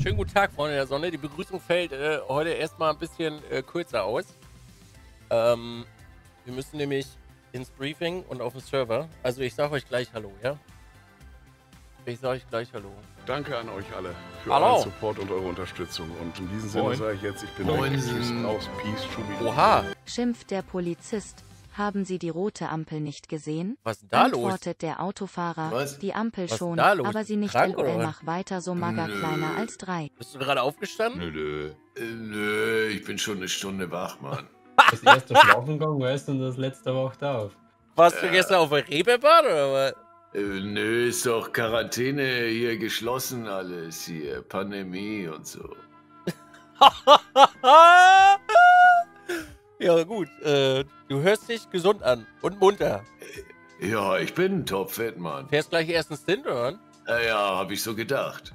Schönen guten Tag, Freunde der Sonne. Die Begrüßung fällt heute erstmal ein bisschen kürzer aus. Wir müssen nämlich ins Briefing und auf den Server. Also ich sage euch gleich Hallo, ja? Ich sage euch gleich Hallo. Danke an euch alle für Hallo. euren Support und eure Unterstützung. Und in diesem Sinne sage ich jetzt, ich bin weg. Tschüss, aus, Peace, Schubi. Oha! Schimpft der Polizist. Haben Sie die rote Ampel nicht gesehen? Was ist denn da los? Antwortet der Autofahrer. Was? Die Ampel Was ist schon, da los? aber sie nicht Krank, LOL, oder was? mach weiter so mager kleiner als 3. Bist du gerade aufgestanden? Nö, ich bin schon eine Stunde wach, Mann. Das erste schlafen gegangen, weißt du, und das letzte wacht auf. Warst du gestern auf der Reeperbahn oder was? Nö, ist doch Quarantäne hier geschlossen alles hier, Pandemie und so. Ja gut, du hörst dich gesund an und munter. Ja, ich bin topfit, Mann. Fährst gleich erst ins Stint, oder? Ja, hab ich so gedacht.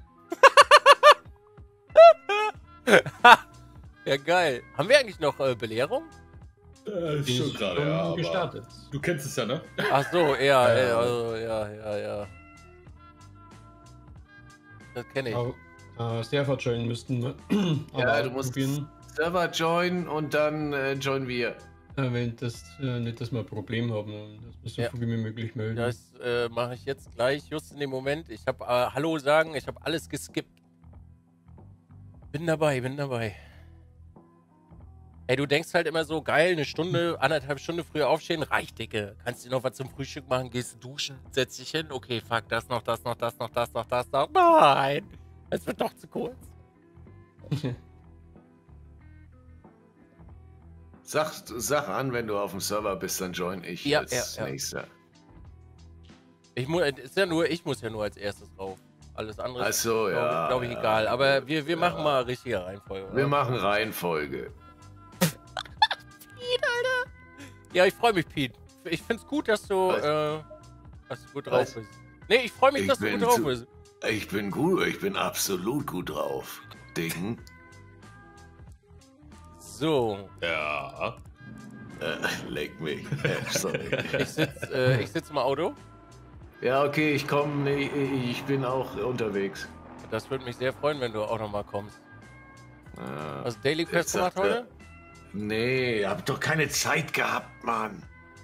Ja geil. Haben wir eigentlich noch Belehrung? Die ist schon gestartet. Du kennst es ja, ne? Ach so, ja, also, ja. Das kenne ich. Server joinen müssten wir. Ja, du musst Server joinen und dann joinen wir. Wenn das nicht, dass wir ein Problem haben, dass wir so Ja. viel wie möglich melden. Das mache ich jetzt gleich, just in dem Moment. Ich habe Hallo sagen, ich habe alles geskippt. Bin dabei. Ey, du denkst halt immer so, geil, eine Stunde, 1,5 Stunden früher aufstehen, reicht, Dicke. Kannst du noch was zum Frühstück machen, gehst du duschen, setzt dich hin, okay, fuck, das noch. Nein, es wird doch zu kurz. Sag an, wenn du auf dem Server bist, dann join ich Ja, als ja. nächster. Ich muss ja nur als erstes drauf. Alles andere Ach so, ja. glaube ich, egal. Aber wir machen mal richtige Reihenfolge. Oder? Wir machen Reihenfolge. Ja, ich freue mich, Pete. Ich find's gut, dass du gut drauf Was? bist. Nee, ich freue mich, Ich dass du bin gut drauf zu- bist. Ich bin gut, ich bin absolut gut drauf. Ding. So, Ja. Leck mich. Sorry. ich sitz im Auto. Ja, okay, ich komme. Ich bin auch unterwegs. Das würde mich sehr freuen, wenn du auch nochmal kommst. Ah, Hast du Daily Quest jetzt gemacht sagt er- heute? Nee, hab doch keine Zeit gehabt, Mann.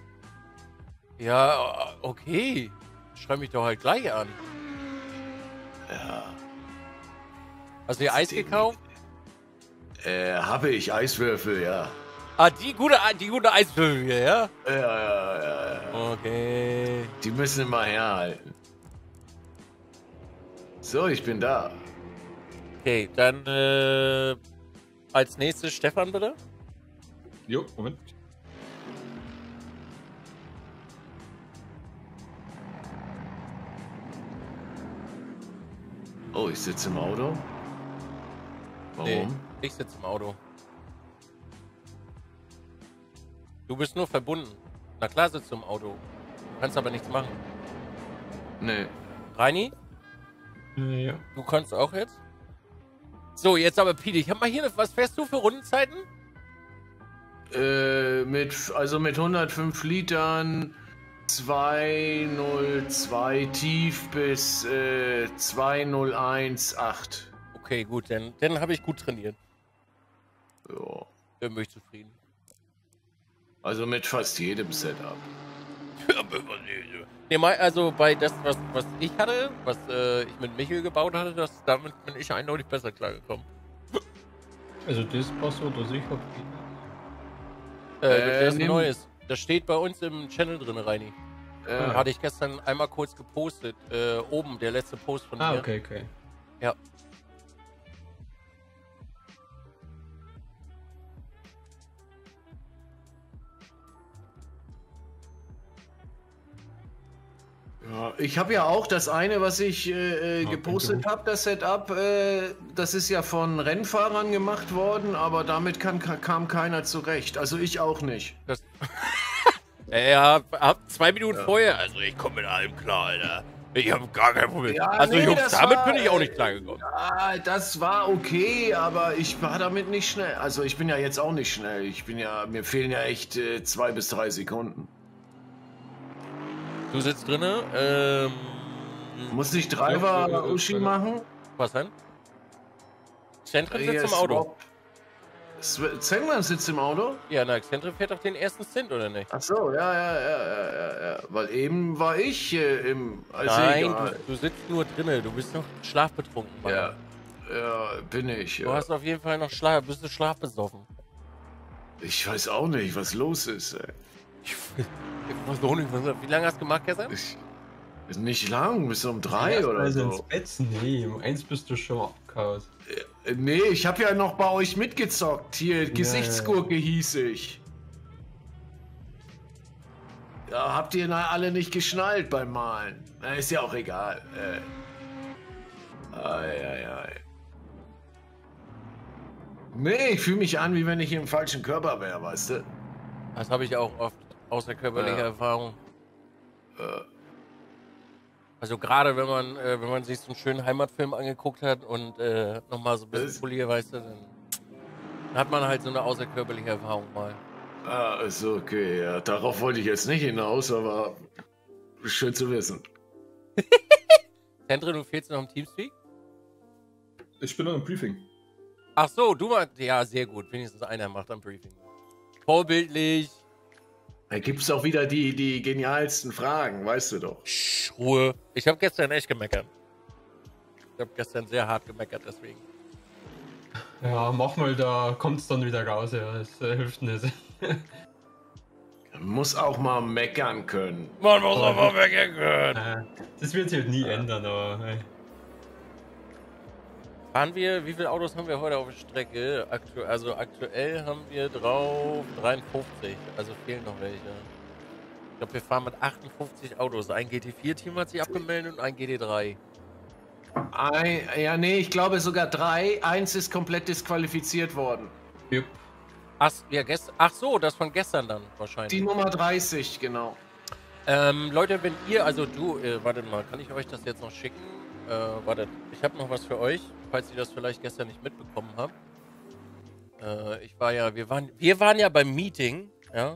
Ja, okay. Schreib mich doch halt gleich an. Ja. Hast du dir Eis gekauft? Habe ich Eiswürfel, ja. Ah, die gute Eiswürfel hier, ja? Ja. Okay. Die müssen immer herhalten. So, ich bin da. Okay, dann als nächstes Stefan, bitte. Jo, Moment. Oh, ich sitze im Auto. Warum? Nee, ich sitze im Auto. Du bist nur verbunden. Na klar sitzt du im Auto. Du kannst aber nichts machen. Nee. Reini, Ja. du kannst auch jetzt? So, jetzt aber Pete, ich hab mal hier, was fährst du für Rundenzeiten? Mit 105 Litern, 202 tief bis 2018. Okay, gut, dann habe ich gut trainiert. Ja. Dann bin ich zufrieden. Also mit fast jedem Setup. Nee, also bei das, was ich hatte, was ich mit Michel gebaut hatte, damit bin ich eindeutig besser klargekommen. Also das passt so, dass ich hab. Das ist nimm- Neues. Das steht bei uns im Channel drin, Reini. Hatte ich gestern einmal kurz gepostet. Oben, der letzte Post von mir. Okay. Ja. Ja, ich habe ja auch das eine, was ich gepostet habe, das Setup, das ist ja von Rennfahrern gemacht worden, aber damit kam keiner zurecht. Also ich auch nicht. Das ja, ab 2 Minuten vorher. Also ich komme mit allem klar, Alter. Ich habe gar kein Problem. Ja, also nee, Jungs, das damit war, bin ich auch nicht klargekommen. Ja, das war okay, aber ich war damit nicht schnell. Also ich bin ja jetzt auch nicht schnell. Mir fehlen ja echt 2 bis 3 Sekunden. Du sitzt drinne. Muss ich Driver Uschi machen? Was denn? Xentrim sitzt im Auto. Zengmann sitzt im Auto? Ja, na, Xentrim fährt doch den ersten Stint, oder nicht? Ach so, ja. Weil eben war ich im... Nein, du sitzt nur drinnen. Du bist noch schlafbetrunken, Mann. Ja, bin ich. Du hast auf jeden Fall noch bist du schlafbesoffen. Ich weiß auch nicht, was los ist, ey. Ich weiß auch nicht, wie lange hast du gemacht gestern? Nicht lang, bis um 3 oder so. Ins Bett? Nee, um 1 bist du schon abgehauen. Nee, ich habe ja noch bei euch mitgezockt. Hier, Gesichtsgurke hieß ich. Ja, habt ihr alle nicht geschnallt beim Malen? Na, ist ja auch egal. Nee, ich fühle mich an, wie wenn ich im falschen Körper wäre, weißt du? Das habe ich auch oft, außerkörperliche Erfahrung. Also gerade wenn man sich so einen schönen Heimatfilm angeguckt hat und nochmal so ein bisschen poliert, weißt du, dann hat man halt so eine außerkörperliche Erfahrung mal. Ah, ist okay, ja. Darauf wollte ich jetzt nicht hinaus, aber schön zu wissen. Zentren, du fehlst noch im Teamspeak? Ich bin noch im Briefing. Ach so, du magst. Ja, sehr gut. Wenigstens einer macht am Briefing. Vorbildlich. Da gibt es auch wieder die genialsten Fragen, weißt du doch. Ruhe. Ich habe gestern echt gemeckert. Ich habe gestern sehr hart gemeckert, deswegen. Ja, mach mal, da kommt es dann wieder raus, ja. Das hilft nicht. Man muss auch mal meckern können. Man muss auch mal meckern können. Das wird sich halt nie ändern, aber. Hey. Fahren wir, wie viele Autos haben wir heute auf der Strecke? Aktuell haben wir drauf 53, also fehlen noch welche. Ich glaube, wir fahren mit 58 Autos. Ein GT4-Team hat sich abgemeldet und ein GT3. Nee, ich glaube sogar 3. 1 ist komplett disqualifiziert worden. Jupp. Ach so, das von gestern dann wahrscheinlich. Die Nummer 30, genau. Leute, wenn ihr, also du, wartet mal, kann ich euch das jetzt noch schicken? Wartet, ich habe noch was für euch, falls ihr das vielleicht gestern nicht mitbekommen habt. Wir waren ja beim Meeting, ja.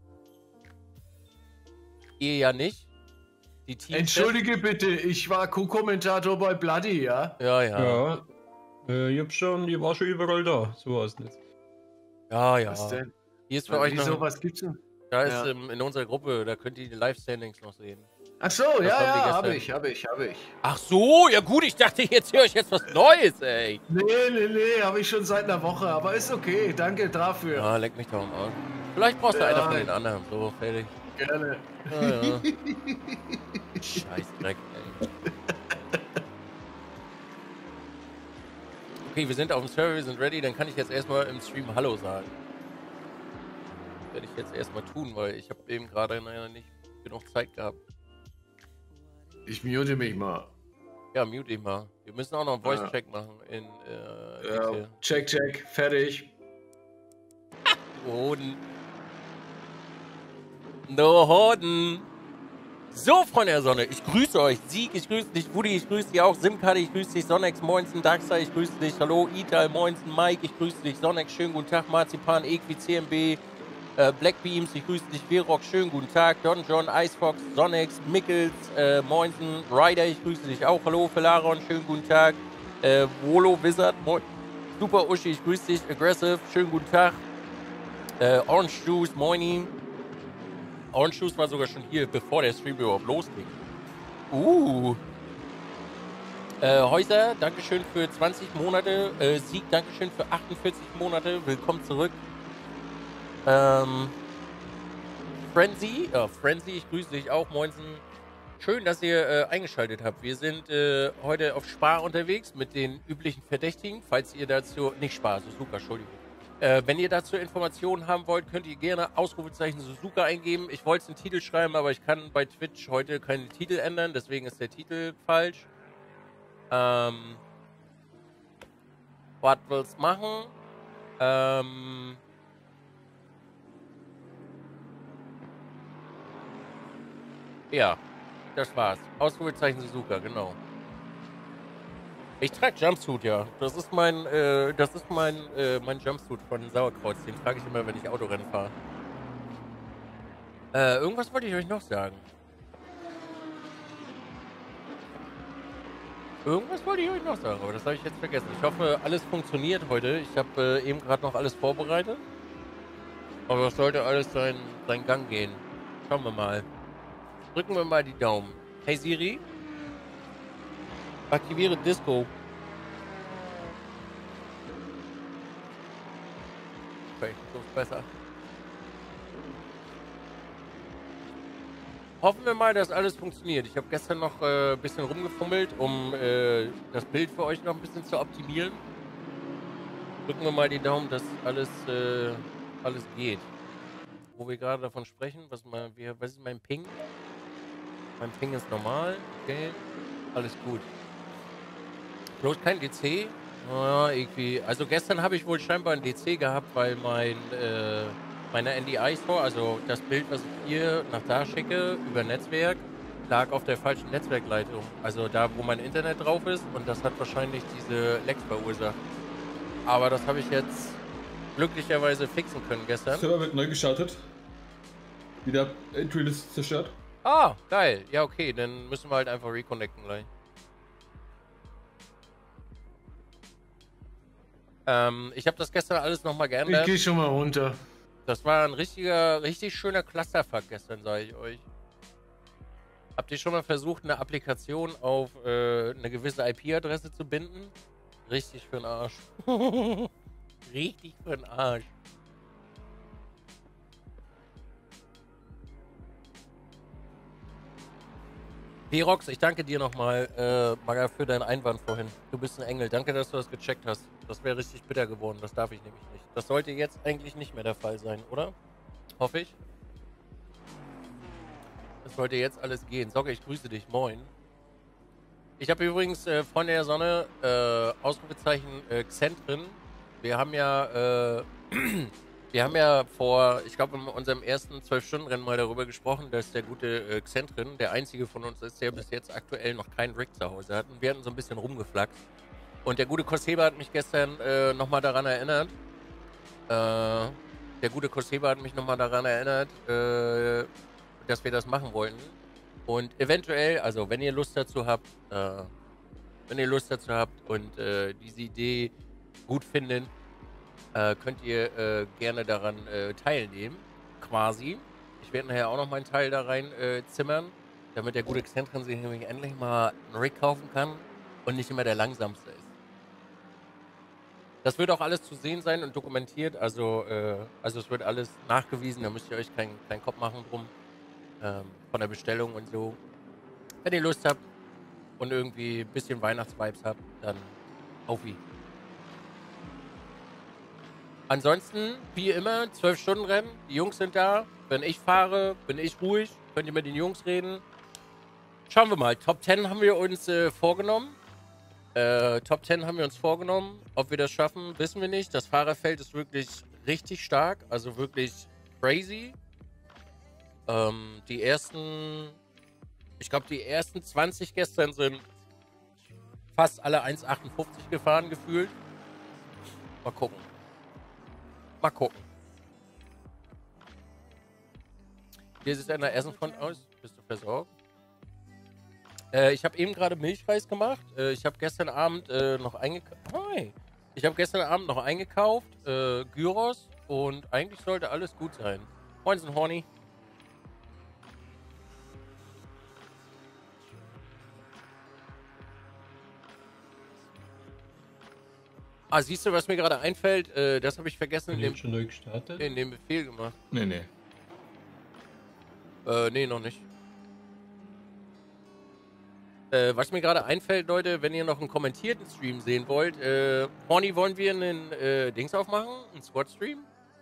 Ihr ja nicht. Die Teams. Entschuldige bitte, ich war Co-Kommentator bei Bloody, ja? Ja. Ich war schon überall da, so war es nicht. Ja. Was denn? Hier ist für euch Wieso, noch. was gibt's denn? Da ist in unserer Gruppe, da könnt ihr die Live-Standings noch sehen. Ach so, hab ich. Ach so, ja gut, ich dachte, jetzt höre ich jetzt was Neues, ey. Nee, habe ich schon seit einer Woche, aber ist okay, danke dafür. Ja, leck mich doch mal. Vielleicht brauchst du einer von den anderen, so, fertig. Gerne. Ja. Scheiß Dreck, ey. Okay, wir sind auf dem Server, wir sind ready, dann kann ich jetzt erstmal im Stream Hallo sagen. Werde ich jetzt erstmal tun, weil ich habe eben gerade nicht genug Zeit gehabt. Ich mute mich mal. Ja, mute dich mal. Wir müssen auch noch einen Voice-Check machen in Check, fertig. Hoden. No Hoden. So, Freunde der Sonne, ich grüße euch. Sieg, ich grüße dich. Woody, ich grüße dich auch. Simkade, ich grüße dich. Sonnex, moinsen. Darkside, ich grüße dich. Hallo, Ital, moinsen. Mike, ich grüße dich. Sonnex, schönen guten Tag. Marzipan, Equi, CMB. Blackbeams, ich grüße dich. Verock, schönen guten Tag. Don John, Icefox, Sonnex, Mickels, moinsen. Ryder, ich grüße dich auch. Hallo, Felaron, schönen guten Tag. Wolo, Wizard, Super Uschi, ich grüße dich. Aggressive, schönen guten Tag. Orange Juice, moini. Orange Juice war sogar schon hier, bevor der Stream überhaupt losging. Häuser, Dankeschön für 20 Monate. Sieg, Dankeschön für 48 Monate. Willkommen zurück. Frenzy, ich grüße dich auch, moinsen. Schön, dass ihr eingeschaltet habt. Wir sind heute auf Spar unterwegs mit den üblichen Verdächtigen. Falls ihr dazu, nicht Spar, Suzuka, Entschuldigung. Wenn ihr dazu Informationen haben wollt, könnt ihr gerne Ausrufezeichen Suzuka eingeben. Ich wollte es einen Titel schreiben, aber ich kann bei Twitch heute keinen Titel ändern, deswegen ist der Titel falsch. Was willst du machen? Ja, das war's. Ausrufezeichen Suzuka, genau. Ich trage Jumpsuit, ja. Das ist mein Jumpsuit von Sauerkraut. Den trage ich immer, wenn ich Autorennen fahre. Irgendwas wollte ich euch noch sagen. Irgendwas wollte ich euch noch sagen, aber das habe ich jetzt vergessen. Ich hoffe, alles funktioniert heute. Ich habe eben gerade noch alles vorbereitet. Aber es sollte alles seinen Gang gehen. Schauen wir mal. Drücken wir mal die Daumen. Hey Siri, aktiviere Disco. Okay, so ist besser. Hoffen wir mal, dass alles funktioniert. Ich habe gestern noch ein bisschen rumgefummelt, um das Bild für euch noch ein bisschen zu optimieren. Drücken wir mal die Daumen, dass alles geht. Wo wir gerade davon sprechen, was ist mein Ping? Mein Ping ist normal, okay. Alles gut. Bloß kein DC. Ja, irgendwie. Also gestern habe ich wohl scheinbar ein DC gehabt, weil meine NDI-Store, also das Bild, was ich hier nach da schicke, über Netzwerk, lag auf der falschen Netzwerkleitung. Also da, wo mein Internet drauf ist, und das hat wahrscheinlich diese Lecks verursacht. Aber das habe ich jetzt glücklicherweise fixen können gestern. Server wird neu gestartet. Wieder Entry-List zerstört. Ah, geil. Ja, okay, dann müssen wir halt einfach reconnecten gleich. Ich habe das gestern alles nochmal geändert. Ich gehe schon mal runter. Das war ein richtig schöner Clusterfuck gestern, sage ich euch. Habt ihr schon mal versucht, eine Applikation auf eine gewisse IP-Adresse zu binden? Richtig für den Arsch. Richtig für den Arsch. Verox, ich danke dir nochmal, Maga, für deinen Einwand vorhin. Du bist ein Engel. Danke, dass du das gecheckt hast. Das wäre richtig bitter geworden. Das darf ich nämlich nicht. Das sollte jetzt eigentlich nicht mehr der Fall sein, oder? Hoffe ich. Das sollte jetzt alles gehen. Socke, ich grüße dich. Moin. Ich habe übrigens von der Sonne Ausrufezeichen Xentrin. Wir haben ja vor, ich glaube, in unserem ersten 12-Stunden-Rennen mal darüber gesprochen, dass der gute Xentrin der einzige von uns ist, der bis jetzt aktuell noch keinen Rig zu Hause hat. Und wir hatten so ein bisschen rumgeflaxt. Und der gute Koseba hat mich gestern nochmal daran erinnert. Dass wir das machen wollten. Und eventuell, also wenn ihr Lust dazu habt, und diese Idee gut findet, könnt ihr gerne daran teilnehmen, quasi. Ich werde nachher auch noch meinen Teil da rein zimmern, damit der gute Xentrin sich nämlich endlich mal einen Rig kaufen kann und nicht immer der langsamste ist. Das wird auch alles zu sehen sein und dokumentiert, also es wird alles nachgewiesen, da müsst ihr euch keinen Kopf machen drum, von der Bestellung und so. Wenn ihr Lust habt und irgendwie ein bisschen Weihnachtsvibes habt, dann auf wie. Ansonsten, wie immer, 12-Stunden-Rennen. Die Jungs sind da. Wenn ich fahre, bin ich ruhig. Könnt ihr mit den Jungs reden. Schauen wir mal. Top 10 haben wir uns vorgenommen. Ob wir das schaffen, wissen wir nicht. Das Fahrerfeld ist wirklich richtig stark. Also wirklich crazy. Die ersten 20 gestern sind fast alle 1,58 gefahren gefühlt. Mal gucken. Hier sieht es an der Essenfront aus. Bist du versorgt? Ich habe eben gerade Milchreis gemacht. Ich habe gestern Abend noch eingekauft. Gyros. Und eigentlich sollte alles gut sein. Moinsen, Horny. Ah, siehst du, was mir gerade einfällt? Das habe ich vergessen schon neu gestartet? in dem Befehl gemacht. Nee. Nee, noch nicht. Was mir gerade einfällt, Leute, wenn ihr noch einen kommentierten Stream sehen wollt, Horny, wollen wir einen Dings aufmachen? Einen Squad-Stream?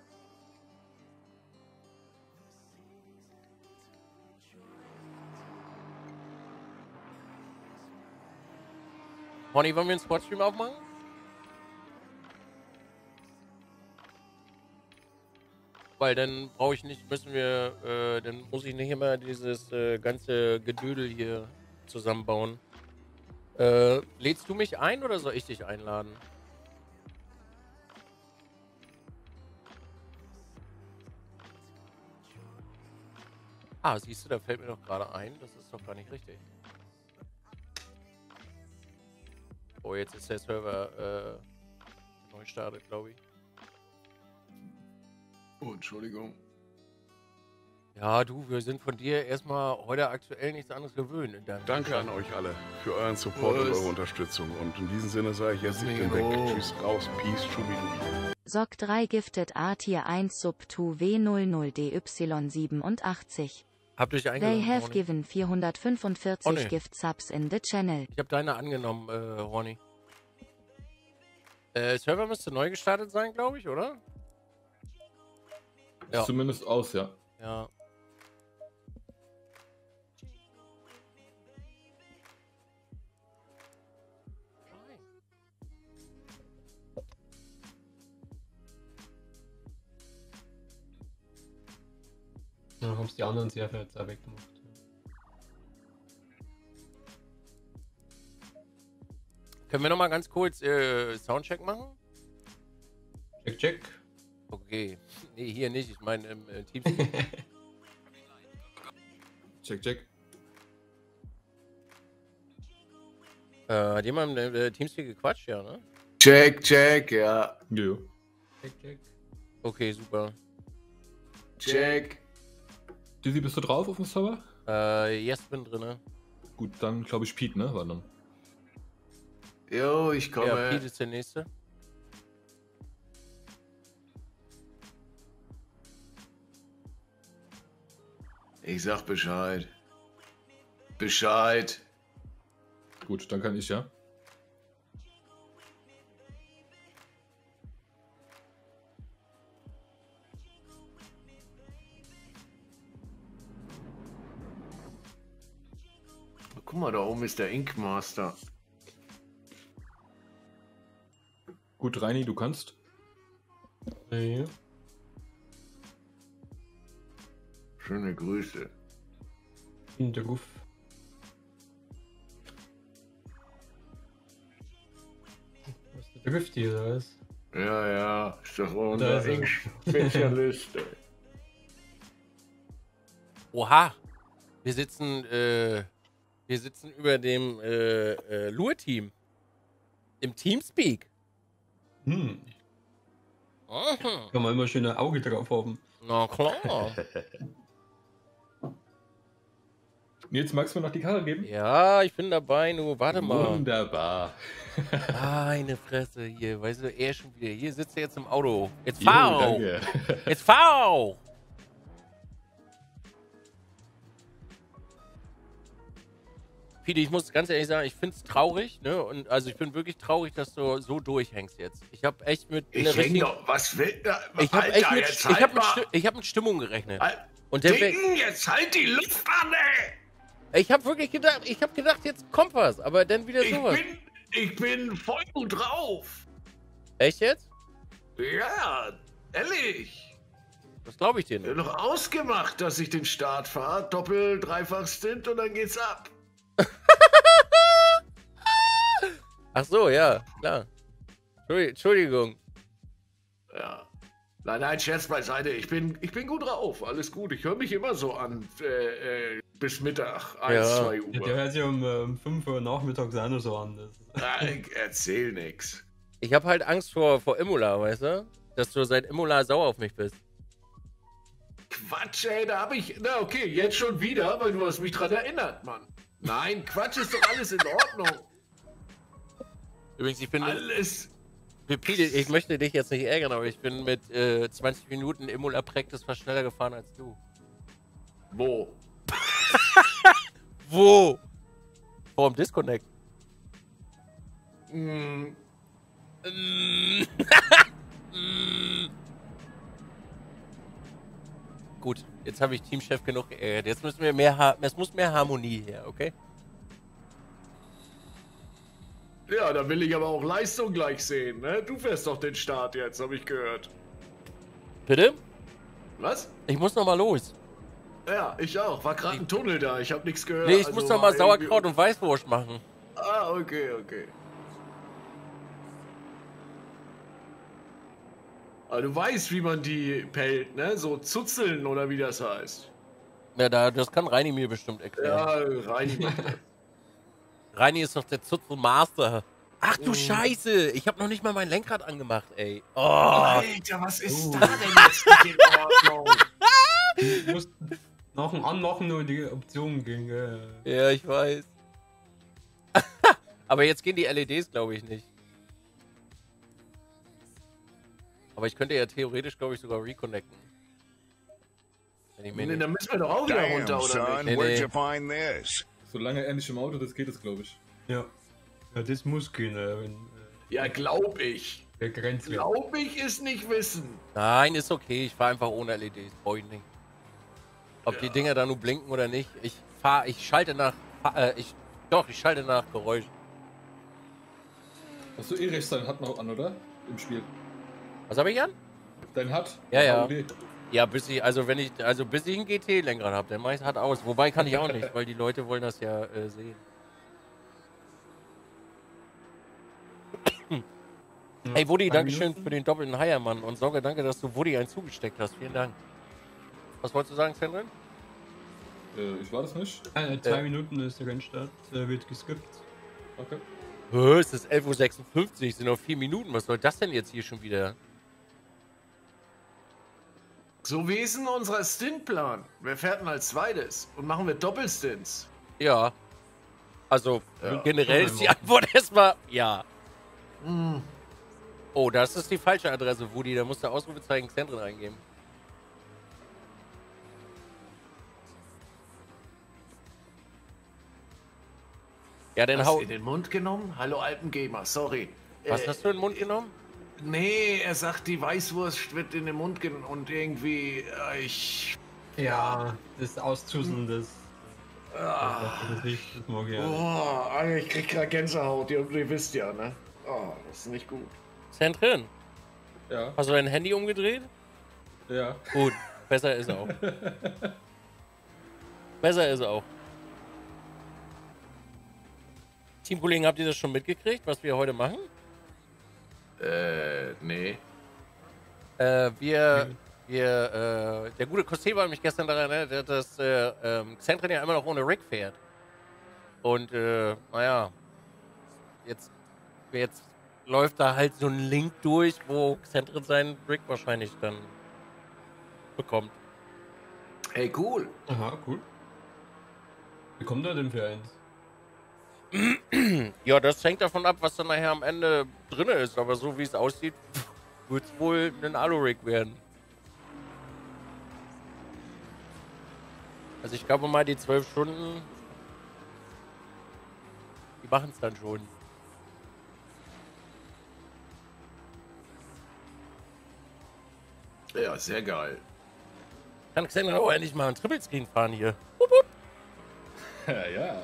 Horny, wollen wir einen Squad-Stream aufmachen? Weil dann brauche ich nicht, dann muss ich nicht immer dieses ganze Gedödel hier zusammenbauen. Lädst du mich ein oder soll ich dich einladen? Ah, siehst du, da fällt mir doch gerade ein, das ist doch gar nicht richtig. Oh, jetzt ist der Server neu startet, glaube ich. Oh, Entschuldigung. Ja, du, wir sind von dir erstmal heute aktuell nichts anderes gewöhnt. Danke an euch alle für euren Support und eure Unterstützung. Und in diesem Sinne sage ich jetzt, ich bin weg. Tschüss, raus, peace, schubidubi. Sock 3 giftet A Tier 1 Sub 2 W00DY87. Habt ihr euch They eingeladen, have Horny? given 445 Gift Subs in the channel. Ich habe deine angenommen, Horny. Server müsste neu gestartet sein, glaube ich, oder? Ja. Zumindest aus, ja. Ja. Dann haben es die anderen Server jetzt auch weggemacht. Können wir noch mal ganz kurz Soundcheck machen? Check, check. Okay. Nee, hier nicht. Ich meine im Team. Check, check. Hat jemand im Teamspeak gequatscht, ja, ne? Check, check, ja. Jo. Check, check. Okay, super. Check. Dizzy, bist du drauf auf dem Server? Yes, bin drinne. Gut, dann glaube ich Pete, ne? War dann. Jo, ich komme. Ja, Pete ist der Nächste. Ich sag Bescheid. Bescheid. Gut, dann kann ich ja. Guck mal, da oben ist der Ink Master. Gut, Reini, du kannst. Ja. Schöne Grüße. In der Ruf. Was ist der Grifty oder was? Ja, ja, ist doch Da unser ist er. Ink-Spezialist. Oha! Wir sitzen über dem Lure-Team. Im Teamspeak. Mhm. Mhm. Kann man immer schön ein Auge drauf haben. Na klar. Nils, magst du mir noch die Karte geben? Ja, ich bin dabei, nur warte mal. Wunderbar. Meine Fresse hier, weißt du, er schon wieder. Hier sitzt er jetzt im Auto. Jetzt Jo, fahr auch. danke. Jetzt fahr auch. Pete, ich muss ganz ehrlich sagen, ich finde es traurig, ne? Und also ich bin wirklich traurig, dass du so durchhängst jetzt. Ich habe echt mit Ich häng doch, was will da? ich habe echt mit, jetzt ich halt hab mal. ich hab mit Stimmung gerechnet. Al- Und der Dicken, jetzt halt die Luft an, ey! ich habe wirklich gedacht, jetzt kommt was, aber dann wieder sowas. Ich bin voll gut drauf. Echt jetzt? Ja, ehrlich. Das glaube ich dir Wir haben nicht. doch ausgemacht, dass ich den Start fahre. Doppel-, Dreifach-Stint und dann geht's ab. Ach so, ja, klar. Entschuldigung. Ja. Nein, Scherz beiseite. Ich bin gut drauf. Alles gut. Ich höre mich immer so an. Bis Mittag. 1, Ja. 2 Ja, der Uhr. hört sich um 5 Uhr nachmittags auch noch so an. Erzähl nix. Ich habe halt Angst vor Imola, weißt du? Dass du seit Imola sauer auf mich bist. Quatsch, ey, da habe ich. Na, okay, jetzt schon wieder, weil du hast mich dran erinnert, Mann. Nein, Quatsch, ist doch alles in Ordnung. Übrigens, ich bin. Alles. Pete, ich möchte dich jetzt nicht ärgern, aber ich bin mit 20 Minuten Imola Practice fast schneller gefahren als du. Wo? Wo? Vor dem Disconnect. Hm, Gut, jetzt habe ich Teamchef genug geärgert. Jetzt müssen wir mehr es muss mehr Harmonie her, okay? ja, da will ich aber auch Leistung gleich sehen, ne? Du fährst doch den Start jetzt, habe ich gehört. Bitte? Was? Ich muss noch mal los. Ja, ich auch. War gerade ein Tunnel da, ich habe nichts gehört. Nee, ich also muss noch war mal Sauerkraut irgendwie- und Weißwurst machen. Ah, okay. Aber du weißt, wie man die pellt, ne? So zuzeln oder wie das heißt. Ja, das kann Reini mir bestimmt erklären. Ja, rein. Reini ist doch der Zutzelmaster. Ach du Scheiße, ich habe noch nicht mal mein Lenkrad angemacht, ey. Oh. Alter, was ist da denn jetzt nicht in Ordnung? Du musst nach dem Anmachen nur die Optionen gehen. Ja, ich weiß. Aber jetzt gehen die LEDs, glaube ich, nicht. Aber ich könnte ja theoretisch, glaube ich, sogar reconnecten. Wenn ich mir Nee, dann müssen wir doch auch wieder runter, oder nicht? Nee. Solange er nicht im Auto ist, geht es, glaube ich. Ja. Ja, das muss gehen, wenn Ja, glaub ich. der Grenzwert. Glaub ich ist nicht wissen. Nein, ist okay. Ich fahre einfach ohne LEDs. Brauche ich nicht. Ob die Dinger da nur blinken oder nicht. Ich schalte nach Geräusch. Hast du eh recht, dein hat noch an, oder? Im Spiel. Was habe ich an? Dein hat? Ja. AOD. Ja, bis ich ein GT-Lenkrad habe, dann mache ich es hart aus. Wobei kann ich auch nicht, weil die Leute wollen das ja sehen. Hey Woody, dankeschön für den doppelten Heiermann und Sorge, danke, dass du Woody einen zugesteckt hast. Vielen Dank. Was wolltest du sagen, Sandrin? Ich war das nicht. 2 Minuten ist der Rennstart, wird geskippt. Okay. Es ist 11:56 Uhr, sind noch 4 Minuten. Was soll das denn jetzt hier schon wieder? So, wie ist denn unser Stintplan? Wer fährt denn als zweites? Und machen wir Doppelstints? Ja. Also, Ja. generell ist die Antwort erstmal ja. Oh, das ist die falsche Adresse, Woody. Da musst du Ausrufezeichen Xandrin eingeben. Ja, dann Hast hau. du in den Mund genommen? Hallo Alpengamer, sorry. Was hast du in den Mund genommen? Nee, er sagt, die Weißwurst wird in den Mund genommen und irgendwie, Ja, das Auszusen, das nicht, das mag ich ja nicht. Ich krieg grad Gänsehaut, ihr wisst ja, ne? Oh, das ist nicht gut. Xandrin, Ja. hast du dein Handy umgedreht? Ja. Gut, besser ist er auch. Besser ist er auch. Teamkollegen, habt ihr das schon mitgekriegt, was wir heute machen? Nee. Der gute Kosteba hat mich gestern daran erinnert, dass Xandrin ja immer noch ohne Rick fährt. Und, naja, jetzt läuft da halt so ein Link durch, wo Xandrin seinen Rick wahrscheinlich dann bekommt. Hey, cool. Aha, cool. Wie kommt er denn für eins? Ja, das hängt davon ab, was dann nachher am Ende drin ist. Aber so wie es aussieht, wird es wohl ein Alu-Rig werden. Also ich glaube mal, die 12 Stunden, die machen es dann schon. Ja, sehr geil. Kann Xandrin auch endlich mal einen Triple-Screen fahren hier. Ja.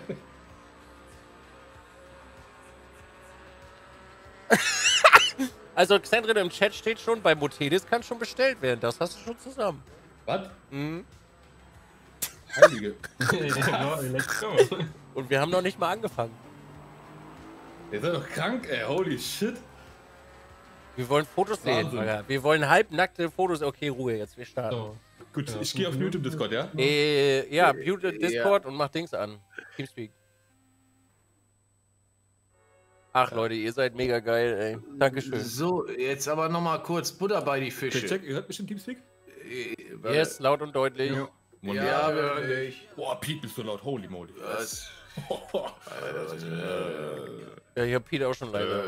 Also Xandrin im Chat steht schon, bei Motelis kann schon bestellt werden. Das hast du schon zusammen. Was? Mhm. Heilige. Ja, let's go. Und wir haben noch nicht mal angefangen. Ihr seid doch krank, ey. Holy shit. Wir wollen Fotos sehen. Wahnsinn. Alter. Wir wollen halbnackte Fotos. Okay, Ruhe, jetzt wir starten. So. Gut, Ja. ich gehe auf den YouTube-Discord, ja? Ja, mute Discord und mach Dings an. Teamspeak. Ach Leute, ihr seid mega geil, ey. Dankeschön. So, jetzt aber nochmal kurz Butter bei die Fische. Check, ihr hört mich im Teamspeak? Yes, laut und deutlich. Ja. Ja, wir hören dich. Boah, Pete, bist du laut. Holy moly. Was? Ja, ich hab Peter auch schon leider.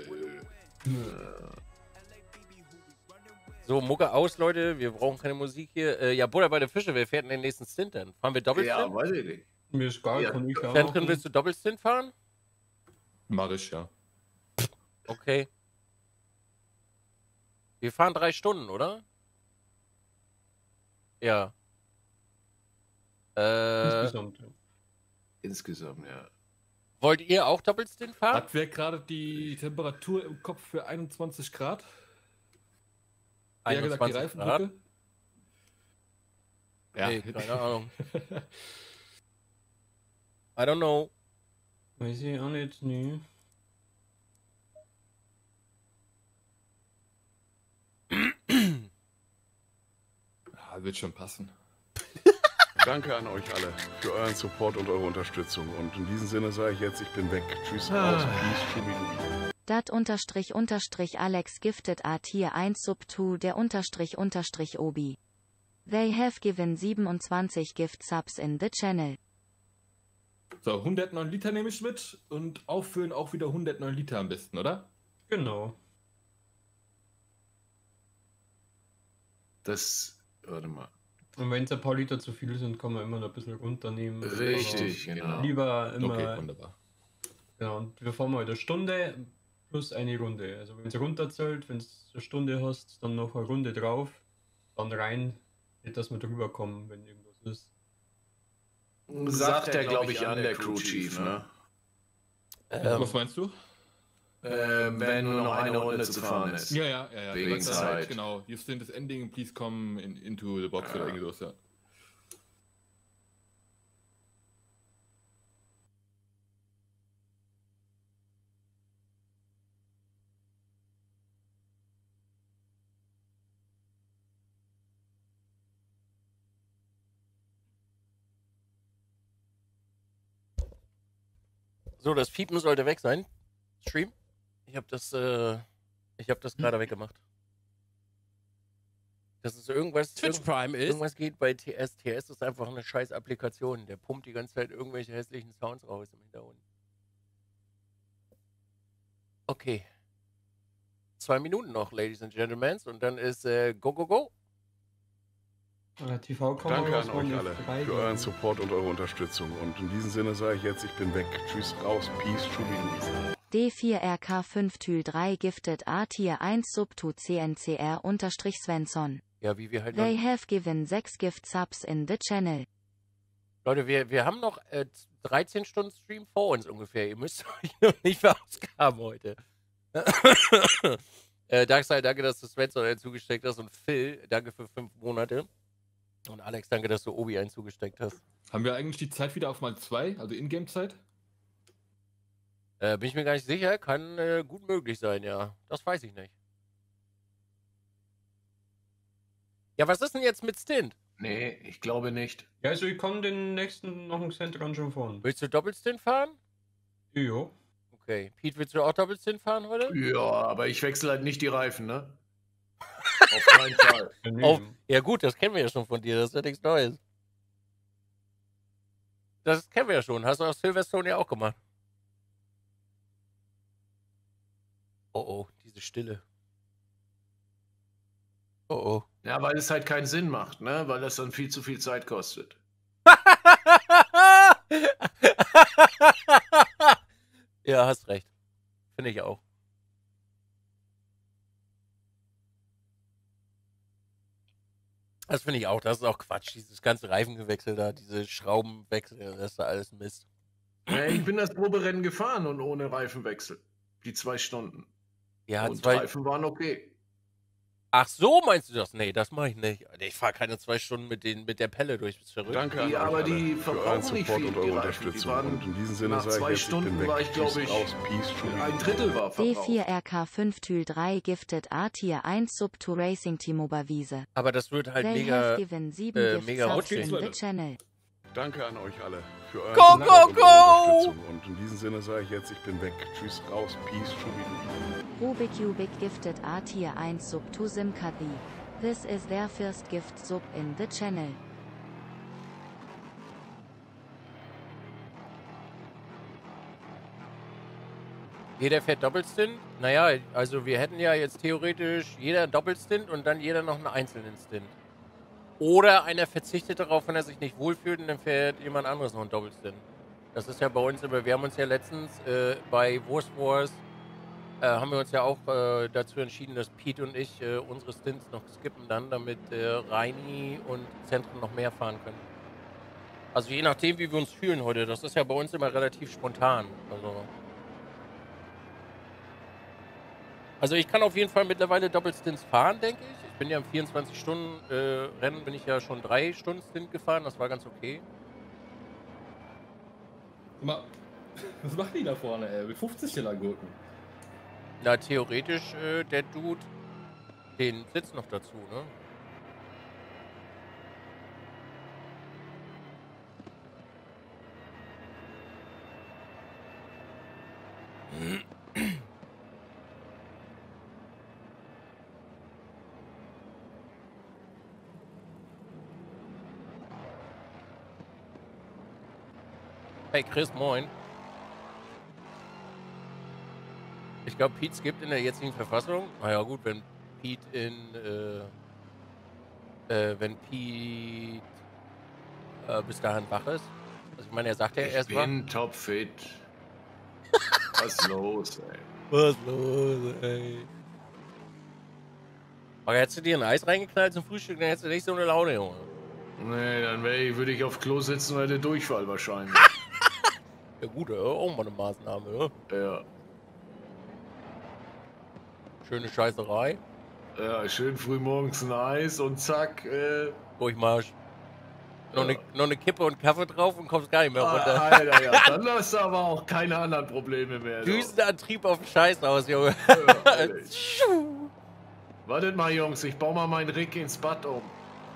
So, Mucke aus, Leute. Wir brauchen keine Musik hier. Ja, Butter bei der Fische. Wer fährt denn den nächsten Stint denn? Fahren wir Doppelstint? Ja, weiß ich nicht. Mir ist egal, Ja. kann ich auch. Zentren, willst du Doppelstint fahren? Mach ich, ja. Okay. Wir fahren 3 Stunden, oder? Ja. Insgesamt, ja. Insgesamt, ja. Wollt ihr auch Doppelstint fahren? Hat wer gerade die Temperatur im Kopf für 21 Grad? Wer hat gesagt, die 21 Grad? Reifendrücke? Ja. Nee, keine Ahnung. I don't know. Weiß ich auch nicht, nee. Ja, wird schon passen. Danke an euch alle für euren Support und eure Unterstützung. Und in diesem Sinne sage ich jetzt, ich bin weg. Tschüss, raus, peace, schubidubi. Dat_Alex gifted a Tier 1 sub to der _ Obi. They have given 27 Gift Subs in the channel. So, 109 Liter nehme ich mit und auffüllen auch wieder 109 Liter am besten, oder? Genau. Warte mal. Und wenn es ein paar Liter zu viel sind, kann man immer noch ein bisschen runternehmen. Richtig, Aber genau. Lieber immer. Okay, wunderbar. Genau, und wir fahren mal eine Stunde plus eine Runde. Also wenn es runterzählt, wenn es eine Stunde hast, dann noch eine Runde drauf, dann rein, nicht dass wir drüber kommen, wenn irgendwas ist. Sagt er, glaube ich, an der Crew Chief, ne? Was meinst du? Wenn nur noch eine Runde zu fahren ist. Ja. Wegen Das heißt, Zeit. genau. You think this ending, please come into the box oder irgendwas, ja. So, das Piepen sollte weg sein. Stream. Ich habe das gerade weggemacht. Das ist irgendwas. Twitch Prime ist. Irgendwas geht bei TS. TS ist einfach eine scheiß Applikation. Der pumpt die ganze Zeit irgendwelche hässlichen Sounds raus im Hintergrund. Okay. 2 Minuten noch, Ladies and Gentlemen. Und dann ist go. Danke an euch alle für euren Support und eure Unterstützung. Und in diesem Sinne sage ich jetzt, ich bin weg. Tschüss, raus, peace, schubidubi. D4RK5 Tyl 3 gifted a Tier 1 sub to CNCR_Svensson. Ja, wie wir halt. They have given 6 Gift Subs in the channel. Leute, wir haben noch 13 Stunden Stream vor uns ungefähr. Ihr müsst euch noch nicht verausgaben heute. Darkseid, danke, dass du Svensson hinzugesteckt hast. Und Phil, danke für 5 Monate. Und Alex, danke, dass du Obi einzugesteckt hast. Haben wir eigentlich die Zeit wieder auf mal 2, also Ingame-Zeit? Bin ich mir gar nicht sicher. Kann gut möglich sein, ja. Das weiß ich nicht. Ja, was ist denn jetzt mit Stint? Nee, ich glaube nicht. Ja, also ich kann den nächsten noch einen Cent ran schon fahren. Willst du Doppelstint fahren? Jo. Okay. Pete, willst du auch Doppelstint fahren heute? Ja, aber ich wechsle halt nicht die Reifen, ne? Auf keinen Fall. Ja gut, das kennen wir ja schon von dir. Das ist ja nichts Neues. Das kennen wir ja schon. Hast du auf Silverstone ja auch gemacht. Oh, diese Stille. Oh. Ja, weil es halt keinen Sinn macht, ne? Weil das dann viel zu viel Zeit kostet. Ja, hast recht. Finde ich auch. Das finde ich auch. Das ist auch Quatsch. Dieses ganze Reifengewechsel da, diese Schraubenwechsel, das ist da alles Mist. Ja, ich bin das Proberennen gefahren und ohne Reifenwechsel. Die 2 Stunden. Ja, Und Reifen waren okay. Ach so, meinst du das? Nee, das mache ich nicht. Ich fahre keine 2 Stunden mit der Pelle durch. Bist verrückt? Danke an euch aber alle die für euren verbrauchen nicht Support viel, und die eure Reifen. Die Unterstützung. waren Und in diesem Sinne nach sage 2 ich jetzt, ich Stunden bin weg. war ich, glaube Tschüss, ich, raus, peace, schubidubi. 1/3 war verbraucht. D4RK5 Tyl 3 gifted a Tier 1 sub to Racing Team Oberwiese. Aber das wird halt They mega. have given 7 Gift mega Subs rutschig. in the channel. Danke an euch alle für euren Go, Support go, und go! eure Unterstützung. Und in diesem Sinne sage ich jetzt, ich bin weg. Tschüss, raus, peace, schubidubi. Rubik gifted a Tier 1 sub to Simkadi. This is their first gift sub in the channel. Jeder fährt Doppelstint? Naja, also wir hätten ja jetzt theoretisch jeder einen Doppelstint und dann jeder noch einen einzelnen Stint. Oder einer verzichtet darauf, wenn er sich nicht wohlfühlt und dann fährt jemand anderes noch einen Doppelstint. Das ist ja bei uns immer, wir haben uns ja letztens bei Wurst Wars haben wir uns ja auch dazu entschieden, dass Pete und ich unsere Stints noch skippen dann, damit Reini und Zentren noch mehr fahren können. Also je nachdem, wie wir uns fühlen heute. Das ist ja bei uns immer relativ spontan. Also ich kann auf jeden Fall mittlerweile Doppelstints fahren, denke ich. Ich bin ja im 24-Stunden-Rennen, bin ich ja schon 3 Stunden Stint gefahren. Das war ganz okay. Was machen die da vorne, ey? Mit 50 Gurken. Na, theoretisch, der Dude, den sitzt noch dazu, ne? Hey Chris, moin. Ich glaube, Pete gibt in der jetzigen Verfassung. Naja gut, wenn Pete bis dahin wach ist. Also ich meine, er sagt ja erst mal. Ich bin topfit. Was los, ey? Was los, ey? Aber hättest du dir ein Eis reingeknallt zum Frühstück, dann hättest du nicht so eine Laune, Junge. Nee, dann würde ich auf Klo sitzen und hätte Durchfall wahrscheinlich. Ja gut, auch mal eine Maßnahme, ne? Ja. Schöne Scheißerei. Ja, schön früh morgens ein Eis und zack. Durchmarsch. Noch eine Kippe und Kaffee drauf und kommst gar nicht mehr runter. Alter, ja, dann hast du aber auch keine anderen Probleme mehr. Düsenantrieb auf dem Scheißhaus, Junge. Ja, wartet mal, Jungs, ich baue mal meinen Rick ins Bad um.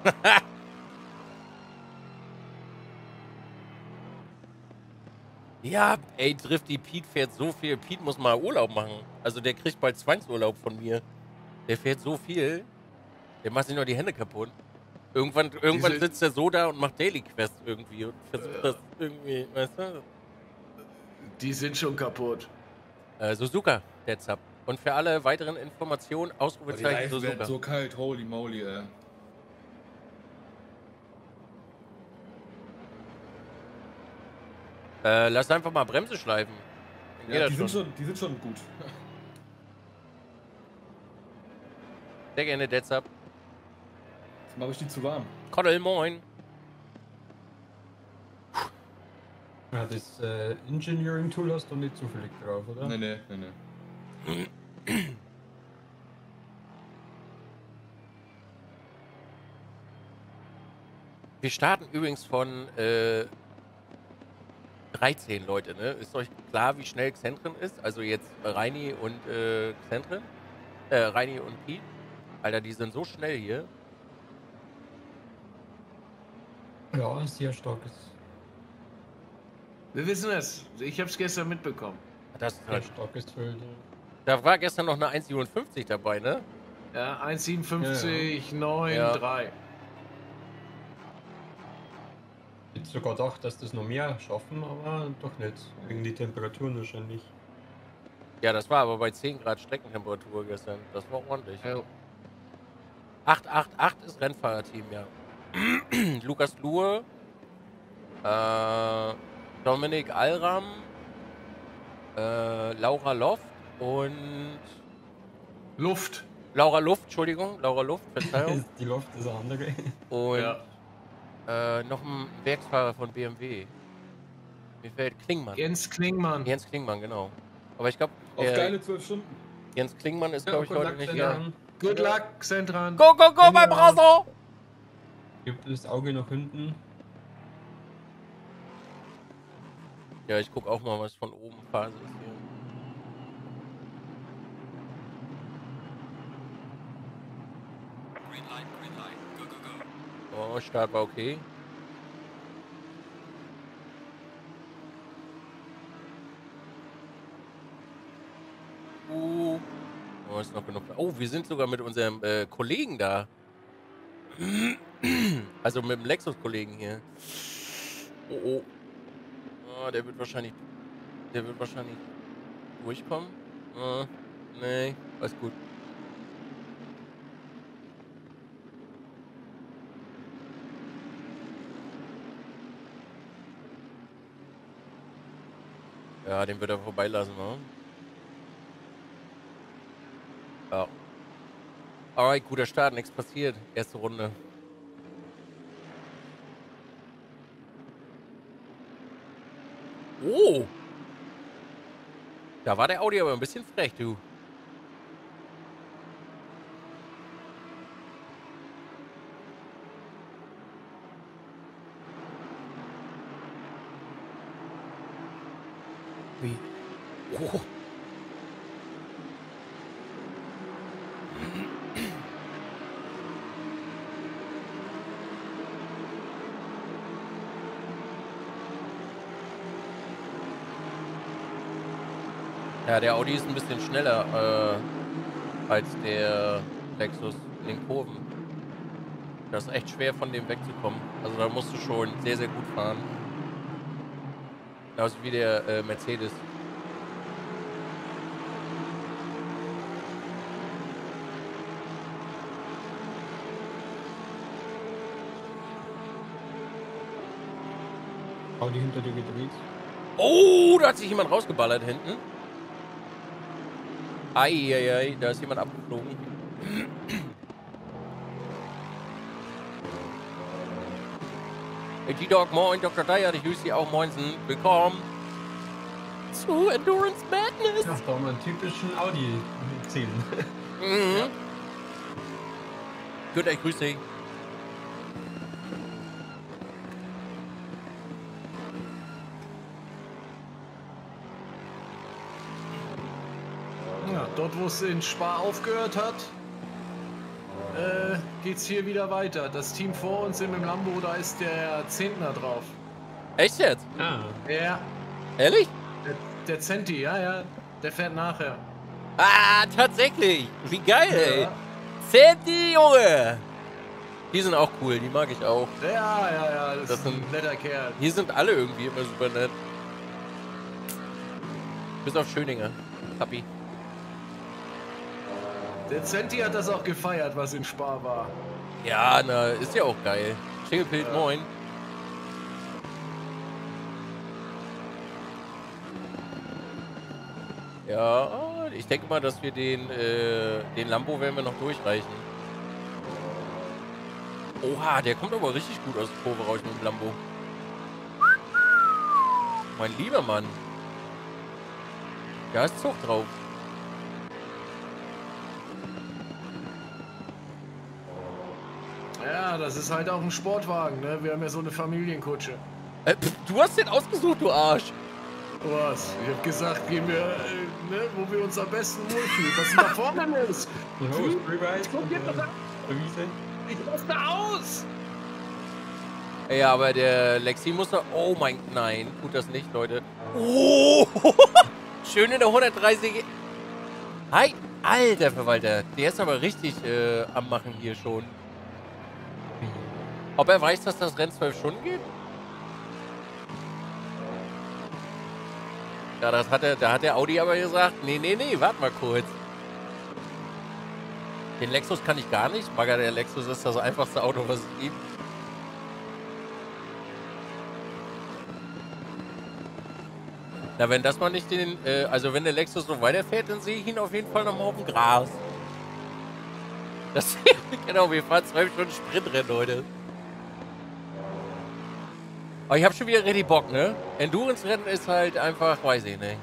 Ja, ey, trifft die Pete fährt so viel. Pete muss mal Urlaub machen. Also der kriegt bald Zwangsurlaub von mir. Der fährt so viel. Der macht sich noch die Hände kaputt. Irgendwann sitzt er so da und macht Daily Quest irgendwie und versucht das irgendwie, weißt du? Die sind schon kaputt. Suzuka, der Zap. Und für alle weiteren Informationen, Ausrufezeichen Suzuka. So kalt, holy moly, ey. Lass einfach mal Bremse schleifen. Ja, die sind schon gut. Sehr gerne, Detzap. Jetzt mache ich die zu warm. Koddel, moin. Ja, das Engineering-Tool hast du nicht zufällig drauf, oder? Nee. Wir starten übrigens von 13 Leute, ne? Ist euch klar, wie schnell Xentren ist? Also jetzt Reini und Xentren? Reini und Pete? Alter, die sind so schnell hier. Ja, sehr starkes. Wir wissen es. Ich hab's gestern mitbekommen. Das ist Sehr halt, starkes Feld. da war gestern noch eine 1,57 dabei, ne? Ja, 1,57, 9, Ja. 3. Ich hätte sogar gedacht, dass das noch mehr schaffen, aber doch nicht. Wegen die Temperaturen wahrscheinlich. Ja, das war aber bei 10 Grad Streckentemperatur gestern. Das war ordentlich. Ja. 888 ist Rennfahrerteam, ja. Lukas Luhe, Dominik Alram, Laura Loft und Luft. Laura Luft, Verzeihung. Die Luft ist eine andere. Und Ja. noch ein Werksfahrer von BMW. Mir fällt Klingmann. Jens Klingmann. Jens Klingmann, genau. Aber ich glaube, Auf geile 12 Stunden. Jens Klingmann ist, glaube ich, heute nicht hier. Good luck, Xentran. Go, go, go, mein Brasso! Gibt das Auge nach hinten? Ja, ich guck auch mal, was von oben Phase ist hier. Oh, Start war okay. Oh, ist noch genug. Oh, wir sind sogar mit unserem Kollegen da. Also mit dem Lexus-Kollegen hier. Oh. Oh, der wird wahrscheinlich durchkommen. Nee, alles gut. Ja, den wird er vorbeilassen, ne? Ja. Alright, guter Start, nichts passiert. Erste Runde. Oh! Da war der Audi aber ein bisschen frech, du. Wie? Oh. Ja, der Audi ist ein bisschen schneller als der Lexus in den Kurven. Das ist echt schwer, von dem wegzukommen. Also da musst du schon sehr, sehr gut fahren. Genauso wie der Mercedes. Audi hinter dir gedreht. Oh, da hat sich jemand rausgeballert hinten. Eieiei, da ist jemand abgeflogen. G-Dog, moin, Dr. Dyer, ich grüße Sie auch, moinsen. Willkommen zu Endurance Madness. Ja, da haben wir einen typischen Audi zählen. Mhm. Ja. Gut, ich grüße Sie. Ja, dort, wo es in Spa aufgehört hat, geht's hier wieder weiter. Das Team vor uns im Lambo, da ist der Zentner drauf. Echt jetzt? Ah. Ja. Ehrlich? Der Zenti, ja. Der fährt nachher. Ah, tatsächlich. Wie geil, ey. Ja. Zenti, Junge. Die sind auch cool, die mag ich auch. Ja. Das ist ein sind netter Kerl. Hier sind alle irgendwie immer super nett. Bis auf Schöninger. Happy. Der Zenti hat das auch gefeiert, was in Spa war. Ja, na, ist ja auch geil. Schingelpilz, moin. Ja, ich denke mal, dass wir den Lambo werden wir noch durchreichen. Oha, der kommt aber richtig gut aus der Kurve raus mit dem Lambo. Mein lieber Mann. Da ist Zug drauf. Ja, das ist halt auch ein Sportwagen, ne? Wir haben ja so eine Familienkutsche. Du hast den ausgesucht, du Arsch. Was? Ich hab gesagt, gehen wir, ne, wo wir uns am besten wohlfühlen. Was da vorne ist. Guck dir das an. Ich lass da aus. Ja, aber der Lexi muss noch... Oh mein... Nein, tut das nicht, Leute. Oh! Schön in der 130... Hi! Alter Verwalter, der ist aber richtig am Machen hier schon. Ob er weiß, dass das Rennen 12 Stunden geht? Ja, da hat der Audi aber gesagt, nee, warte mal kurz. Den Lexus kann ich gar nicht. Magga, der Lexus ist das einfachste Auto, was es gibt. Na, wenn das mal nicht den, also wenn der Lexus so weiterfährt, dann sehe ich ihn auf jeden Fall nochmal auf dem Gras. Das, genau, wir fahren 12 Stunden Sprintrennen heute. Aber ich habe schon wieder richtig Bock, ne? Endurance-Rennen ist halt einfach, weiß ich nicht.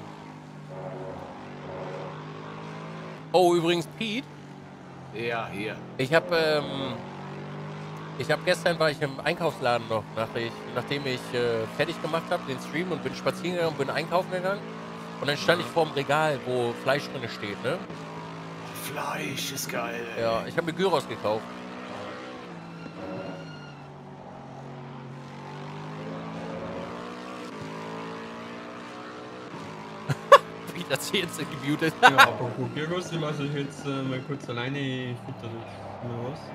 Oh, übrigens, Pete. Ja, hier. Ich habe gestern war ich im Einkaufsladen noch, nachdem ich fertig gemacht habe, den Stream, und bin spazieren gegangen und bin einkaufen gegangen. Und dann stand ich vor dem Regal, wo Fleisch drin steht, ne? Fleisch ist geil, ey. Ja, ich habe mir Gyros gekauft. Peter C. sind gemutet. Ja, apropos Gyros, die lasse ich jetzt mal kurz alleine. Ich futter das mal was.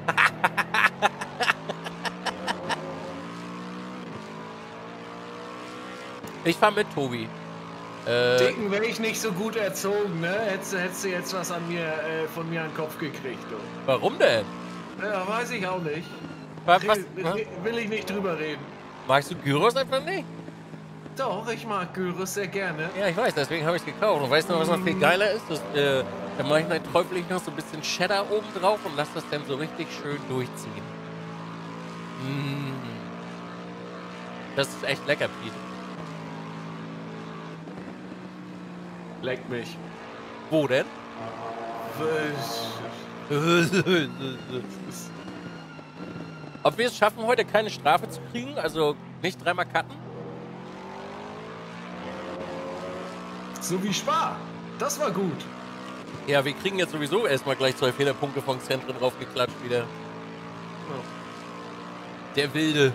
Ich fahr mit Tobi. Dicken, wäre ich nicht so gut erzogen, ne? Hättest du jetzt was an mir, von mir an den Kopf gekriegt, du. Warum denn? Ja, weiß ich auch nicht. Was, Will ich nicht drüber reden. magst du Gyros einfach nicht? Doch, ich mag Gyros sehr gerne. Ja, ich weiß, deswegen habe ich es gekauft. Und weißt du, was noch viel geiler ist? Da mache ich dann träuflich noch so ein bisschen Cheddar oben drauf und lasse das dann so richtig schön durchziehen. Mm. Das ist echt lecker, Pete. Leckt mich. Wo denn? Ob wir es schaffen, heute keine Strafe zu kriegen? Also nicht dreimal cutten? So wie Spa. Das war gut. Ja, wir kriegen jetzt sowieso erstmal gleich 2 Fehlerpunkte von Zentren draufgeklatscht wieder. Oh. Der Wilde.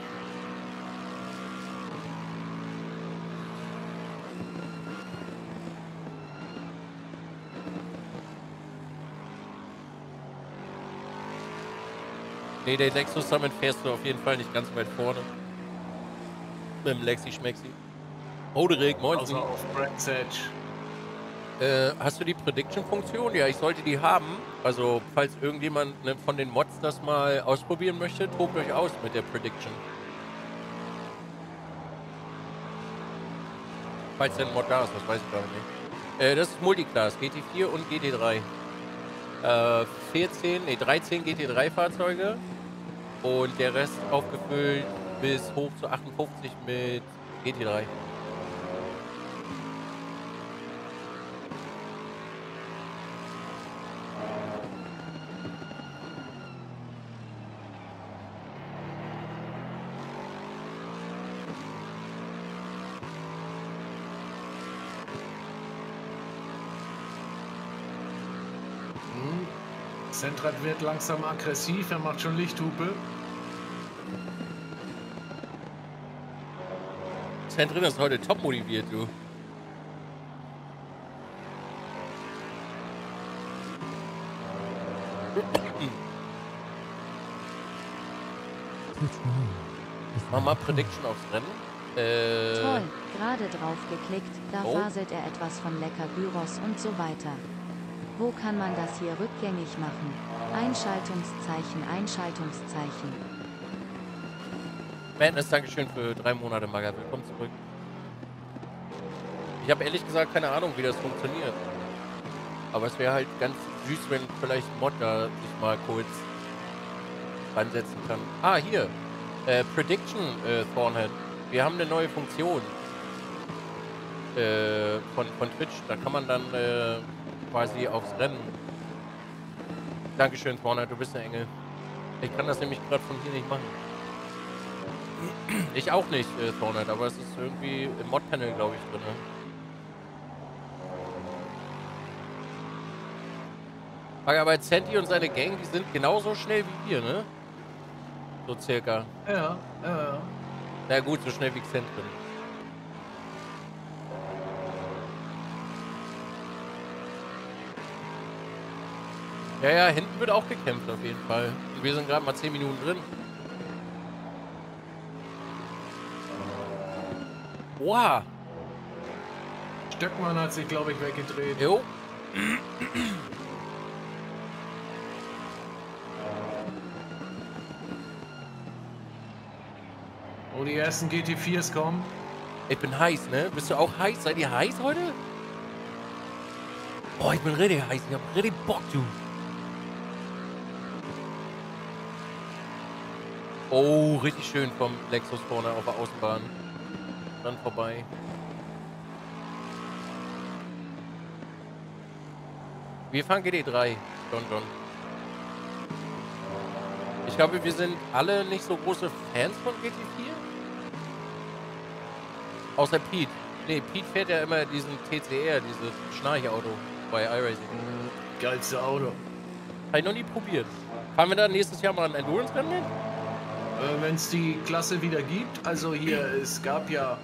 Nee, den Lexus Summit fährst du auf jeden Fall nicht ganz weit vorne. Mit dem Lexi-Schmexi. Moderik, moin. Außer auf Brands Edge. Hast du die Prediction-Funktion? Ja, ich sollte die haben. Also, falls irgendjemand von den Mods das mal ausprobieren möchte, tobt euch aus mit der Prediction. Falls der Mod da ist, das weiß ich gerade nicht. Das ist Multiclass, GT4 und GT3. 13 GT3-Fahrzeuge und der Rest aufgefüllt bis hoch zu 58 mit GT3. Zentrad wird langsam aggressiv, er macht schon Lichthupe. Zentrin ist heute top motiviert, du. Mach mal Prediction aufs Rennen. Toll, gerade drauf geklickt, da faselt er etwas von lecker Gyros und so weiter. Wo kann man das hier rückgängig machen? Einschaltungszeichen, Einschaltungszeichen. Madness, Dankeschön für 3 Monate, Maga. Willkommen zurück. Ich habe ehrlich gesagt keine Ahnung, wie das funktioniert. Aber es wäre halt ganz süß, wenn vielleicht Mod da sich mal kurz reinsetzen kann. Ah, hier. Prediction, Thornhead. Wir haben eine neue Funktion. Von Twitch. Da kann man dann quasi aufs Rennen. Dankeschön, Thornhead. Du bist ein Engel. Ich kann das nämlich gerade von hier nicht machen. Ich auch nicht, Thornhead, aber es ist irgendwie im Mod-Panel, glaube ich, drin. Aber Sandy und seine Gang, die sind genauso schnell wie wir, ne? So circa. Ja. Na gut, so schnell wie Xentrin. Ja, hinten wird auch gekämpft auf jeden Fall. Und wir sind gerade mal 10 Minuten drin. Wow. Stöckmann hat sich, glaube ich, weggedreht. Jo. Oh, die ersten GT4s kommen. Ich bin heiß, ne? Bist du auch heiß? Seid ihr heiß heute? Oh, ich bin richtig heiß. Ich hab richtig Bock, du. Oh, richtig schön vom Lexus vorne auf der Außenbahn. Dann vorbei. Wir fahren GT3, John. Ich glaube, wir sind alle nicht so große Fans von GT4. Außer Pete. Nee, Pete fährt ja immer diesen TCR, dieses Schnarchauto bei iRacing. Geilste Auto. Habe ich noch nie probiert. Fahren wir dann nächstes Jahr mal ein Endurance-Rennen mit? Wenn es die Klasse wieder gibt. Also hier, es gab ja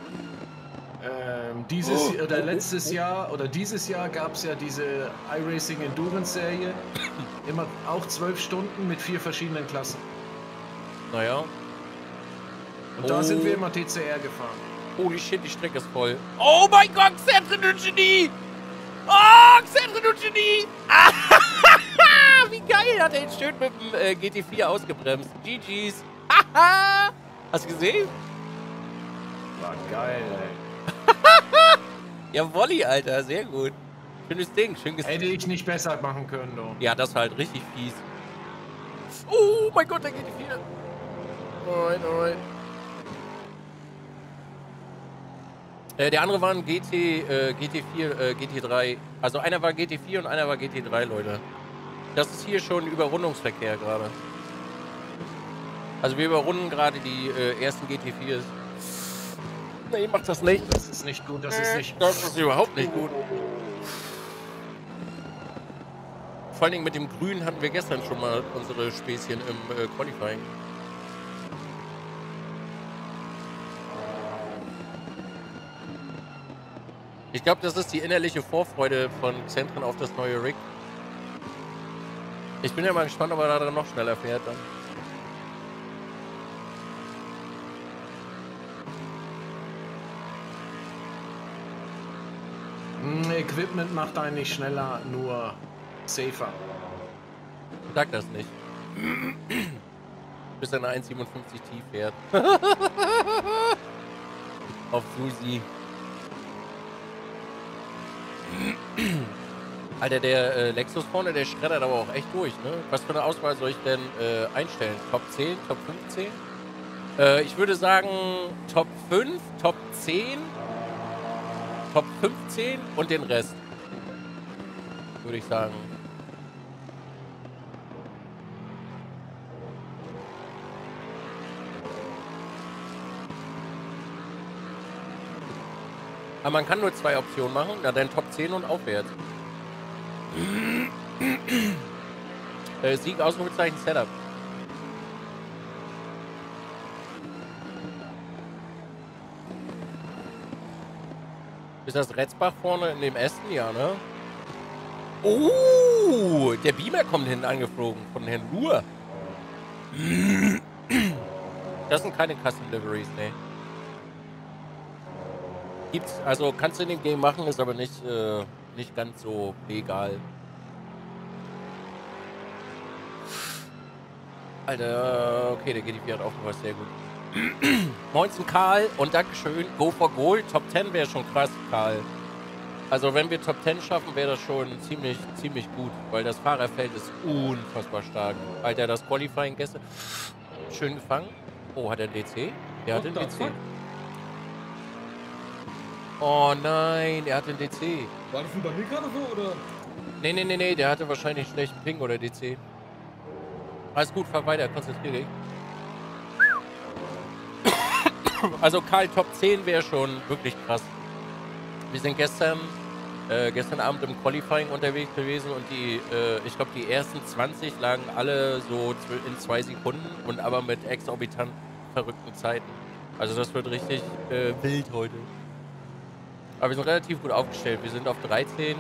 letztes Jahr oder dieses Jahr gab es ja diese iRacing Endurance Serie. Immer auch 12 Stunden mit 4 verschiedenen Klassen. Naja. Und da sind wir immer TCR gefahren. Holy shit, die Strecke ist voll. Oh mein Gott, Xentrin und Genie! Oh, Xentrin und Genie! Wie geil, hat er ihn schön mit dem GT4 ausgebremst. GG's. Hast du gesehen? War geil, ey. Jawolli, Alter, sehr gut. Schönes Ding, schön gesehen. Hätte ich nicht besser machen können, doch. Ja, das war halt richtig fies. Oh mein Gott, der GT4. Nein. Der andere war ein GT3. Also einer war GT4 und einer war GT3, Leute. Das ist hier schon Überrundungsverkehr gerade. Also wir überrunden gerade die ersten GT4s. Nee, mach das nicht. Das ist nicht gut, das ist nicht... Das ist überhaupt nicht gut. Vor allen Dingen mit dem Grün hatten wir gestern schon mal unsere Späßchen im Qualifying. Ich glaube, das ist die innerliche Vorfreude von Xentrin auf das neue Rig. Ich bin ja mal gespannt, ob er da drin noch schneller fährt dann. Equipment macht einen nicht schneller, nur safer. Sag das nicht. Bis er eine 1,57 tief fährt. Auf Susi. Alter, der Lexus vorne, der schreddert aber auch echt durch, ne? Was für eine Auswahl soll ich denn einstellen? Top 10, Top 15? Ich würde sagen Top 5, Top 10, Top 15 und den Rest. Würde ich sagen. Aber man kann nur 2 Optionen machen. Na, dann Top 10 und aufwärts. Sieg, Ausrufezeichen, Setup. Ist das Retzbach vorne in dem Essen? Ja, ne? Oh, der Beamer kommt hinten angeflogen von Herrn Luhr. Das sind keine Custom Liveries, ne. Gibt's, also kannst du in dem Game machen, ist aber nicht, nicht ganz so legal. Alter, okay, der GT4 hat auch was sehr gut. 19 Karl und Dankeschön, Go for Gold. Top 10 wäre schon krass, Karl. Also wenn wir Top 10 schaffen, wäre das schon ziemlich gut, weil das Fahrerfeld ist unfassbar stark. Alter, das Qualifying gestern, schön gefangen. Oh, hat er einen DC? Der hat den DC. Oh nein, er hat den DC. War das denn bei mir gerade so, oder? Nee, der hatte wahrscheinlich schlechten Ping oder DC. Alles gut, fahr weiter, konzentrier dich. Also Karl, Top 10 wäre schon wirklich krass. Wir sind gestern Abend im Qualifying unterwegs gewesen und die, ich glaube die ersten 20 lagen alle so in 2 Sekunden und aber mit exorbitant verrückten Zeiten. Also das wird richtig wild heute. Aber wir sind relativ gut aufgestellt. Wir sind auf 13.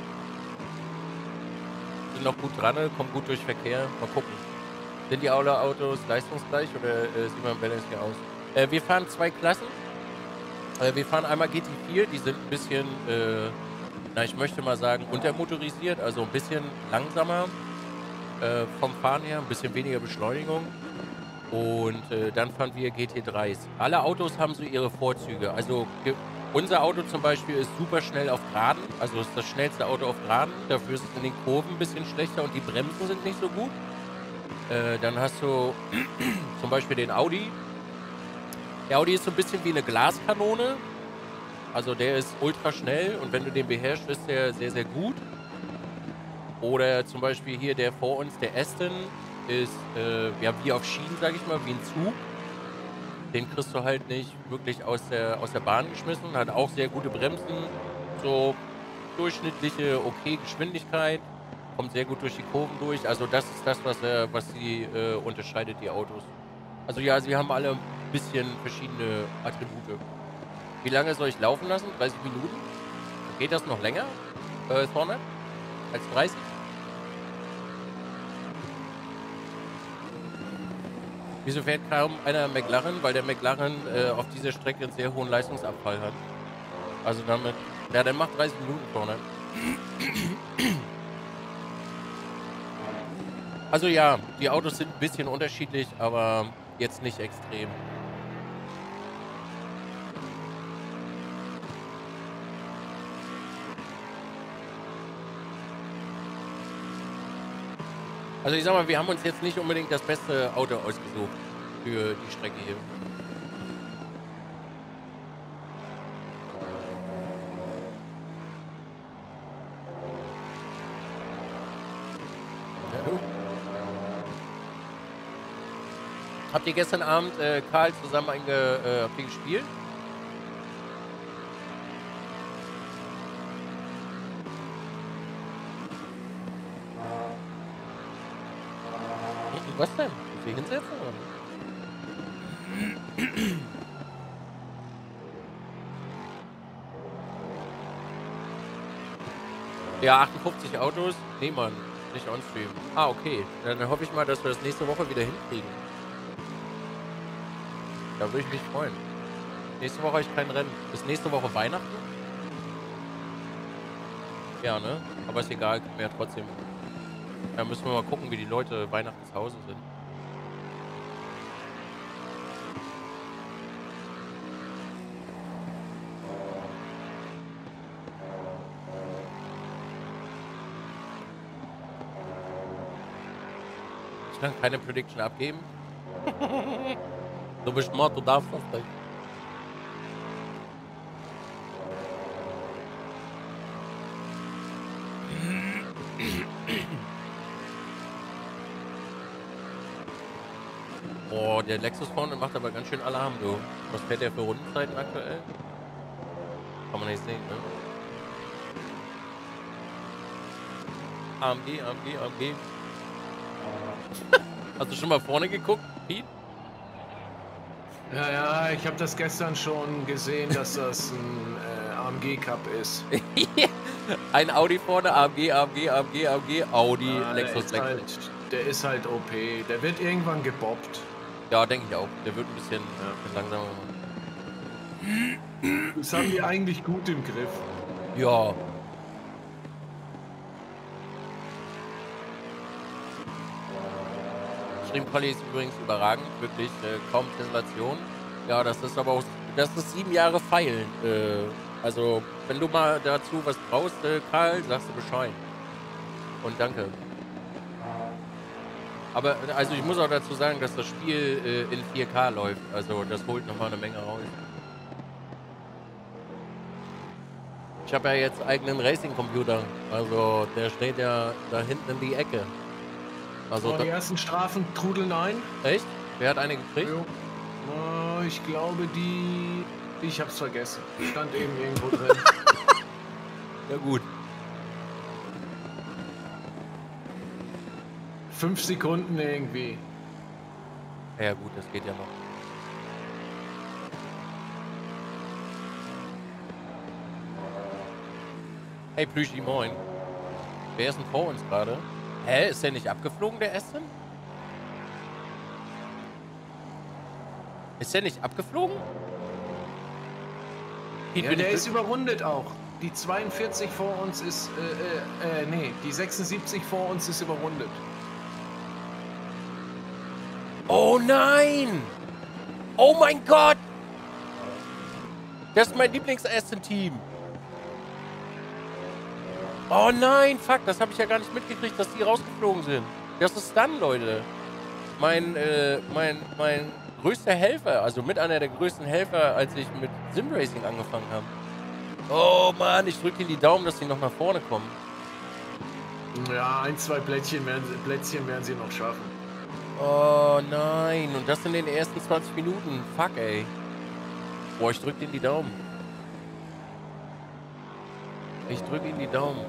Sind noch gut dran, kommen gut durch Verkehr. Mal gucken. Sind die Autos leistungsgleich oder sieht man Balance hier aus? Wir fahren 2 Klassen. Wir fahren einmal GT4, die sind ein bisschen, ich möchte mal sagen, untermotorisiert, also ein bisschen langsamer vom Fahren her, ein bisschen weniger Beschleunigung. Und dann fahren wir GT3s. Alle Autos haben so ihre Vorzüge. Also unser Auto zum Beispiel ist super schnell auf Geraden, also ist das schnellste Auto auf Geraden. Dafür ist es in den Kurven ein bisschen schlechter und die Bremsen sind nicht so gut. Dann hast du zum Beispiel den Audi. Der Audi ist so ein bisschen wie eine Glaskanone. Also der ist ultra schnell und wenn du den beherrschst, ist der sehr, sehr gut. Oder zum Beispiel hier der vor uns, der Aston, ist ja wie auf Schienen, sag ich mal, wie ein Zug. Den kriegst du halt nicht wirklich aus der Bahn geschmissen. Hat auch sehr gute Bremsen. So durchschnittliche, okay Geschwindigkeit. Kommt sehr gut durch die Kurven durch. Also das ist das, was sie unterscheidet, die Autos. Also ja, sie haben alle ein bisschen verschiedene Attribute. Wie lange soll ich laufen lassen? 30 Minuten? Geht das noch länger? Vorne? Als 30? Wieso fährt kaum einer McLaren? Weil der McLaren auf dieser Strecke einen sehr hohen Leistungsabfall hat. Also damit, ja, der macht 30 Minuten vorne. Also ja, die Autos sind ein bisschen unterschiedlich, aber jetzt nicht extrem. Also ich sag mal, wir haben uns jetzt nicht unbedingt das beste Auto ausgesucht für die Strecke hier. Ja. Habt ihr gestern Abend Karl zusammen habt ihr gespielt? Was denn? Muss ich hinsetzen? Oder? Ja, 58 Autos. Nee, Mann. Nicht on-stream. Ah, okay. Dann hoffe ich mal, dass wir das nächste Woche wieder hinkriegen. Da würde ich mich freuen. Nächste Woche habe ich kein Rennen. Ist nächste Woche Weihnachten? Ja, ne? Aber ist egal, können wir ja trotzdem. Da müssen wir mal gucken, wie die Leute Weihnachten zu Hause sind. Ich kann keine Prediction abgeben. Du bist smart, du darfst das nicht. Oh, der Lexus vorne macht aber ganz schön Alarm, du. Was fährt der für Rundenzeiten aktuell? Kann man nicht sehen, ne? AMG, AMG, AMG. Hast du schon mal vorne geguckt, Pete? Ja, ich habe das gestern schon gesehen, dass das ein AMG Cup ist. Ein Audi vorne, AMG, AMG, AMG, AMG, Audi, Ja, Lexus, der ist halt OP. Der wird irgendwann gebobbt. Ja, denke ich auch. Der wird ein bisschen langsamer machen. Das haben die eigentlich gut im Griff. Ja. Stream-Quali ist übrigens überragend, wirklich kaum Präsentation. Ja, das ist aber auch, das ist 7 Jahre Feilen. Also, wenn du mal dazu was brauchst, Karl, sagst du Bescheid. Und danke. Aber, also ich muss auch dazu sagen, dass das Spiel in 4K läuft. Also, das holt nochmal eine Menge raus. Ich habe ja jetzt eigenen Racing-Computer. Also, der steht ja da hinten in die Ecke. Also die ersten Strafen trudeln ein. Echt? Wer hat eine gekriegt? Ich glaube, ich hab's vergessen. Stand eben irgendwo drin. Ja, gut. 5 Sekunden irgendwie. Ja, gut, das geht ja noch. Hey, Plüschi, moin. Wer ist denn vor uns gerade? Hä, ist der nicht abgeflogen, der Aston? Ist der nicht abgeflogen? Ja, der ist überrundet auch. Die 42 vor uns ist, nee, die 76 vor uns ist überrundet. Oh nein! Oh mein Gott! Das ist mein Lieblings-Aston-Team. Oh nein, fuck, das habe ich ja gar nicht mitgekriegt, dass die rausgeflogen sind. Das ist dann, Leute. Mein größter Helfer, also mit einer der größten Helfer, als ich mit Simracing angefangen habe. Oh Mann, ich drücke Ihnen die Daumen, dass die noch nach vorne kommen. Ja, 1, 2 Plätzchen werden sie noch schaffen. Oh nein, und das in den ersten 20 Minuten. Fuck, ey. Boah, ich drücke Ihnen die Daumen. Ich drücke Ihnen die Daumen.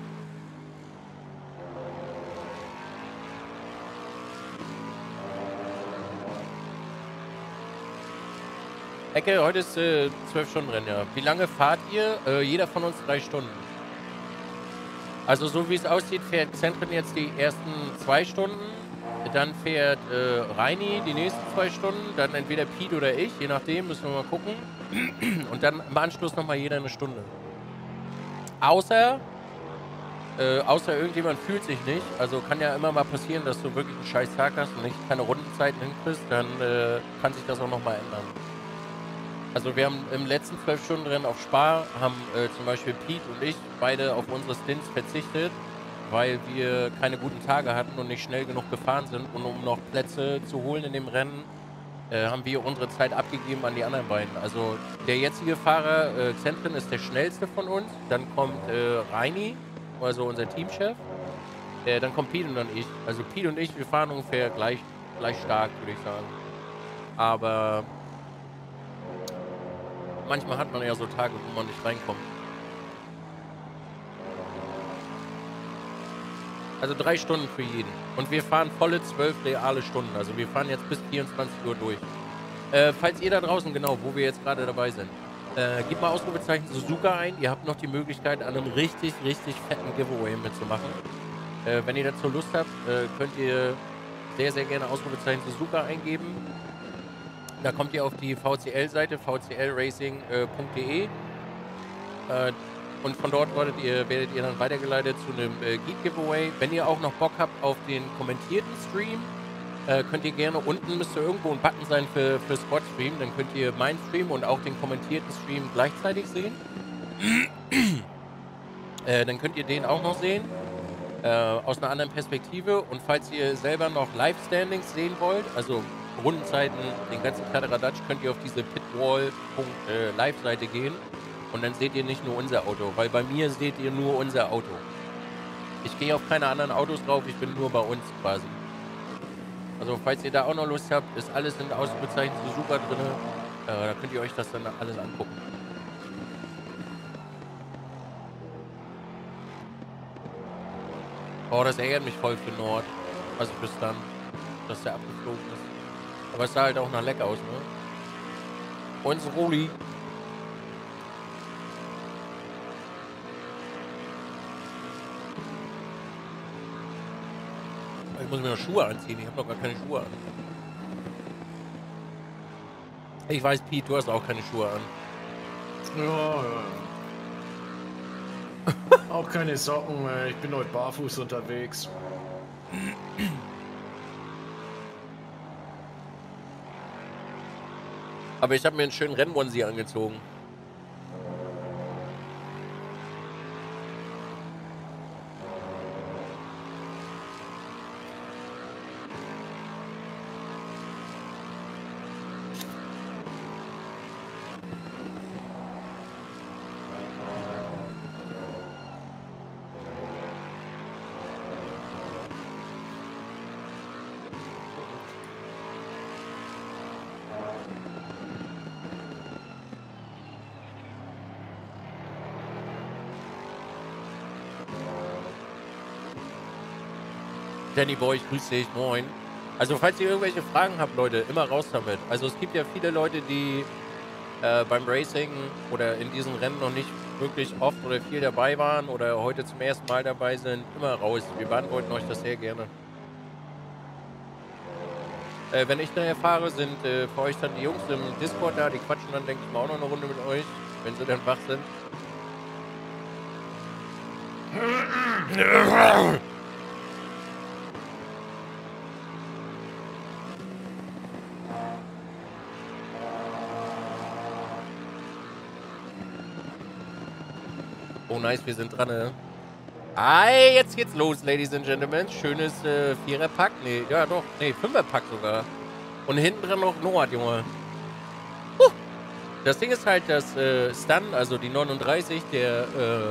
Ecke, heute ist 12-Stunden-Rennen, ja. Wie lange fahrt ihr? Jeder von uns 3 Stunden. Also so wie es aussieht, fährt Zentren jetzt die ersten 2 Stunden. Dann fährt Reini die nächsten 2 Stunden. Dann entweder Pete oder ich, je nachdem, müssen wir mal gucken. Und dann im Anschluss nochmal jeder eine Stunde. Außer irgendjemand fühlt sich nicht. Also kann ja immer mal passieren, dass du wirklich einen scheiß Tag hast und nicht keine Rundenzeiten hinkriegst. Dann kann sich das auch nochmal ändern. Also wir haben im letzten 12-Stunden-Rennen auf Spa, haben zum Beispiel Pete und ich beide auf unsere Stints verzichtet, weil wir keine guten Tage hatten und nicht schnell genug gefahren sind. Und um noch Plätze zu holen in dem Rennen, haben wir unsere Zeit abgegeben an die anderen beiden. Also der jetzige Fahrer, Zentren, ist der schnellste von uns. Dann kommt Reini, also unser Teamchef. Dann kommt Pete und dann ich. Also Pete und ich, wir fahren ungefähr gleich stark, würde ich sagen. Aber manchmal hat man ja so Tage, wo man nicht reinkommt. Also 3 Stunden für jeden. Und wir fahren volle 12 reale Stunden. Also wir fahren jetzt bis 24 Uhr durch. Falls ihr da draußen, genau, wo wir jetzt gerade dabei sind, gebt mal Ausrufezeichen Suzuka ein. Ihr habt noch die Möglichkeit, an einem richtig, richtig fetten Giveaway mitzumachen. Wenn ihr dazu Lust habt, könnt ihr sehr, sehr gerne Ausrufezeichen Suzuka eingeben. Da kommt ihr auf die VCL-Seite, vclracing.de. Und von dort werdet ihr dann weitergeleitet zu einem Geek-Giveaway. Wenn ihr auch noch Bock habt auf den kommentierten Stream, könnt ihr gerne, unten müsste irgendwo ein Button sein für Squad-Stream, dann könnt ihr meinen Stream und auch den kommentierten Stream gleichzeitig sehen. Dann könnt ihr den auch noch sehen, aus einer anderen Perspektive. Und falls ihr selber noch Live-Standings sehen wollt, also Rundenzeiten, den ganzen Kladderadatsch, könnt ihr auf diese pitwall.live-Seite gehen. Und dann seht ihr nicht nur unser Auto, weil bei mir seht ihr nur unser Auto. Ich gehe auf keine anderen Autos drauf, ich bin nur bei uns quasi. Also falls ihr da auch noch Lust habt, ist alles in der Ausbezeichnung super drin. Da könnt ihr euch das dann alles angucken. Oh, das ärgert mich voll für Nord. Also bis dann, dass der abgeflogen ist. Aber es sah halt auch nach Leck aus, ne? Und Roli. Ich muss mir noch Schuhe anziehen. Ich habe noch gar keine Schuhe an. Ich weiß, Pete, du hast auch keine Schuhe an. Ja. Auch keine Socken. Ich bin heute barfuß unterwegs. Aber ich habe mir einen schönen Rennonesie angezogen. Danny Boy, ich grüße dich, moin. Also falls ihr irgendwelche Fragen habt, Leute, immer raus damit. Also es gibt ja viele Leute, die beim Racing oder in diesen Rennen noch nicht wirklich oft oder viel dabei waren oder heute zum ersten Mal dabei sind. Immer raus. Wir beantworten euch das sehr gerne. Wenn ich nachher fahre, sind für euch dann die Jungs im Discord da. Die quatschen dann, denke ich mal, auch noch eine Runde mit euch, wenn sie dann wach sind. Oh nice, wir sind dran, ne? Ei, jetzt geht's los, Ladies and Gentlemen. Schönes Vierer-Pack. Nee, ja doch. Nee, Fünfer-Pack sogar. Und hinten dran noch Nord, Junge. Das Ding ist halt, dass Stun, also die 39, der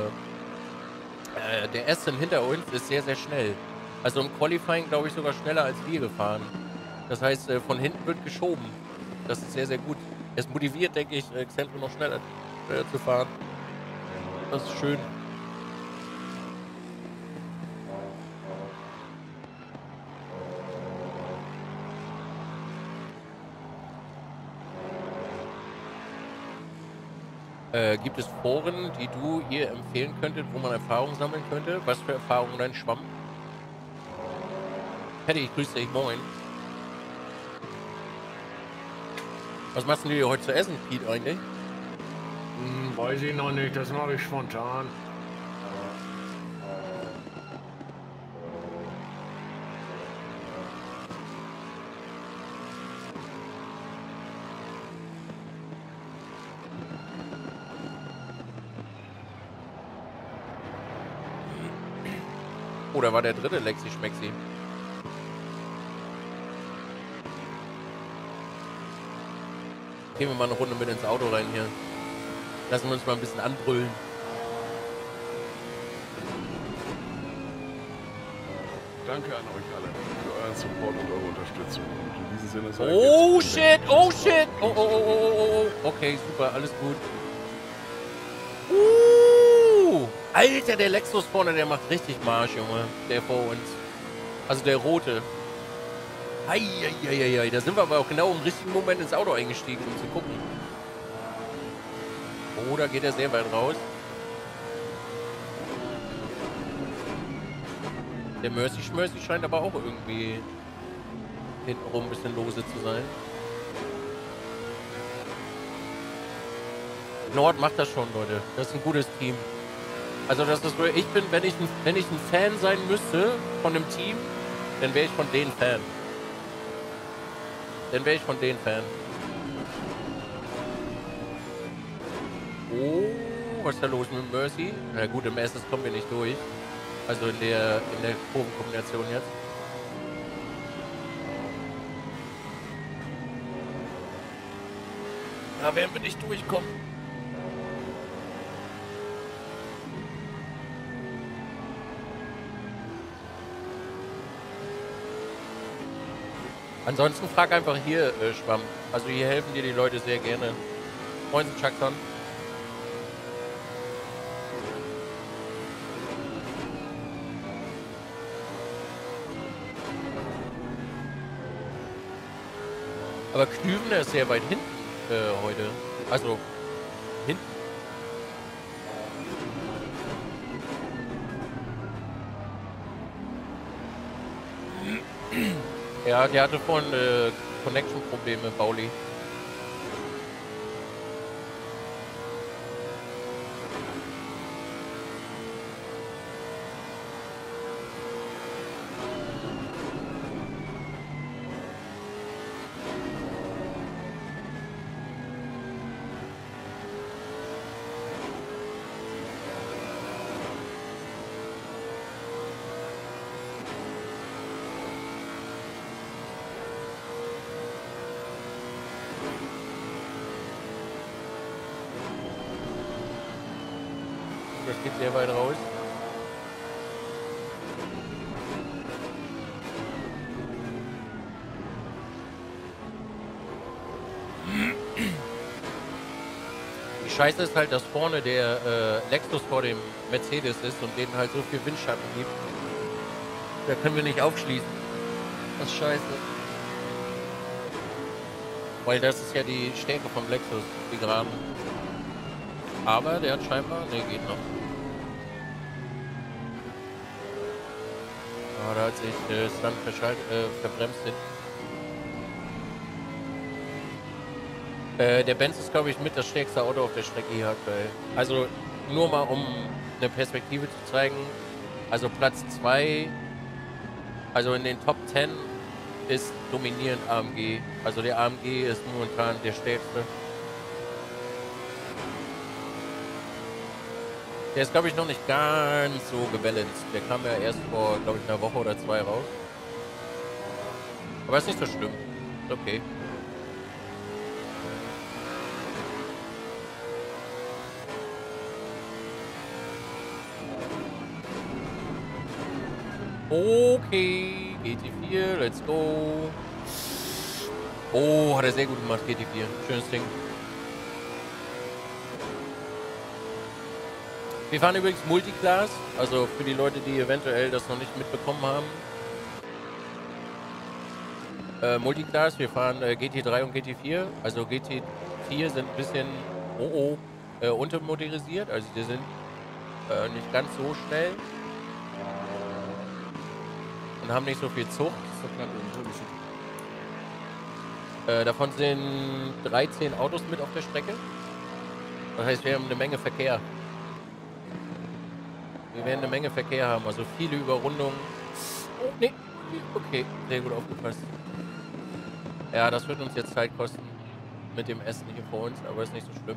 Aston hinter uns ist sehr, sehr schnell. Also im Qualifying, glaube ich, sogar schneller als wir gefahren. Das heißt, von hinten wird geschoben. Das ist sehr, sehr gut. Es motiviert, denke ich, Xentro noch schneller zu fahren. Das ist schön. Gibt es Foren, die du ihr empfehlen könntest, wo man Erfahrungen sammeln könnte? Was für Erfahrungen dein Schwamm? Patty, ich grüße dich, moin. Was machst du dir heute zu essen, Pete, eigentlich? Weiß ich noch nicht, das mache ich spontan. Oder war der dritte Lexi Schmexi? Gehen wir mal eine Runde mit ins Auto rein hier. Lassen wir uns mal ein bisschen anbrüllen. Danke an euch alle für euren Support und eure Unterstützung. Und in diesem Sinne sage Oh ich jetzt shit, oh shit. Oh. Okay, super, alles gut. Alter, der Lexus vorne, der macht richtig Marsch, Junge. Der vor uns. Also der rote. Eieieiei, da sind wir aber auch genau im richtigen Moment ins Auto eingestiegen, um zu gucken. Oh, da geht er sehr weit raus. Der Mercy Schmercy scheint aber auch irgendwie hintenrum ein bisschen lose zu sein. Nord macht das schon, Leute. Das ist ein gutes Team. Also das ist, ich bin, wenn ich ein Fan sein müsste von einem Team, dann wäre ich von denen Fan. Oh, was ist da los mit Mercy? Na gut, im Erstes kommen wir nicht durch. Also in der Kurvenkombination jetzt. Da werden wir nicht durchkommen. Ansonsten frag einfach hier, Schwamm. Also hier helfen dir die Leute sehr gerne. Moin, Chuckson. Aber Knüvener ist sehr weit hinten heute. Also hinten. Ja, der hatte vorhin Connection-Probleme, Bauli. Das geht sehr weit raus. Die Scheiße ist halt, dass vorne der Lexus vor dem Mercedes ist und denen halt so viel Windschatten gibt. Da können wir nicht aufschließen. Das ist scheiße. Weil das ist ja die Stärke vom Lexus, die Geraden. Aber der hat scheinbar... Ne, geht noch. Ah, da hat sich Stunt verbremst hin. Der Benz ist, glaube ich, mit das stärkste Auto auf der Strecke hier aktuell. Also nur mal, um eine Perspektive zu zeigen. Also Platz 2, also in den Top 10 ist dominierend AMG. Also der AMG ist momentan der stärkste. Der ist, glaube ich, noch nicht ganz so gebalanced. Der kam ja erst vor, glaube ich, einer Woche oder 2 raus. Aber ist nicht so schlimm. Ist okay. Okay, GT4, let's go. Oh, hat er sehr gut gemacht, GT4. Schönes Ding. Wir fahren übrigens Multiclass, also für die Leute, die eventuell das noch nicht mitbekommen haben. Multiclass, wir fahren GT3 und GT4. Also GT4 sind ein bisschen untermotorisiert, also die sind nicht ganz so schnell. Und haben nicht so viel Zucht. Davon sind 13 Autos mit auf der Strecke. Das heißt, wir haben eine Menge Verkehr. Wir werden eine Menge Verkehr haben, also viele Überrundungen. Oh, nee. Okay, sehr gut aufgepasst. Ja, das wird uns jetzt Zeit kosten mit dem Essen hier vor uns, aber ist nicht so schlimm.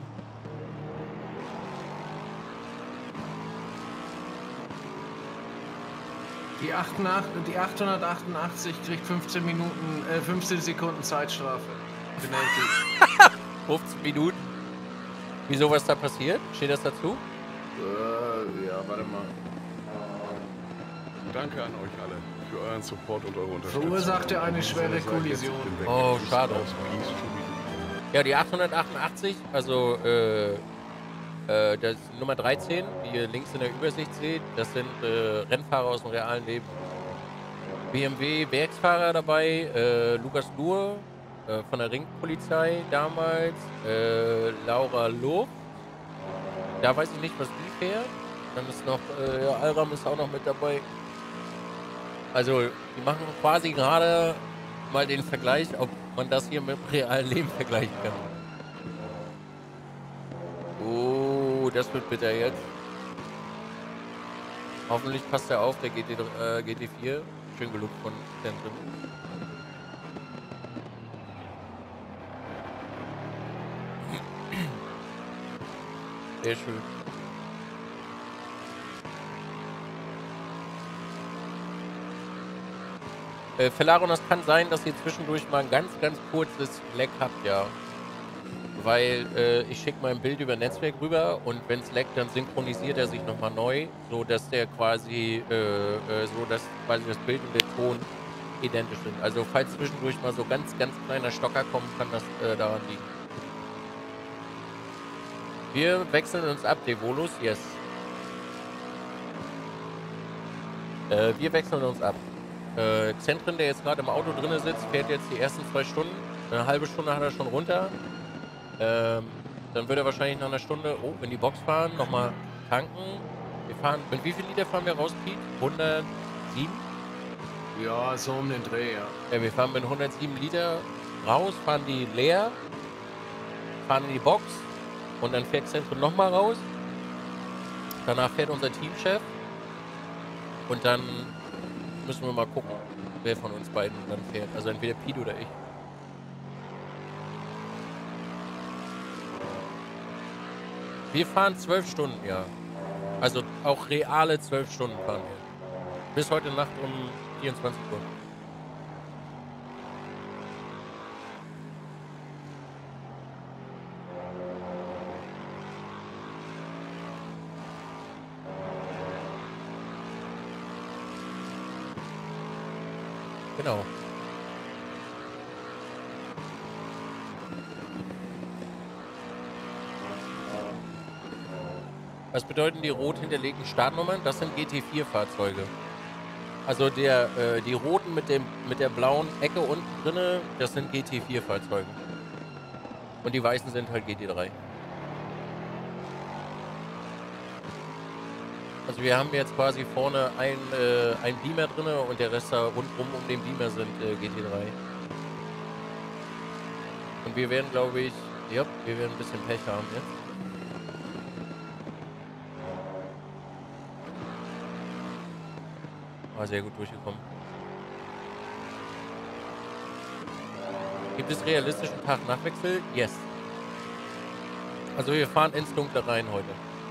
Die 888 kriegt 15 Sekunden Zeitstrafe. Benötigt. 15 Minuten? Wieso, was da passiert? Steht das dazu? Ja, warte mal. Danke an euch alle für euren Support und eure Unterstützung. Verursachte eine schwere Kollision. Oh, schade. Ja, die 888, also das ist Nummer 13, die ihr links in der Übersicht seht, das sind Rennfahrer aus dem realen Leben. BMW Werksfahrer dabei, Lukas Luhr von der Ringpolizei damals, Laura Luft, da weiß ich nicht, was die fährt. Dann ist noch, Alram ist auch noch mit dabei. Also, die machen quasi gerade mal den Vergleich, ob man das hier mit dem realen Leben vergleichen kann. Oh, das wird bitter jetzt. Hoffentlich passt er auf, der GT4. Schön gelobt von Zentrum. Sehr schön. Felaron, das kann sein, dass ihr zwischendurch mal ein ganz kurzes Lag habt, ja. Weil ich schicke mein Bild über Netzwerk rüber und wenn es laggt, dann synchronisiert er sich nochmal neu, so dass der quasi, das Bild und der Ton identisch sind. Also falls zwischendurch mal so ganz kleiner Stocker kommt, kann das daran liegen. Wir wechseln uns ab, Devolus, yes. Wir wechseln uns ab. Zentren, der jetzt gerade im Auto drin sitzt, fährt jetzt die ersten 2 Stunden. Eine halbe Stunde hat er schon runter. Dann wird er wahrscheinlich nach einer Stunde, in die Box fahren, nochmal tanken. Wir fahren, mit wie viel Liter fahren wir raus, Piet? 107? Ja, so um den Dreh, ja. Ja, wir fahren mit 107 Liter raus, fahren die leer, fahren in die Box und dann fährt Zentrum nochmal raus. Danach fährt unser Teamchef und dann müssen wir mal gucken, wer von uns beiden dann fährt. Also entweder Piet oder ich. Wir fahren 12 Stunden, ja. Also auch reale 12 Stunden fahren wir. Bis heute Nacht um 24 Uhr. Genau. Was bedeuten die rot hinterlegten Startnummern? Das sind GT4-Fahrzeuge. Also die roten mit der blauen Ecke unten drinne, das sind GT4-Fahrzeuge. Und die weißen sind halt GT3. Also wir haben jetzt quasi vorne ein Beamer drinne und der Rest da rundrum um den Beamer sind GT3. Und wir werden, glaube ich, ja, wir werden ein bisschen Pech haben jetzt. Sehr gut durchgekommen. Gibt es realistischen Tag-Nachwechsel? Yes. Also wir fahren ins Dunkle rein heute.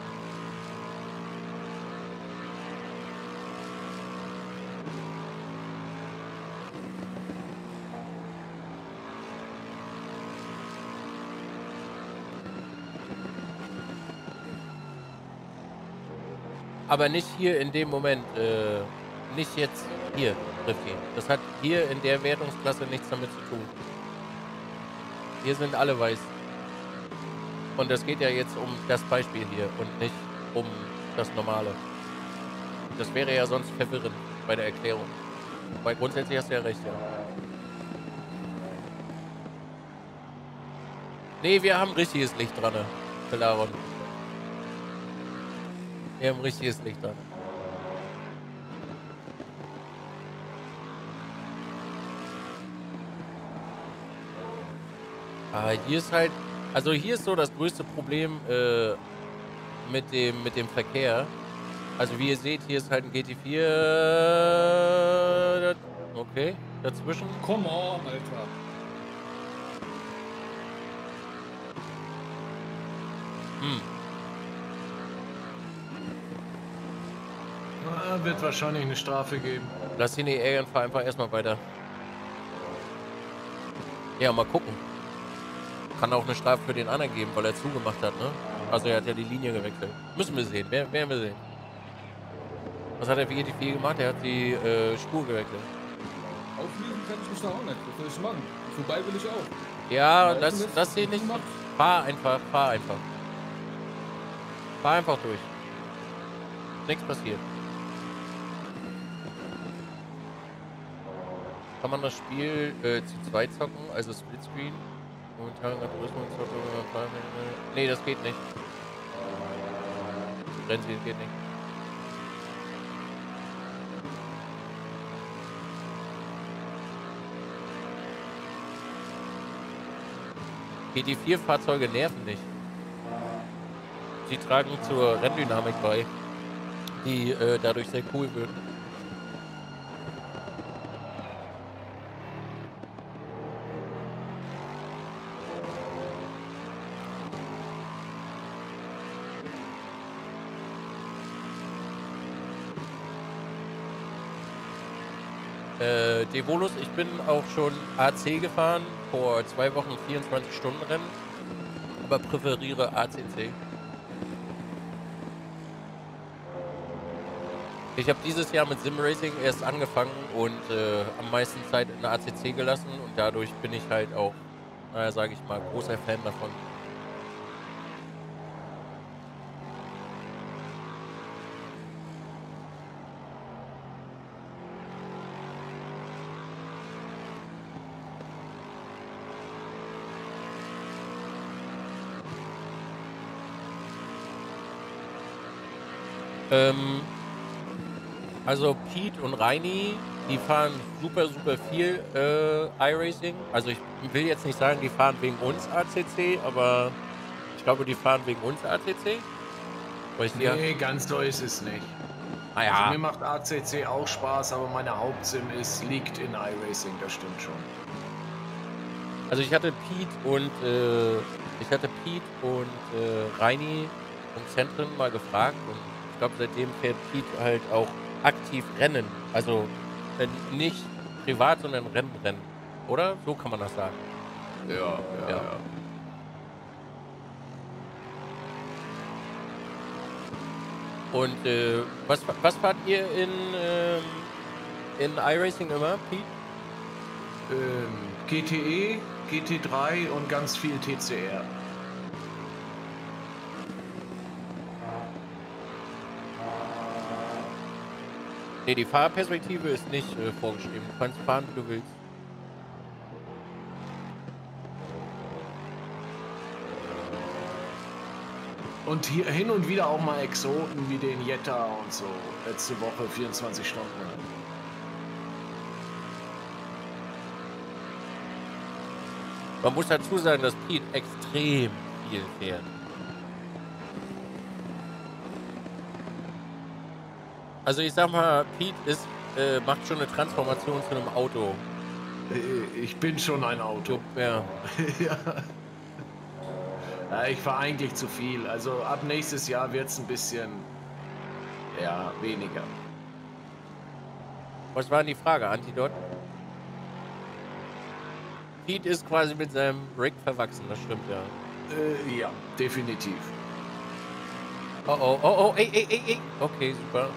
Aber nicht hier in dem Moment, nicht jetzt hier, Rifki. Das hat hier in der Wertungsklasse nichts damit zu tun. Hier sind alle weiß. Und es geht ja jetzt um das Beispiel hier und nicht um das Normale. Das wäre ja sonst verwirrend bei der Erklärung. Weil grundsätzlich hast du ja recht, ja. Nee, wir haben richtiges Licht dran, Felaron. Wir haben richtiges Licht dran. Hier ist halt, also hier ist so das größte Problem mit dem Verkehr. Also wie ihr seht, hier ist halt ein GT4, okay, dazwischen. Come on, Alter. Wird wahrscheinlich eine Strafe geben. Lass ihn nicht ärgern, fahr einfach erstmal weiter. Ja, mal gucken. Kann auch eine Strafe für den anderen geben, weil er zugemacht hat, ne? Also er hat ja die Linie gewechselt. Müssen wir sehen, werden wir sehen. Was hat er für GT4 gemacht? Er hat die Spur gewechselt. Auflegen kann ich mich da auch nicht. Was soll ich machen? Vorbei will ich auch. Ja, lass den nicht. Fahr einfach. Fahr einfach durch. Nichts passiert. Kann man das Spiel zu zweit zocken, also Splitscreen? Momentan Gran Turismo zocken. Nee, das geht nicht. Rennspiel geht nicht. GT4-Fahrzeuge nerven nicht. Sie tragen zur Renndynamik bei. die dadurch sehr cool wird. Devolus, ich bin auch schon AC gefahren, vor 2 Wochen 24-Stunden-Rennen, aber präferiere ACC. Ich habe dieses Jahr mit Simracing erst angefangen und am meisten Zeit in der ACC gelassen und dadurch bin ich halt auch, naja, sage ich mal, großer Fan davon. Also Pete und Reini, die fahren super viel iRacing. Also ich will jetzt nicht sagen, die fahren wegen uns ACC, aber ich glaube, die fahren wegen uns ACC. Nee, ganz so ist es nicht. Ah, ja. Also mir macht ACC auch Spaß, aber meine Hauptsim liegt in iRacing, das stimmt schon. Also ich hatte Pete und Reini vom Zentrum mal gefragt und ich glaube, seitdem fährt Pete halt auch aktiv Rennen. Also nicht privat, sondern Rennen. Oder? So kann man das sagen. Ja. Und was fahrt ihr in iRacing immer, Pete? GTE, GT3 und ganz viel TCR. Nee, die Fahrperspektive ist nicht vorgeschrieben. Du kannst fahren, wie du willst. Und hier hin und wieder auch mal Exoten wie den Jetta und so. Letzte Woche 24 Stunden. Man muss dazu sagen, dass Pete extrem viel fährt. Also ich sag mal, Pete macht schon eine Transformation zu einem Auto. Ich bin schon ein Auto. Ja. Ja. Ja, ich fahre eigentlich zu viel. Also ab nächstes Jahr wird es ein bisschen weniger. Was war denn die Frage, Antidot? Pete ist quasi mit seinem Rig verwachsen, das stimmt ja. Ja, definitiv. Oh, ey. Okay, super.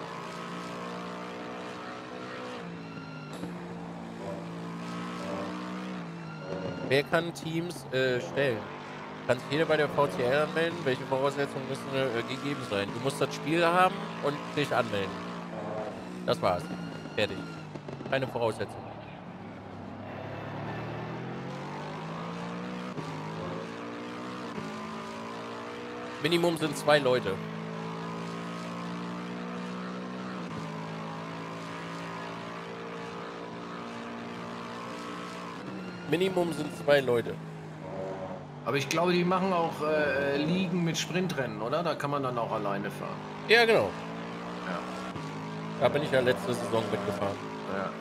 Wer kann Teams stellen? Kann sich jeder bei der VCR anmelden? Welche Voraussetzungen müssen gegeben sein? Du musst das Spiel haben und dich anmelden. Das war's. Fertig. Keine Voraussetzungen. Minimum sind 2 Leute. Minimum sind 2 Leute. Aber ich glaube, die machen auch Ligen mit Sprintrennen, oder? Da kann man dann auch alleine fahren. Ja, genau. Ja. Da bin ich ja letzte Saison mitgefahren. Ja.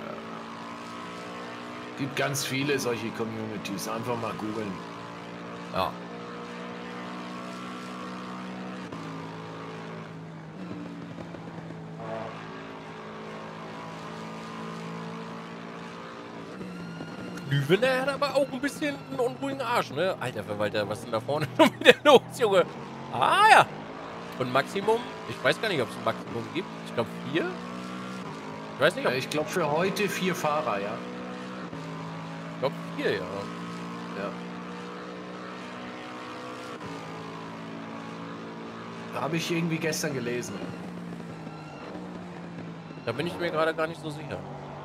Gibt ganz viele solche Communities. Einfach mal googeln. Ja. Glühwein hat aber auch ein bisschen einen unruhigen Arsch, ne? Alter Verwalter, was ist denn da vorne schon wieder los, Junge? Ah ja. Und Maximum? Ich weiß gar nicht, ob es ein Maximum gibt. Ich glaube 4. Ich weiß nicht, ob... Ich glaube für heute 4 Fahrer, ja. Ich glaube 4, ja. Habe ich irgendwie gestern gelesen. Da bin ich mir gerade gar nicht so sicher.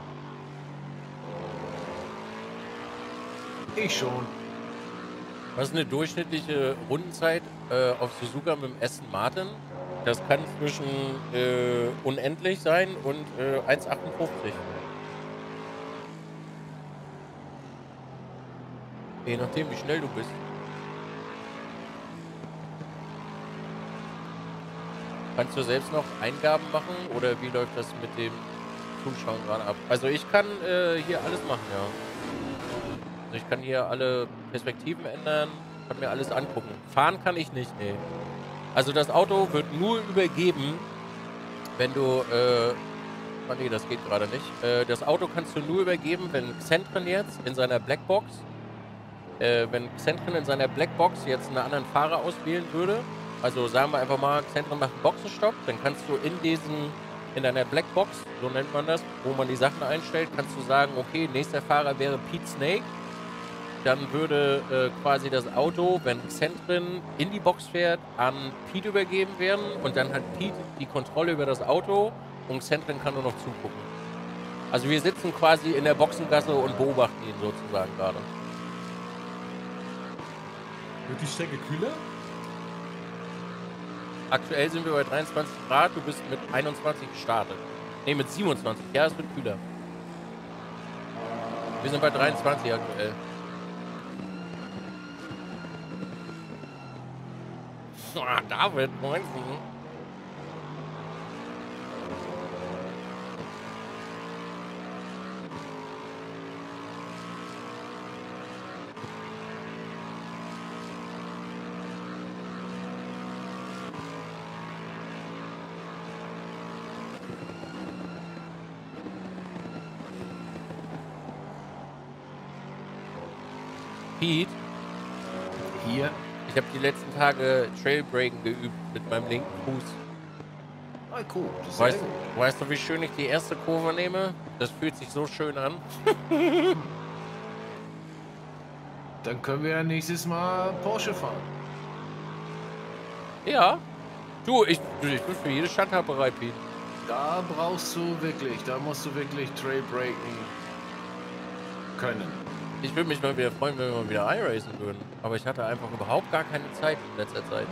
Ich schon. Was ist eine durchschnittliche Rundenzeit auf Suzuka mit dem Aston Martin? Das kann zwischen unendlich sein und 1,58. Je nachdem, wie schnell du bist. Kannst du selbst noch Eingaben machen oder wie läuft das mit dem Zuschauen gerade ab? Also ich kann hier alles machen, ja. Also ich kann hier alle Perspektiven ändern, kann mir alles angucken. Fahren kann ich nicht, nee. Also das Auto wird nur übergeben, wenn du, nee, das geht gerade nicht. Das Auto kannst du nur übergeben, wenn Xentren jetzt in seiner Blackbox, wenn Xentren in seiner Blackbox jetzt einen anderen Fahrer auswählen würde, also sagen wir einfach mal, Xentren macht einen Boxenstopp, dann kannst du in deiner Blackbox, so nennt man das, wo man die Sachen einstellt, kannst du sagen, okay, nächster Fahrer wäre Pete Snake. Dann würde quasi das Auto, wenn Xentren in die Box fährt, an Pete übergeben werden und dann hat Pete die Kontrolle über das Auto und Xentren kann nur noch zugucken. Also wir sitzen quasi in der Boxengasse und beobachten ihn sozusagen gerade. Wird die Strecke kühler? Aktuell sind wir bei 23 Grad, du bist mit 21 gestartet. Ne, mit 27, ja, es wird kühler. Wir sind bei 23 aktuell. David, moin. Pete? Hier. Ich habe die letzten Tage Trailbreaken geübt mit meinem linken Fuß. Ah, cool. Weißt du, wie schön ich die erste Kurve nehme? Das fühlt sich so schön an. Dann können wir ja nächstes Mal Porsche fahren. Ja. Du, ich bin für jede Standart bereit, Pete. Da musst du wirklich Trailbreaken können. Ich würde mich mal wieder freuen, wenn wir mal wieder iRacen würden. Aber ich hatte einfach überhaupt gar keine Zeit in letzter Zeit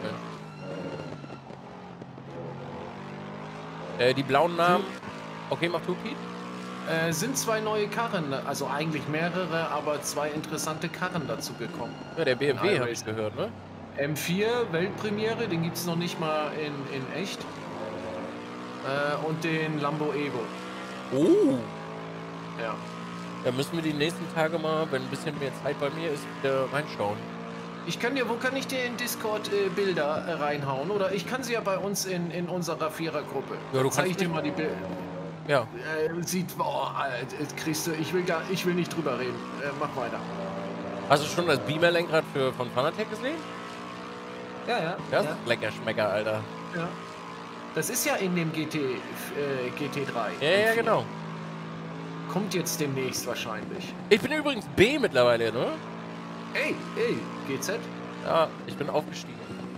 mehr. Die blauen Namen. Okay, mach du, Pete. Sind 2 neue Karren, also eigentlich mehrere, aber 2 interessante Karren dazu gekommen. Ja, der BMW habe ich gehört, ne? M4 Weltpremiere, den gibt es noch nicht mal in echt. Und den Lambo Evo. Oh! Ja. Da müssen wir die nächsten Tage mal, wenn ein bisschen mehr Zeit bei mir ist, wieder reinschauen. Wo kann ich dir in Discord Bilder reinhauen? Oder ich kann sie ja bei uns in unserer Vierergruppe. Ja, du zeig ich dir mal die Bilder. Ja. Christe, ich will nicht drüber reden. Mach weiter. Hast du schon das Beamer-Lenkrad von Fanatec gesehen? Ja. Das ist lecker Schmecker, Alter. Ja. Das ist ja in dem GT3. Ja, genau. Kommt jetzt demnächst wahrscheinlich. Ich bin übrigens B mittlerweile, ne? Ey, GZ? Ja, ich bin aufgestiegen.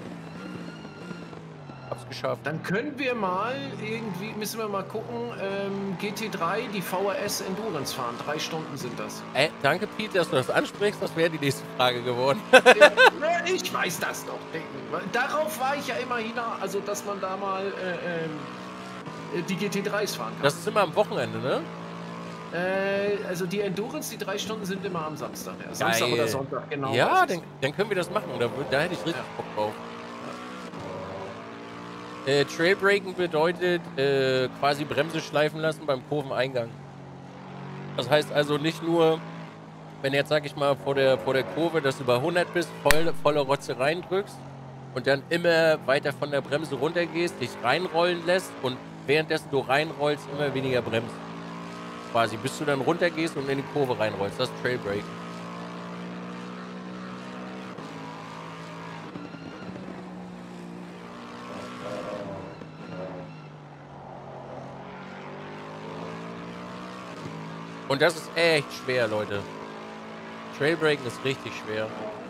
Hab's geschafft. Dann können wir müssen wir mal gucken, GT3, die VRS Endurance fahren. 3 Stunden sind das. Danke, Pete, dass du das ansprichst. Das wäre die nächste Frage geworden. Ich weiß das doch. Darauf war ich ja immer hinaus, also dass man da mal die GT3s fahren kann. Das ist immer am Wochenende, ne? Also die Endurance, die 3 Stunden sind immer am Samstag. Ja. Samstag oder Sonntag, genau. Ja, dann können wir das machen. Da hätte ich richtig Bock drauf. Trailbreaken bedeutet quasi Bremse schleifen lassen beim Kurveneingang. Das heißt also nicht nur, wenn jetzt, sag ich mal, vor der Kurve, dass du bei 100 bist, volle Rotze reindrückst und dann immer weiter von der Bremse runtergehst, dich reinrollen lässt und währenddessen du reinrollst, immer weniger bremst. Quasi, bis du dann runtergehst und in die Kurve reinrollst. Das ist Trailbreak. Und das ist echt schwer, Leute. Trailbreaken ist richtig schwer.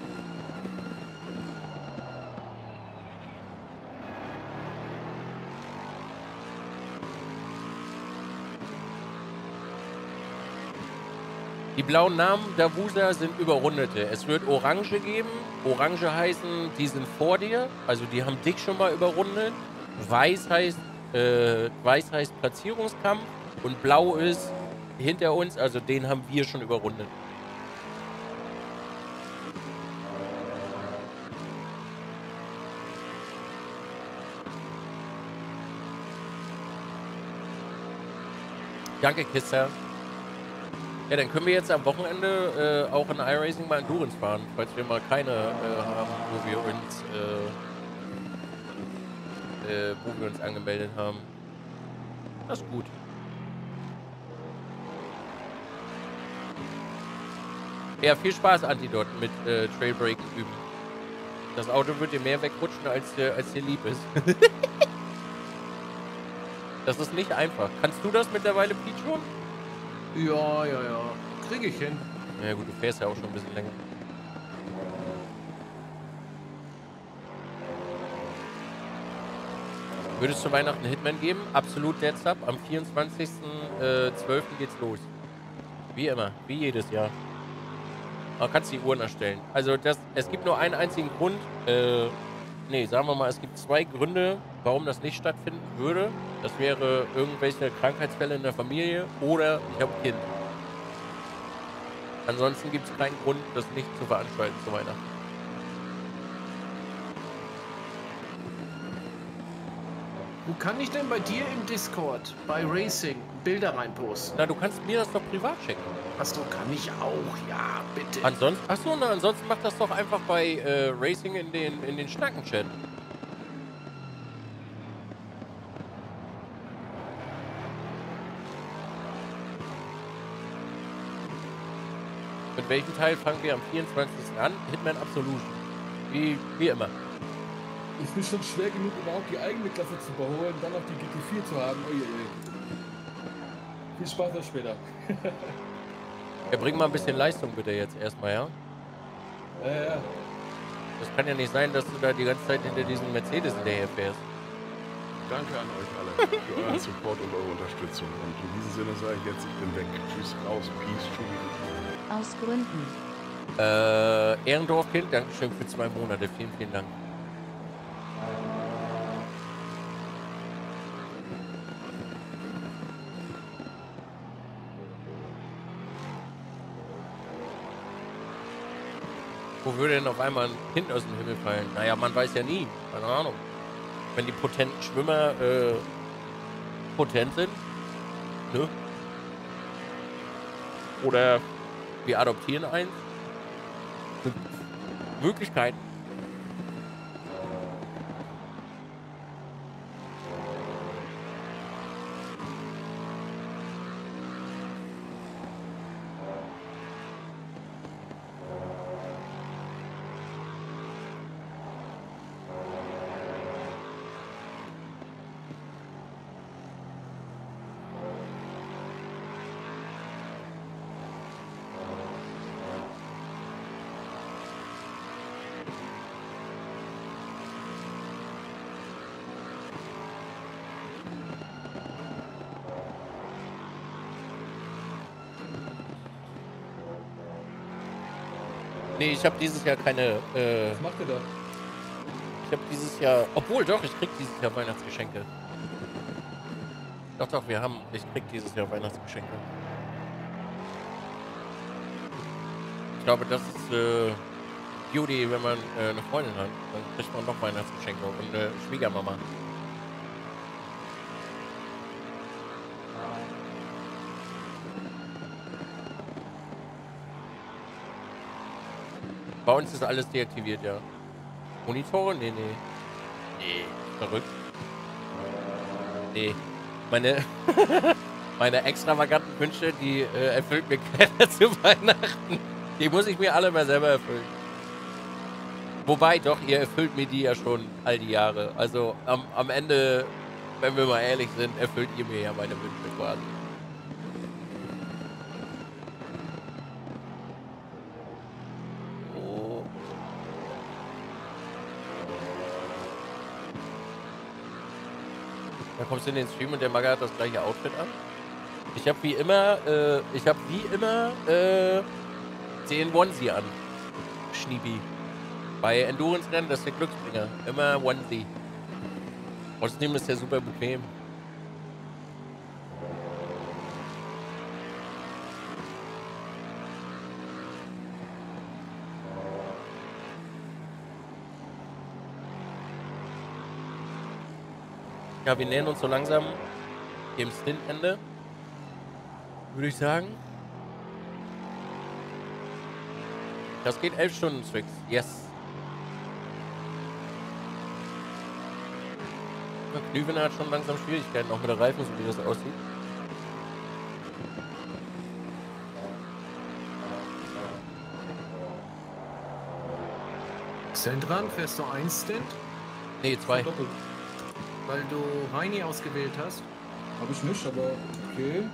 Die blauen Namen der Wuser sind überrundete. Es wird Orange geben. Orange heißen, die sind vor dir. Also die haben dich schon mal überrundet. Weiß heißt Platzierungskampf. Und blau ist hinter uns. Also den haben wir schon überrundet. Danke, Kisser. Ja, dann können wir jetzt am Wochenende auch in iRacing mal Endurance fahren, falls wir mal keine haben, wo wir uns angemeldet haben. Das ist gut. Ja, viel Spaß, Antidot, mit Trailbreaken üben. Das Auto wird dir mehr wegrutschen, als dir lieb ist. Das ist nicht einfach. Kannst du das mittlerweile, Pete, schon? Ja. Krieg ich hin. Ja gut, du fährst ja auch schon ein bisschen länger. Würdest du Weihnachten Hitman geben? Absolut Dead Sub. Am 24.12. geht's los. Wie immer. Wie jedes Jahr. Man kann die Uhren erstellen. Also es gibt nur einen einzigen Grund. Sagen wir mal, es gibt 2 Gründe, warum das nicht stattfinden würde. Das wäre irgendwelche Krankheitsfälle in der Familie oder ich habe ein Kind. Ansonsten gibt es keinen Grund, das nicht zu veranstalten zu Weihnachten. Wo kann ich denn bei dir im Discord, bei Racing, Bilder reinposten? Na, du kannst mir das doch privat schicken. Achso, kann ich auch, ja, bitte. Ansonsten mach das doch einfach bei Racing in den Schnacken-Chat. Mit welchem Teil fangen wir am 24. an? Hitman Absolution. Wie immer. Ich bin schon schwer genug, überhaupt die eigene Klasse zu überholen, dann noch die GT4 zu haben. Uiuiui. Viel Spaß dann später. Ja, bring mal ein bisschen Leistung bitte jetzt erstmal, ja? Ja. Das kann ja nicht sein, dass du da die ganze Zeit hinter diesem Mercedes hinterher fährst. Danke an euch alle für euren Support und eure Unterstützung. Und in diesem Sinne sage ich jetzt, ich bin weg. Tschüss, raus, peace, tschüss. Aus Gründen. Ehrendorf-Kind, Dankeschön für 2 Monate. Vielen, vielen Dank. Wo würde denn auf einmal ein Kind aus dem Himmel fallen? Naja, man weiß ja nie. Keine Ahnung. Wenn die potenten Schwimmer potent sind, ne? Oder wir adoptieren eins. Möglichkeiten. Nee, ich habe dieses Jahr keine. Was macht ihr da? Ich habe dieses Jahr. Obwohl, doch, ich krieg dieses Jahr Weihnachtsgeschenke. Doch, ich krieg dieses Jahr Weihnachtsgeschenke. Ich glaube, das ist Beauty, wenn man eine Freundin hat. Dann kriegt man noch Weihnachtsgeschenke und eine Schwiegermama. Bei uns ist alles deaktiviert, ja. Monitore? Nee. Nee, verrückt. Nee. Meine extravaganten Wünsche, die erfüllt mir keiner zu Weihnachten. Die muss ich mir alle mal selber erfüllen. Wobei, doch, ihr erfüllt mir die ja schon all die Jahre. Also am Ende, wenn wir mal ehrlich sind, erfüllt ihr mir ja meine Wünsche quasi. Da kommst du in den Stream und der Magger hat das gleiche Outfit an. Ich habe wie immer den Onesie an. Schniebi. Bei Endurance-Rennen, das ist der Glücksbringer. Immer Onesie. Außerdem ist der super bequem. Ja, wir nähern uns so langsam dem Stintende. Würde ich sagen. Das geht 11 Stunden, Strix. Yes. Knüven hat schon langsam Schwierigkeiten, auch mit der Reifen, so wie das aussieht. Sendran, fährst du ein Stint? Nee, 2. Doppelt. Weil du Reini ausgewählt hast? Hab ich nicht, aber okay.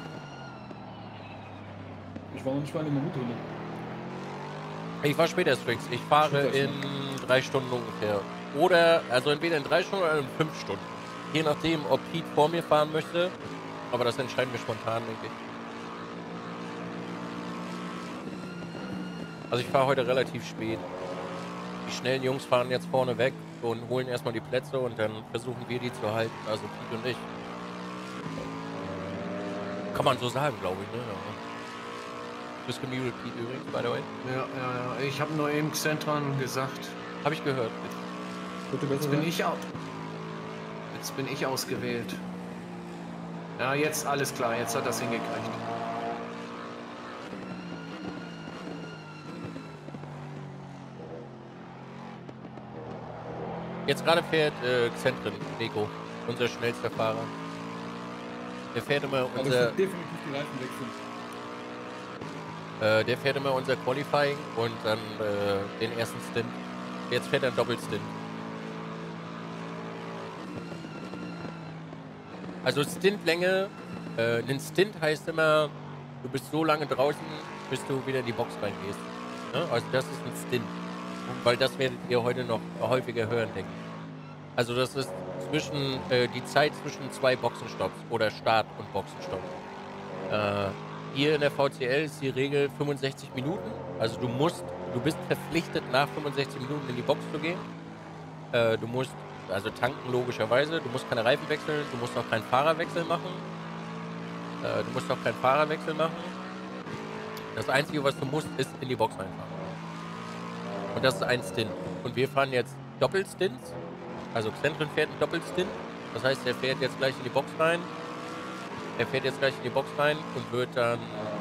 Ich war noch nicht mal in der Minute drin. Ich war später, Strix. Ich fahre in 3 Stunden ungefähr. Oder, also entweder in 3 Stunden oder in 5 Stunden. Je nachdem, ob Pete vor mir fahren möchte. Aber das entscheiden wir spontan, denke ich. Also ich fahre heute relativ spät. Die schnellen Jungs fahren jetzt vorne weg und holen erstmal die Plätze und dann versuchen wir die zu halten. Also Pete und ich. Kann man so sagen, glaube ich, ne? Ja. Du bist gemutet, Pete, übrigens, by the way. Ja. Ich habe nur eben Xentran gesagt. Habe ich gehört. Jetzt bin ich ausgewählt. Ja, jetzt alles klar. Jetzt hat das hingekriegt. Jetzt gerade fährt Xentren, Nico, unser schnellster Fahrer. Der fährt immer Aber unser... definitiv die Reifen wechseln. Der fährt immer unser Qualifying und dann den ersten Stint. Jetzt fährt er einen Doppelstint. Also Stintlänge, ein Stint heißt immer, du bist so lange draußen, bis du wieder in die Box reingehst. Ne? Also das ist ein Stint. Weil das werdet ihr heute noch häufiger hören, denke ich. Also das ist zwischen die Zeit zwischen 2 Boxenstopps oder Start und Boxenstopp. Hier in der VCL ist die Regel 65 Minuten. Also du bist verpflichtet, nach 65 Minuten in die Box zu gehen. Du musst also tanken logischerweise. Du musst keine Reifen wechseln. Du musst auch keinen Fahrerwechsel machen. Das Einzige, was du musst, ist in die Box reinfahren. Und das ist ein Stint. Und wir fahren jetzt Doppelstints. Also Xentren fährt einen Doppelstint. Das heißt, er fährt jetzt gleich in die Box rein. Und wird dann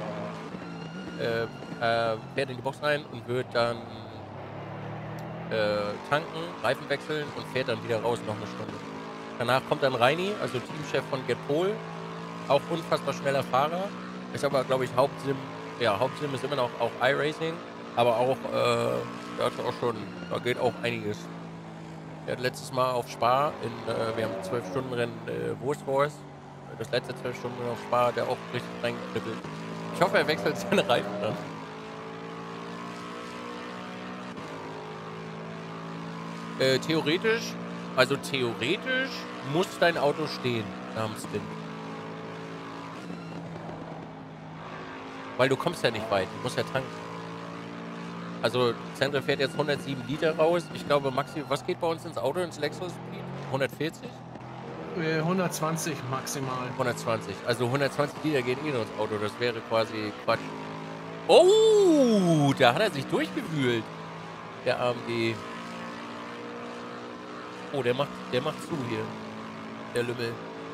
tanken, Reifen wechseln und fährt dann wieder raus noch eine Stunde. Danach kommt dann Reini, also Teamchef von Getpol. Auch unfassbar schneller Fahrer. Ist aber, glaube ich, Hauptsim ist immer noch auch iRacing. Aber auch, da geht auch einiges. Er hat letztes Mal auf Spa, wir haben 12-Stunden-Rennen Worst Wars. Das letzte 12 Stunden auf Spa, der auch richtig reingekribbelt. Ich hoffe, er wechselt seine Reifen dann. Theoretisch muss dein Auto stehen nach dem Stint. Weil du kommst ja nicht weit, du musst ja tanken. Also Xentren fährt jetzt 107 Liter raus. Ich glaube, maximal, was geht bei uns ins Auto, ins Lexus? 140? 120 maximal. 120. Also 120 Liter geht eh nur ins Auto. Das wäre quasi Quatsch. Oh, da hat er sich durchgewühlt. Der AMG. Oh, der macht zu hier. Der Lümmel.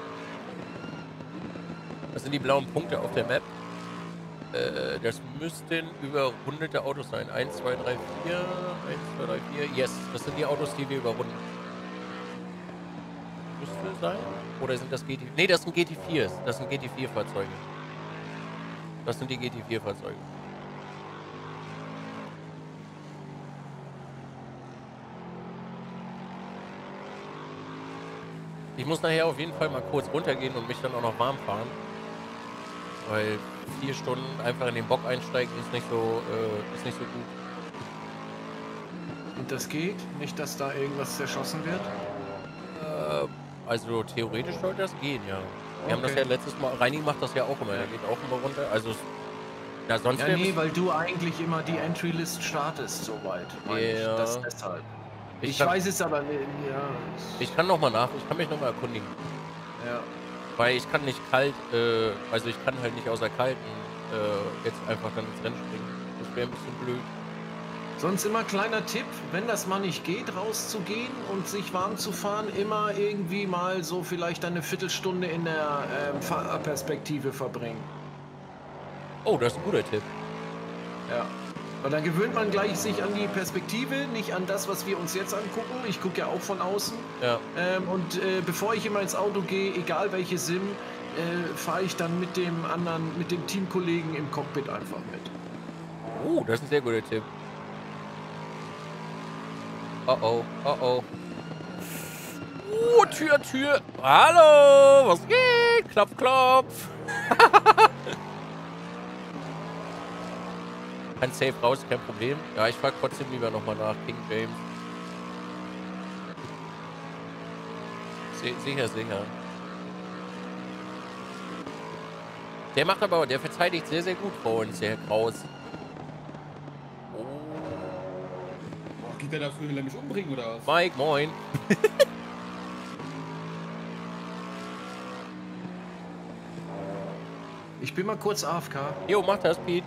Das sind die blauen Punkte auf der Map. Das müssten überrundete Autos sein. 1, 2, 3, 4. 1, 2, 3, 4. Yes, das sind die Autos, die wir überrunden. Müsste sein? Oder sind das GT... Ne, das sind GT4s. Das sind GT4-Fahrzeuge. Das sind die GT4-Fahrzeuge. Ich muss nachher auf jeden Fall mal kurz runtergehen und mich dann auch noch warm fahren. Weil 4 Stunden einfach in den Bock einsteigen ist nicht so gut. Und das geht? Nicht, dass da irgendwas zerschossen wird? Also theoretisch sollte das gehen, ja. Wir haben das ja letztes Mal, Reini macht das ja auch immer, er geht auch immer runter. Also, ja, sonst ja, nee, weil du eigentlich immer die Entry-List startest, soweit. Ja. Das deshalb. Ich weiß es aber nicht, ja. Ich kann mich nochmal erkundigen. Ja. Weil ich kann nicht kalt, also ich kann halt nicht außer Kalten jetzt einfach dann ins Rennen springen. Das wäre ein bisschen blöd. Sonst immer kleiner Tipp, wenn das mal nicht geht, rauszugehen und sich warm zu fahren, immer irgendwie mal so vielleicht eine Viertelstunde in der Fahrerperspektive verbringen. Oh, das ist ein guter Tipp. Ja. Und dann gewöhnt man gleich sich an die Perspektive, nicht an das, was wir uns jetzt angucken. Ich gucke ja auch von außen. Ja. Bevor ich immer ins Auto gehe, egal welche Sim, fahre ich dann mit dem Teamkollegen im Cockpit einfach mit. Oh, das ist ein sehr guter Tipp. Oh oh, oh oh. Tür. Hallo, was geht? Klopf, klopf. Kann safe raus, kein Problem. Ja, ich frage trotzdem lieber nochmal nach King James. Sicher. Der macht aber, der verteidigt sehr, sehr gut vor uns, der Herr Kraus. Oh. Boah, geht der dafür, will er mich umbringen oder was? Mike, moin. Ich bin mal kurz AFK. Jo, mach das, Pete.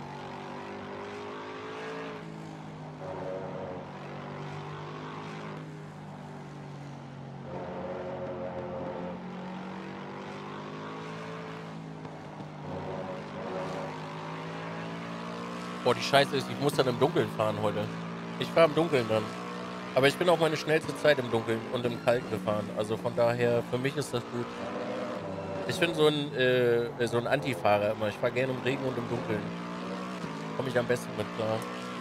Boah, die Scheiße ist, ich muss dann im Dunkeln fahren heute. Ich fahre im Dunkeln dann. Aber ich bin auch meine schnellste Zeit im Dunkeln und im Kalten gefahren. Also von daher, für mich ist das gut. Ich bin so ein Antifahrer immer. Ich fahre gerne im Regen und im Dunkeln. Komme ich am besten mit klar.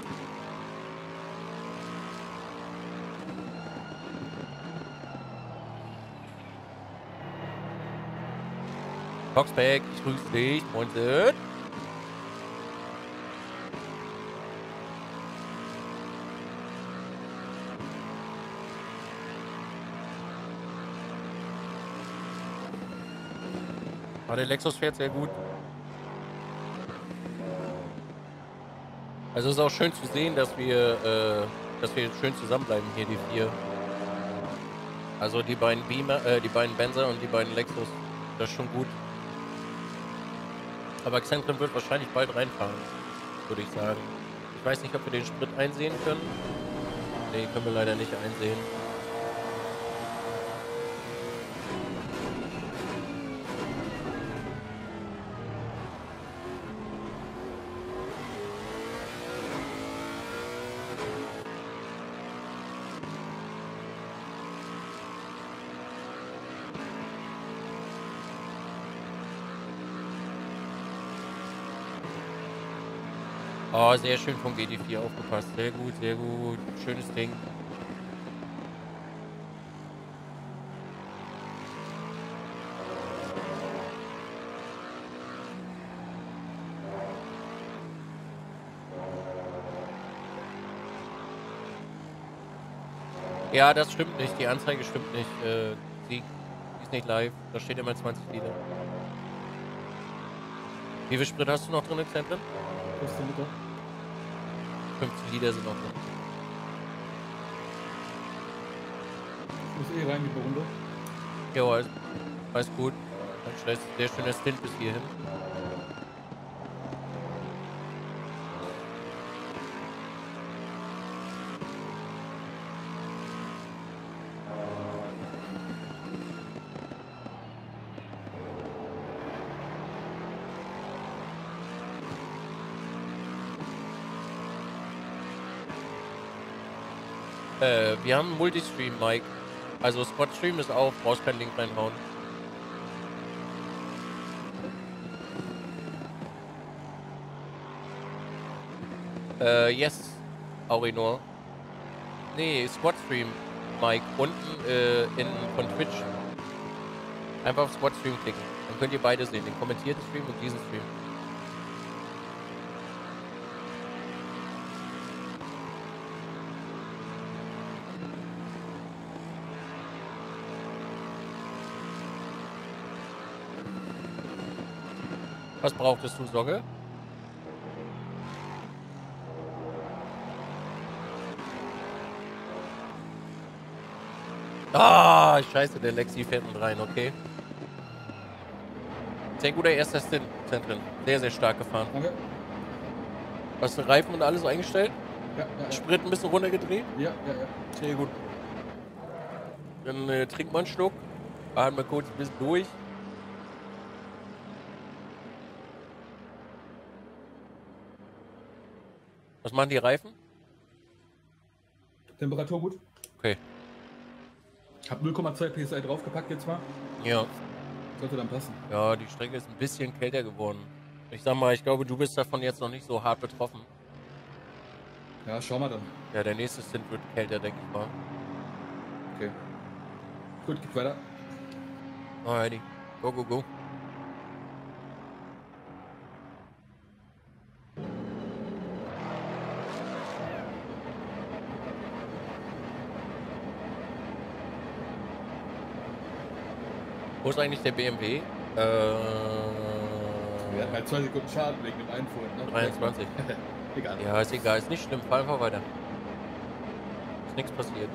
Foxback, ich grüße dich. Moin. Aber der Lexus fährt sehr gut. Also es ist auch schön zu sehen, dass wir schön zusammenbleiben hier, die vier. Also die beiden Beamer, die beiden Benzer und die beiden Lexus. Das ist schon gut. Aber Xentrim wird wahrscheinlich bald reinfahren, würde ich sagen. Ich weiß nicht, ob wir den Sprit einsehen können. Nee, können wir leider nicht einsehen. Oh, sehr schön vom GT4 aufgepasst. Sehr gut, sehr gut. Schönes Ding. Ja, das stimmt nicht. Die Anzeige stimmt nicht. Die ist nicht live. Da steht immer 20 Liter. Wie viel Sprit hast du noch drin im Zentrum? 15 Liter. 15 Liter sind noch drin. Ich muss rein, die Runde. Ja, alles gut. Ein sehr schöner Stint bis hierhin. Wir haben einen Multistream, Mike. Also Spotstream ist auf, brauchst keinen Link reinhauen. Yes, Aurinor. Nee, Spotstream, Mike. Unten von Twitch. Einfach auf Spotstream klicken. Dann könnt ihr beide sehen, den kommentierten Stream und diesen Stream. Was brauchtest du, Sogge? Ah, scheiße, der Lexi fährt mit rein, okay. Sehr guter erster Stint drin. Sehr, sehr stark gefahren. Danke. Hast du Reifen und alles eingestellt? Ja. Sprit ein bisschen runtergedreht? Ja. Sehr gut. Dann trink mal einen Schluck. Atmen wir kurz ein bisschen durch. Was machen die Reifen? Temperatur gut. Okay. Hab 0,2 PSI draufgepackt jetzt mal. Ja. Sollte dann passen. Ja, die Strecke ist ein bisschen kälter geworden. Ich sag mal, ich glaube, du bist davon jetzt noch nicht so hart betroffen. Ja, schauen wir dann. Ja, der nächste Stint wird kälter, denke ich mal. Okay. Gut, geht weiter. Alrighty. Go, go, go. Wo ist eigentlich der BMW? Wir hatten halt 2 Sekunden Schaden wegen dem Einfuhren. Ne? 23. Egal. Ja, ist egal, ist nicht schlimm. Fahr einfach weiter. Ist nichts passiert.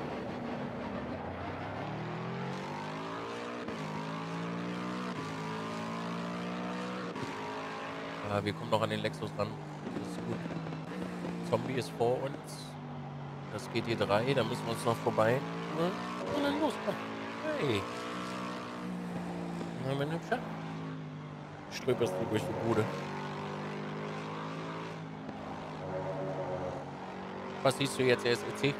Ja, wir kommen noch an den Lexus ran. Das ist gut. Zombie ist vor uns. Das GT3, da müssen wir uns noch vorbei. Und dann los, komm. Hey. Na, mein Hübscher. Ströperst du durch die Bude. Was siehst du jetzt, SEC?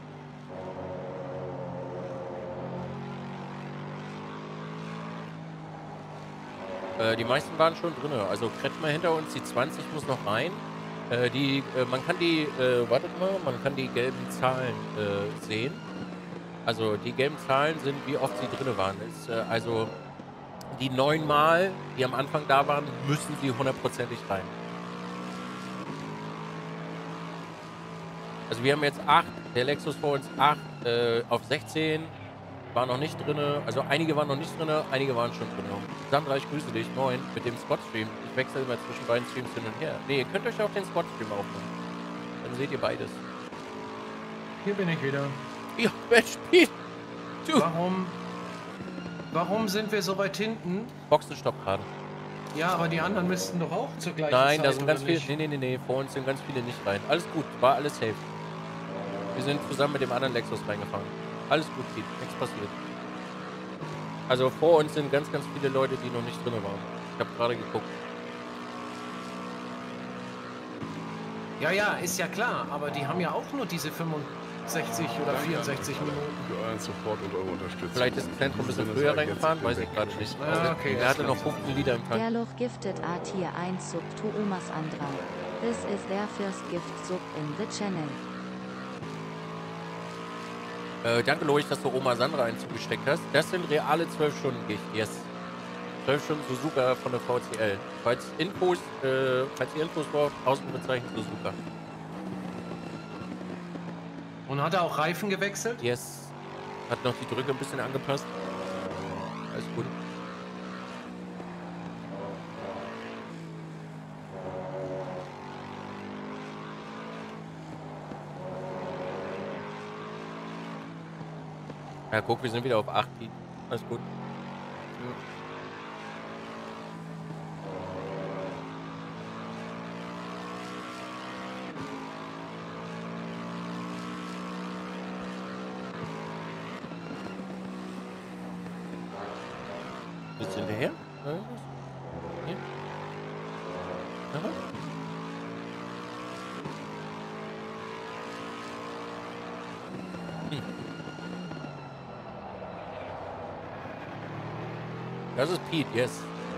Die meisten waren schon drin. Also Kretschmer hinter uns, die 20 muss noch rein. Man kann die, wartet mal, man kann die gelben Zahlen sehen. Also die gelben Zahlen sind, wie oft sie drin waren. Also die 9 Mal, die am Anfang da waren, müssen sie 100%ig rein. Also wir haben jetzt 8, der Lexus vor uns 8 auf 16, war noch nicht drin. Also einige waren noch nicht drin, einige waren schon drin. Sandra, ich grüße dich, moin, mit dem Squad-Stream. Ich wechsle immer zwischen beiden Streams hin und her. Ne, ihr könnt euch auch den Squad-Stream aufnehmen. Dann seht ihr beides. Hier bin ich wieder. Ja, Mensch, Pete. Du. Warum sind wir so weit hinten? Boxenstopp gerade. Ja, aber die anderen müssten doch auch zur gleichen Zeit. Nein, da sind ganz oder viele. nicht? Nee, vor uns sind ganz viele nicht rein. Alles gut, war alles safe. Wir sind zusammen mit dem anderen Lexus reingefahren. Alles gut, Pete, nichts passiert. Also vor uns sind ganz viele Leute, die noch nicht drin waren. Ich habe gerade geguckt. Ja, ist ja klar, aber die haben ja auch nur diese 65 oder 64 Minuten. Für euren Support und eure Unterstützung. Vielleicht ist das Zentrum ein bisschen früher reingefahren, weiß ich gerade nicht. Ah, okay, Er hatte noch 15 Liter im Tank. Gerloch gifted A Tier 1 sub to Omas Andra. This is their first gift sub in the channel. Danke, Loich, dass du Oma Sandra einen zugesteckt hast. Das sind reale 12 Stunden Gicht, yes. 12 Stunden Suzuka von der VCL. Falls ihr Infos braucht, Ausrufezeichen Suzuka. Und hat er auch Reifen gewechselt? Yes. Hat noch die Drücke ein bisschen angepasst. Alles gut. Ja, guck, wir sind wieder auf 8. Alles gut. Bist du hinterher? Hier? Aha. Das ist Pete, yes.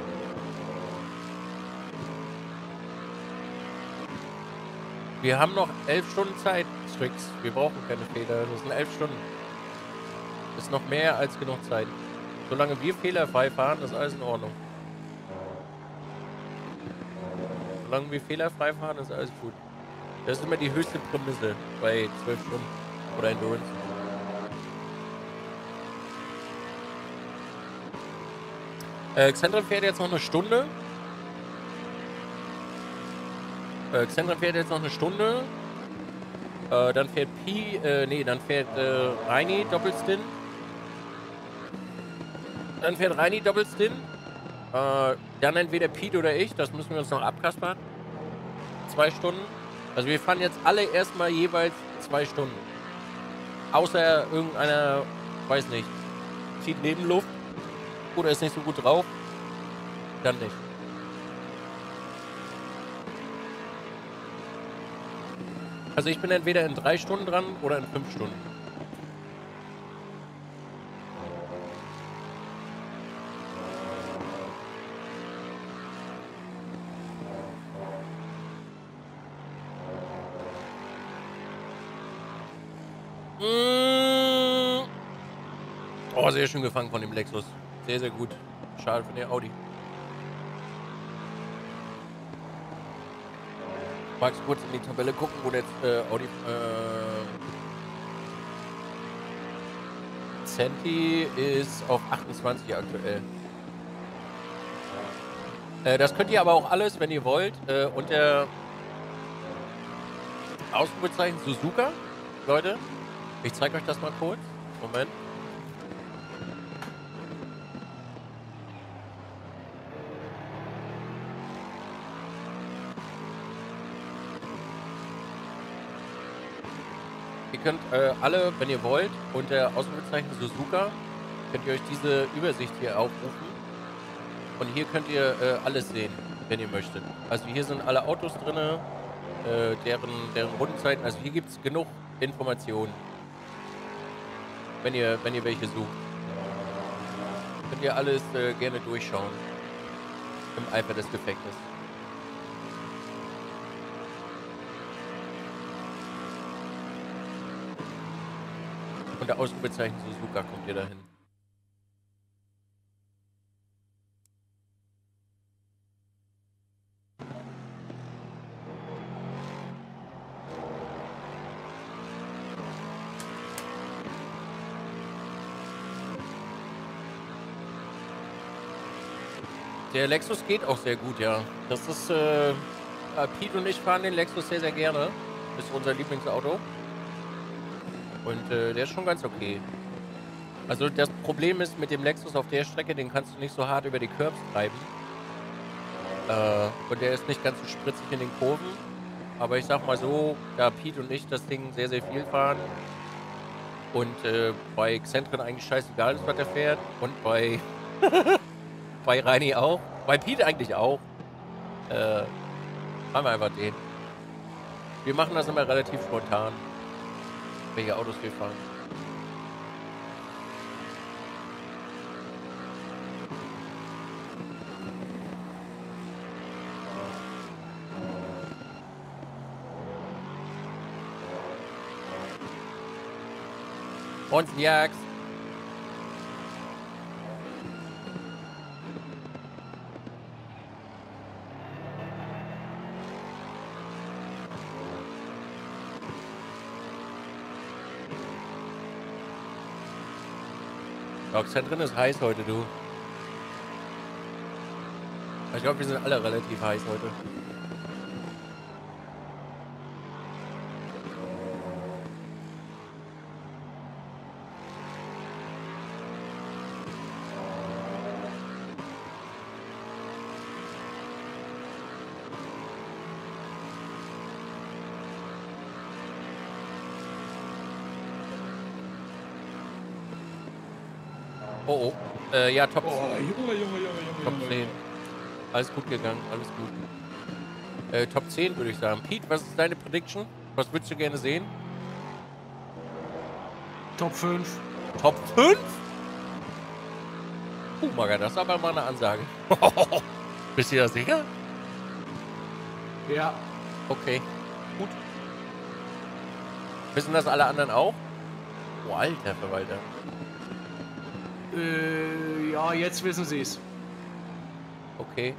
Wir haben noch 11 Stunden Zeit, Strix. Wir brauchen keine Fehler. Das sind 11 Stunden. Ist noch mehr als genug Zeit. Solange wir fehlerfrei fahren, ist alles in Ordnung. Solange wir fehlerfrei fahren, ist alles gut. Das ist immer die höchste Prämisse bei 12 Stunden oder Endurance. Xandra fährt jetzt noch eine Stunde. Dann fährt dann fährt Reini Doppelstint. Dann entweder Pete oder ich, das müssen wir uns noch abkaspern. 2 Stunden. Also wir fahren jetzt alle erstmal jeweils 2 Stunden. Außer irgendeiner, weiß nicht, zieht Nebenluft oder ist nicht so gut drauf, dann nicht. Also ich bin entweder in 3 Stunden dran oder in 5 Stunden. Oh, sehr schön gefangen von dem Lexus. Sehr, sehr gut. Schade von der Audi. Magst du kurz in die Tabelle gucken, wo der Audi Centi ist auf 28 aktuell. Das könnt ihr aber auch alles, wenn ihr wollt, unter Ausrufezeichen Suzuka. Leute, ich zeige euch das mal kurz. Moment. Ihr könnt alle, wenn ihr wollt, unter Ausrufezeichen Suzuka, könnt ihr euch diese Übersicht hier aufrufen. Und hier könnt ihr alles sehen, wenn ihr möchtet. Also hier sind alle Autos drin, deren Rundenzeiten. Also hier gibt es genug Informationen, wenn ihr welche sucht. Könnt ihr alles gerne durchschauen. Im Eifer des Gefechts. Unter Ausrufezeichen Suzuka kommt ihr dahin. Der Lexus geht auch sehr gut, ja. Das ist, Pete und ich fahren den Lexus sehr, sehr gerne. Ist unser Lieblingsauto. Und der ist schon ganz okay. Also das Problem ist mit dem Lexus auf der Strecke, den kannst du nicht so hart über die Curbs treiben. Und der ist nicht ganz so spritzig in den Kurven. Aber ich sag mal so, da Pete und ich das Ding sehr, sehr viel fahren und bei Xentren eigentlich scheißegal ist, was der fährt. Und bei bei Reini auch. Bei Pete eigentlich auch. Fahren wir einfach den. Wir machen das immer relativ spontan, welche Autos wir fahren. Und Jax. Xentren ist heiß heute, du. Ich glaube, wir sind alle relativ heiß heute. Oh, oh. Ja, Top, Junge. Top 10. Alles gut gegangen, alles gut. Top 10 würde ich sagen. Pete, was ist deine Prediction? Was würdest du gerne sehen? Top 5. Top 5? Maga, das ist aber mal eine Ansage. Bist du da sicher? Ja. Okay, gut. Wissen das alle anderen auch? Oh, alter Verwalter. Ja, jetzt wissen sie es. Okay.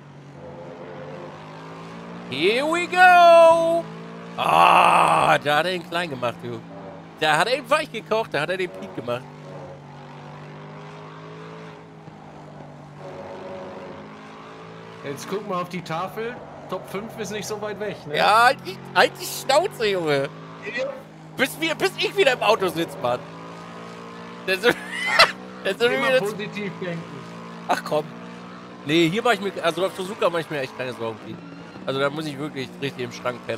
Here we go! Ah, da hat er ihn klein gemacht, du. Da hat er ihn weich gekocht, da hat er den Pete gemacht. Jetzt guck mal auf die Tafel. Top 5 ist nicht so weit weg, ne? Ja, halt die Schnauze, Junge. Ja. Bis ich wieder im Auto sitze, Mann. Immer positiv denken. Ach komm. Nee, hier mache ich mir, also auf Suzuka mache ich mir echt keine Sorgen. Also da muss ich wirklich richtig im Schrank pennen.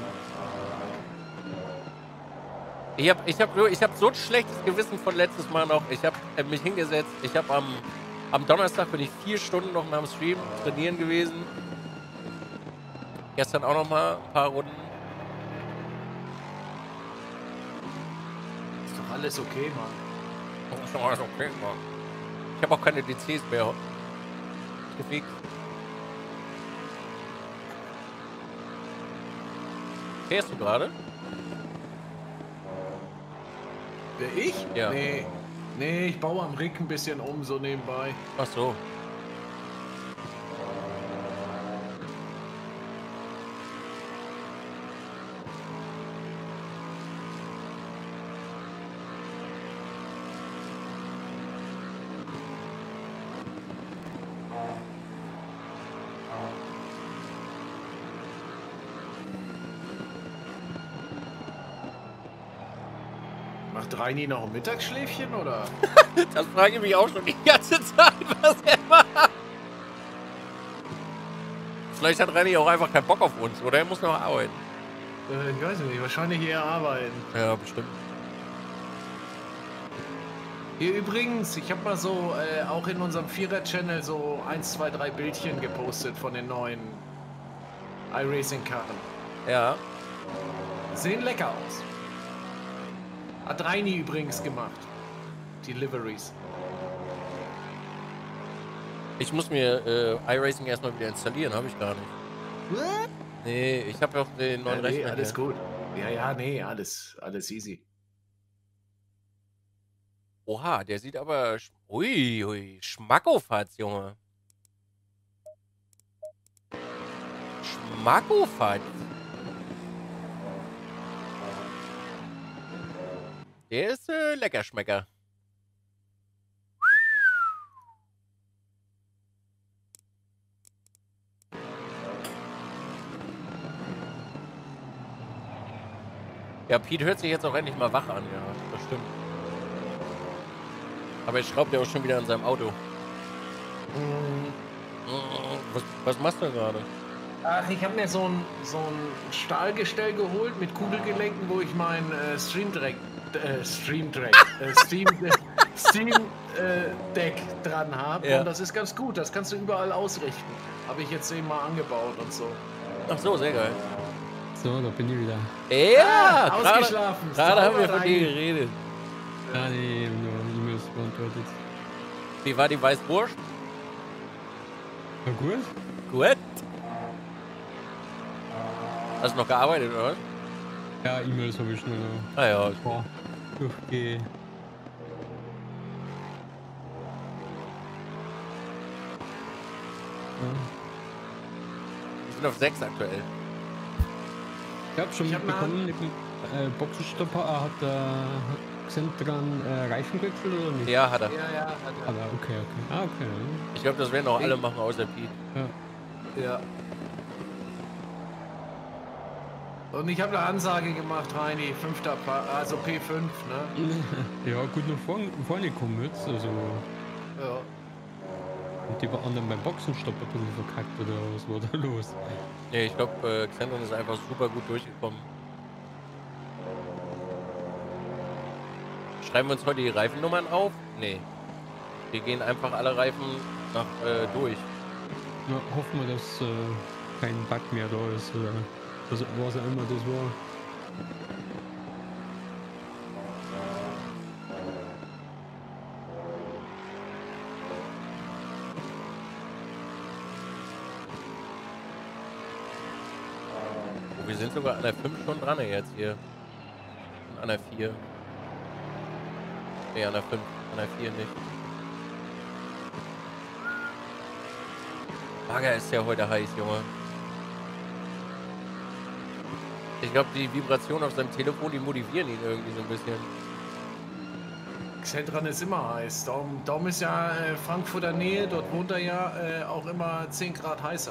Ich hab so ein schlechtes Gewissen von letztes Mal noch. Ich habe mich hingesetzt. Ich habe am Donnerstag bin ich 4 Stunden noch nach dem Stream trainieren gewesen. Gestern auch noch mal ein paar Runden. alles okay, Mann. Ist doch alles okay, Mann. Ich habe auch keine DCs mehr. Gefixt. Fährst du gerade? Wer, ich? Ja. Nee, ich baue am Rig ein bisschen um, so nebenbei. Ach so. Macht Reini noch ein Mittagsschläfchen, oder? Das frage ich mich auch schon die ganze Zeit, was er macht. Vielleicht hat Reini auch einfach keinen Bock auf uns, oder? Er muss noch arbeiten. Ich weiß nicht, wahrscheinlich eher arbeiten. Ja, bestimmt. Hier übrigens, ich habe mal so auch in unserem Vierer-Channel so 1, 2, 3 Bildchen gepostet von den neuen iRacing-Karren. Ja. Sehen lecker aus. Hat Reini übrigens gemacht. Die Liveries. Ich muss mir iRacing erstmal wieder installieren, habe ich gar nicht. What? Nee, ich habe auch den neuen Nee, Rechner. alles hier. gut. Ja, nee, alles easy. Oha, der sieht aber... Ui, Schmackofatz, Junge. Schmackofatz. Der ist Leckerschmecker. Ja, Pete hört sich jetzt auch endlich mal wach an, ja, das stimmt. Aber jetzt schraubt er auch schon wieder an seinem Auto. Was machst du gerade? Ach, ich habe mir so ein Stahlgestell geholt mit Kugelgelenken, wo ich mein Steam Deck dran habe. Ja. Und das ist ganz gut, das kannst du überall ausrichten. Habe ich jetzt eben mal angebaut und so. Ach so, sehr geil. So, da bin ich wieder. Ja, ausgeschlafen. Gerade haben wir Sauber von dir rein. geredet. Ja, nee, nur E-Mails beantwortet. Wie war die Weißwurst? War gut? Gut. Hast du noch gearbeitet, oder was? Ja, E-Mails habe ich schnell noch. Ah ja. Boah, durchgeh. Wir sind auf 6 aktuell. Ich habe schon Ich hab mitbekommen, Boxenstopper hat Xentran Reifen gewechselt oder nicht? Ja, hat er. Ja, Aber okay. Ah, okay. Ich glaube, das werden auch alle machen, außer Pete. Ja. ja. Und ich habe eine Ansage gemacht, Reini, 5. also P5, ne? Ja, gut nach vorne gekommen jetzt. Also, Ja. und die anderen beim Boxenstopp ein bisschen verkackt oder was war da los? Nee, ich glaube, Xandron ist einfach super gut durchgekommen. Schreiben wir uns heute die Reifennummern auf? Nee. Wir gehen einfach alle Reifen durch. Ja, hoffen wir, dass kein Bug mehr da ist oder was auch immer das war. Wir sind sogar an der 5 schon dran jetzt hier. Und an der 4. Nee, an der 5. An der 4 nicht. Bagger ist ja heute heiß, Junge. Ich glaube, die Vibration auf seinem Telefon, die motivieren ihn irgendwie so ein bisschen. Xentran ist immer heiß. Darum ist ja Frankfurter Nähe, dort wohnt er ja auch immer 10 Grad heißer.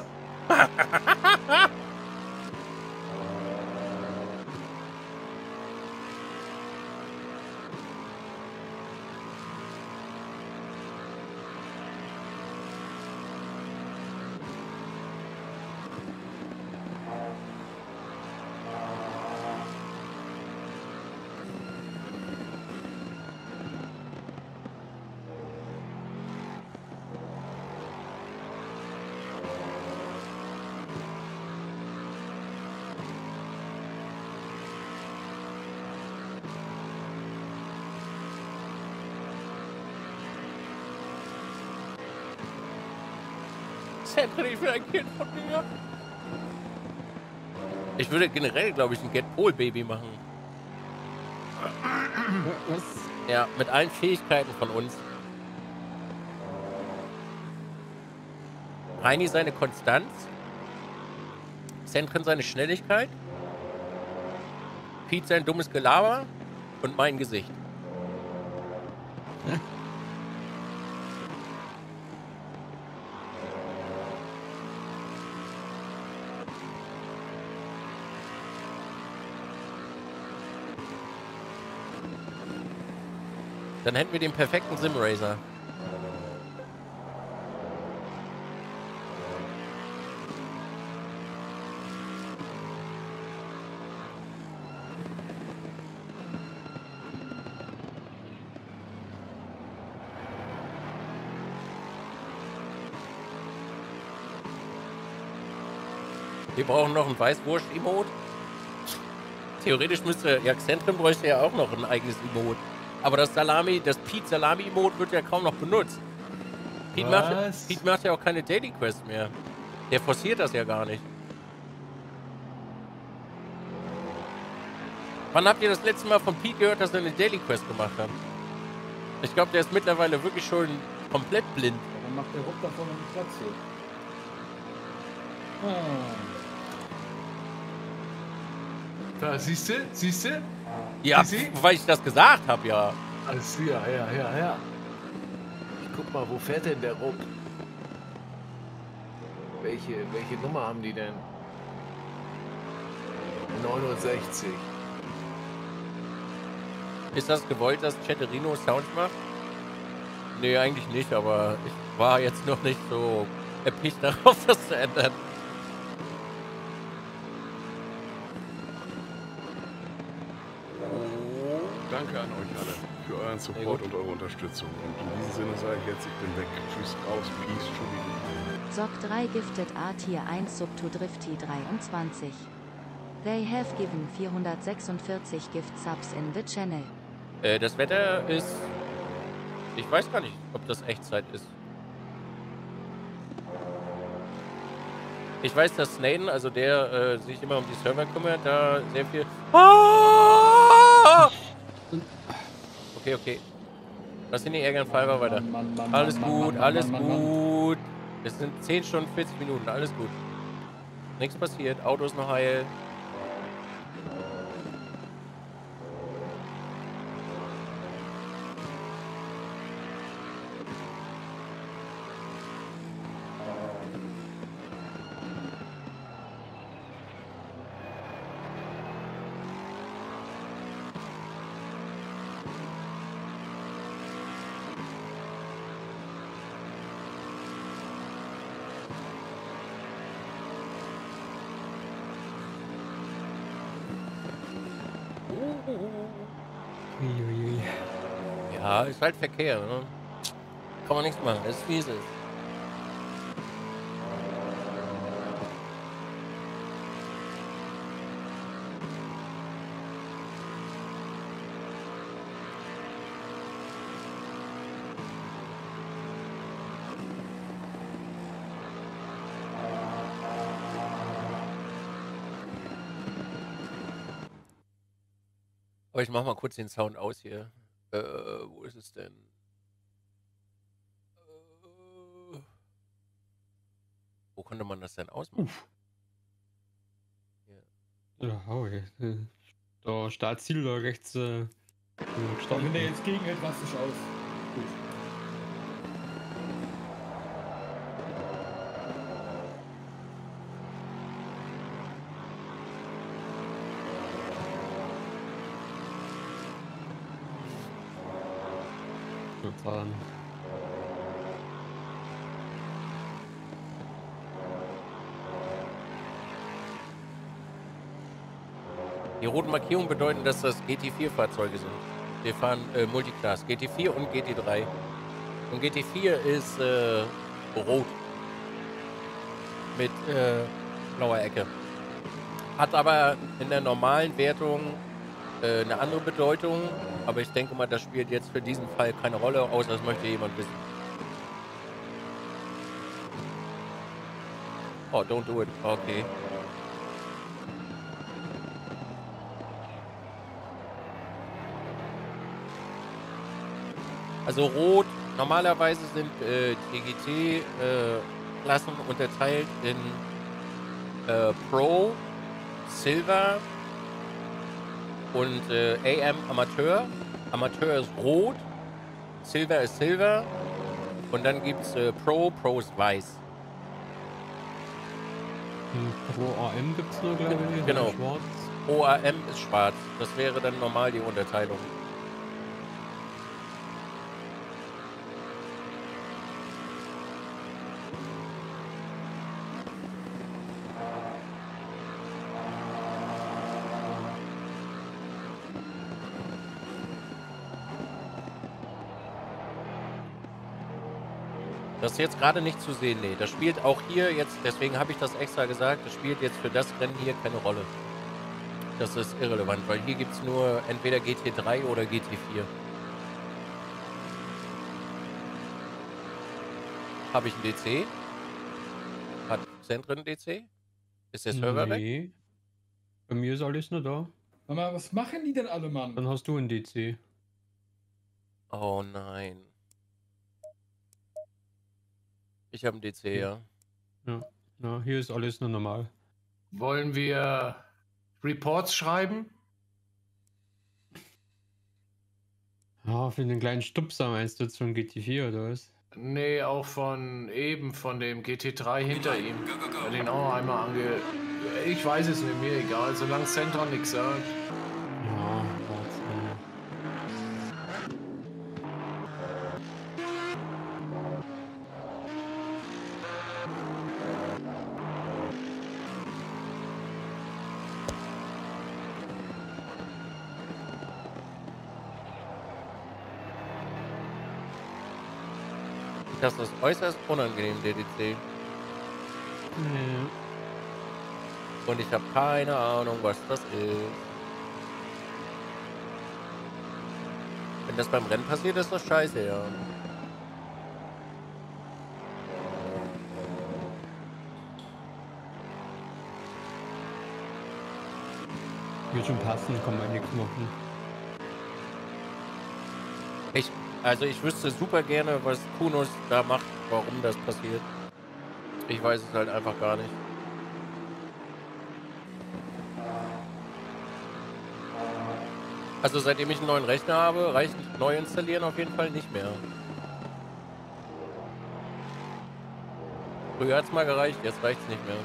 Zentren, ich will ein Kind von mir. Ich würde generell, glaube ich, ein Get-Pol-Baby machen. Was? Ja, mit allen Fähigkeiten von uns. Heini seine Konstanz. Zentren seine Schnelligkeit. Pete sein dummes Gelaber. Und mein Gesicht. Dann hätten wir den perfekten Simracer. Wir brauchen noch einen Weißwurst-Emote. Theoretisch müsste, ja, Xentrim bräuchte ja auch noch ein eigenes Emote. Aber das Pete-Salami-Emote wird ja kaum noch benutzt. Pete macht ja auch keine Daily Quest mehr. Der forciert das ja gar nicht. Wann habt ihr das letzte Mal von Pete gehört, dass er eine Daily Quest gemacht hat? Ich glaube, der ist mittlerweile wirklich schon komplett blind. Dann macht der Ruck davon einen Platz hier. Da, siehst du? Ja, Sie? weil ich das gesagt habe, ja. Also, ja. Ich guck mal, wo fährt denn der Ruck? Welche Nummer haben die denn? 69. Ist das gewollt, dass Chatterino Sounds macht? Nee, eigentlich nicht, aber ich war jetzt noch nicht so erpicht darauf, das zu ändern. Danke an euch alle für euren Support und eure Unterstützung. Und in diesem Sinne sage ich jetzt, ich bin weg. Tschüss, raus, peace, Schubi. Sock 3 gifted A Tier 1 Sub to Drifty 23. They have given 446 Gift Subs in the channel. Das Wetter ist... Ich weiß gar nicht, ob das Echtzeit ist. Ich weiß, dass Snaden, also der sich immer um die Server kümmert, da sehr viel... Okay. Lass ihn nicht ärgern, Fiverr weiter. Alles gut. Es sind 10 Stunden, 40 Minuten, alles gut. Nichts passiert, Auto ist noch heil. Ja, ist halt Verkehr, ne? Kann man nichts machen, es ist wie es ist. Aber ich mach mal kurz den Sound aus hier. Wo ist es denn? Wo konnte man das denn ausmachen? Ja, okay. Da Startziel da rechts Wenn der jetzt gegenhält, machst du aus. Gut. fahren. Die roten Markierungen bedeuten, dass das GT4-Fahrzeuge sind. Wir fahren Multiclass, GT4 und GT3. Und GT4 ist rot. Mit blauer Ecke. Hat aber in der normalen Wertung eine andere Bedeutung. Aber ich denke mal, das spielt jetzt für diesen Fall keine Rolle, außer das möchte jemand wissen. Oh, don't do it. Okay. Also rot, normalerweise sind TGT-Klassen unterteilt in Pro, Silver und AM Amateur. Amateur ist rot, Silver ist Silber und dann gibt es Pro ist weiß. Pro AM gibt es nur, glaube ich. Genau. Schwarz. Pro AM ist schwarz. Das wäre dann normal die Unterteilung. Das ist jetzt gerade nicht zu sehen, nee. Das spielt auch hier jetzt, deswegen habe ich das extra gesagt, das spielt jetzt für das Rennen hier keine Rolle. Das ist irrelevant, weil hier gibt es nur entweder GT3 oder GT4. Habe ich einen DC? Hat Zentren DC? Ist der Server weg? Bei mir ist alles nur da. Mama, was machen die denn alle, Mann? Dann hast du einen DC. Oh nein. Ich habe einen DC, ja. Ja, hier ist alles nur normal. Wollen wir Reports schreiben? Ah, für den kleinen Stupser meinst du jetzt von GT4 oder was? Nee, auch von dem GT3 hinter ihm. Bei den auch einmal Ich weiß es nicht, mir egal, solange Centra nichts sagt. Ja, warte. Das ist äußerst unangenehm, DDC. Ja. Und ich habe keine Ahnung, was das ist. Wenn das beim Rennen passiert, ist das scheiße, ja. Wird schon passen, kann man nichts machen. Also ich wüsste super gerne, was Kunos da macht, warum das passiert. Ich weiß es halt einfach gar nicht. Also seitdem ich einen neuen Rechner habe, reicht neu installieren auf jeden Fall nicht mehr. Früher hat es mal gereicht, jetzt reicht es nicht mehr.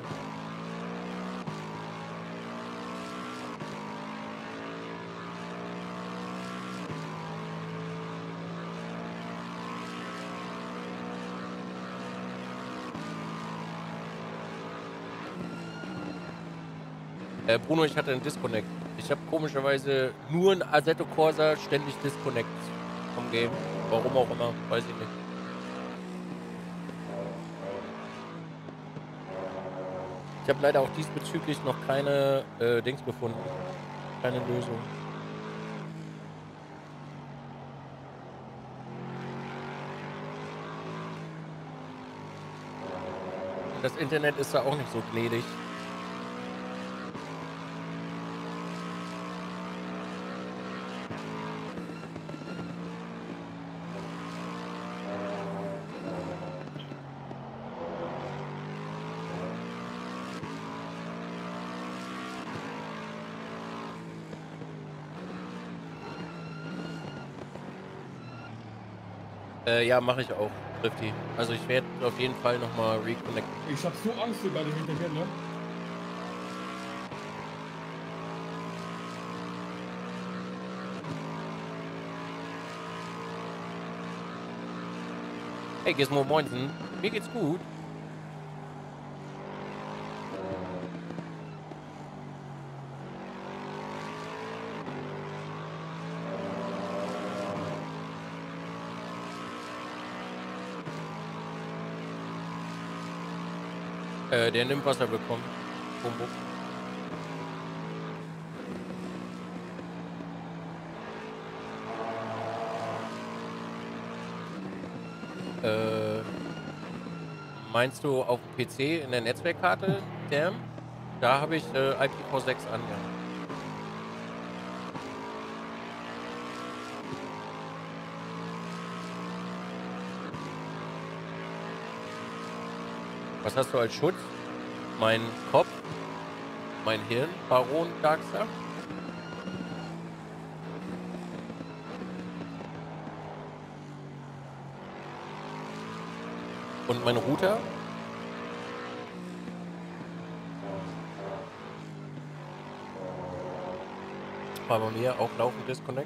Bruno, ich hatte einen Disconnect. Ich habe komischerweise nur einen Assetto Corsa ständig Disconnect vom Game. Warum auch immer, weiß ich nicht. Ich habe leider auch diesbezüglich noch keine Dings gefunden. Keine Lösung. Das Internet ist da auch nicht so gnädig. Ja, mache ich auch, Drifty. Also ich werde auf jeden Fall nochmal reconnecten. Ich hab so Angst hier bei den hinterher, ne? Hey Gizmo, moinsen. Mir geht's gut. Der nimmt, was er bekommt. Bumbo. Meinst du auf dem PC in der Netzwerkkarte, Damn? Da habe ich IPv6 an, ja. Was hast du als Schutz? Mein Kopf? Mein Hirn? Baron Darkstar? Und mein Router? War bei mir auch laufend Disconnect.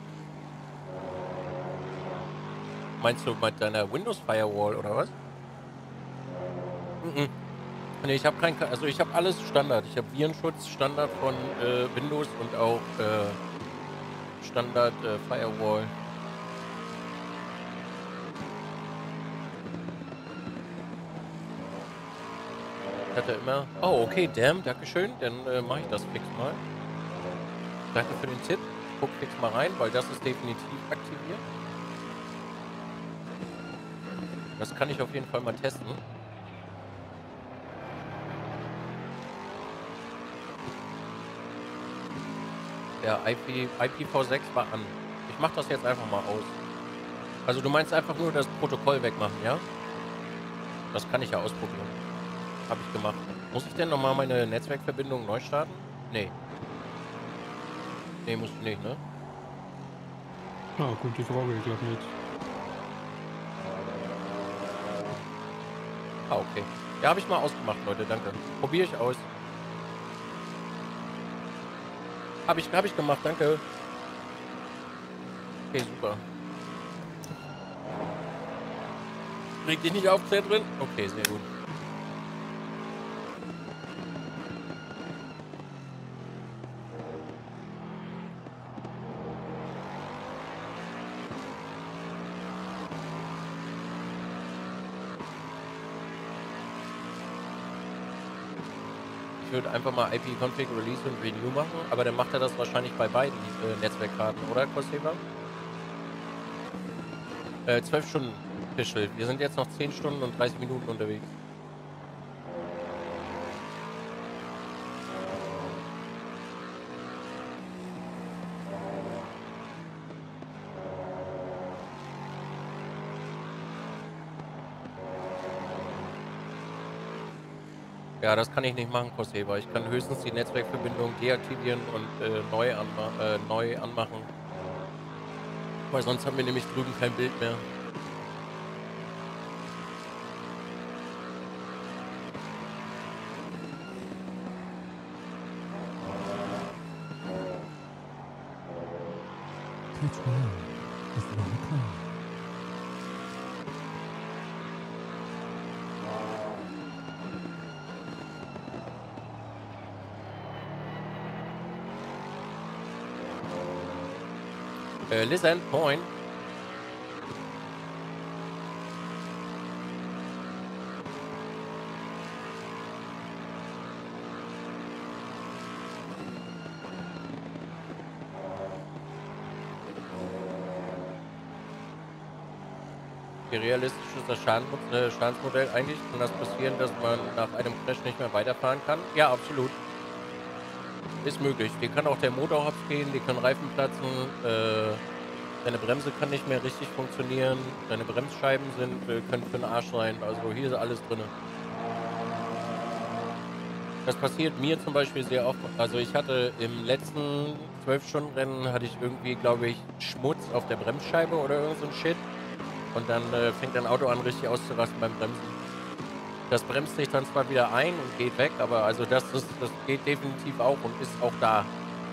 Meinst du mit deiner Windows Firewall oder was? Nee, ich habe also ich habe alles Standard. Ich habe Virenschutz Standard von Windows und auch Standard Firewall. Ich hatte immer... Oh, okay, Damn, dankeschön. Dann mache ich das fix mal. Danke für den Tipp. Guck fix mal rein, weil das ist definitiv aktiviert. Das kann ich auf jeden Fall mal testen. Der IPv6 war an. Ich mache das jetzt einfach mal aus. Also du meinst einfach nur das Protokoll wegmachen, ja? Das kann ich ja ausprobieren. Habe ich gemacht. Muss ich denn nochmal meine Netzwerkverbindung neu starten? Nee. Nee, musst du nicht, ne? Ja, gute Frage, ich glaube nicht. Ah, okay. Ja, habe ich mal ausgemacht, Leute, danke. Probiere ich aus. Hab ich gemacht, danke. Okay, super. Reg dich nicht auf, sehr drin? Okay, sehr gut. Ich würde einfach mal IP-Config Release und Renew machen, aber dann macht er das wahrscheinlich bei beiden Netzwerkkarten, oder, Coseva? 12 Stunden Fischl. Wir sind jetzt noch 10 Stunden und 30 Minuten unterwegs. Ja, das kann ich nicht machen, Coseva. Ich kann höchstens die Netzwerkverbindung deaktivieren und neu anmachen. Weil sonst haben wir nämlich drüben kein Bild mehr. Listen, moin. Wie realistisch ist das Schadensmodell eigentlich? Kann das passieren, dass man nach einem Crash nicht mehr weiterfahren kann? Ja, absolut. Ist möglich. Dir kann auch der Motor hops gehen, dir kann Reifen platzen, deine Bremse kann nicht mehr richtig funktionieren, deine Bremsscheiben können für den Arsch sein, also hier ist alles drin. Das passiert mir zum Beispiel sehr oft. Also ich hatte im letzten 12-Stunden-Rennen hatte ich irgendwie, glaube ich, Schmutz auf der Bremsscheibe oder irgend so ein Shit. Und dann fängt dein Auto an, richtig auszurasten beim Bremsen. Das bremst sich dann zwar wieder ein und geht weg, aber also das geht definitiv auch und ist auch da.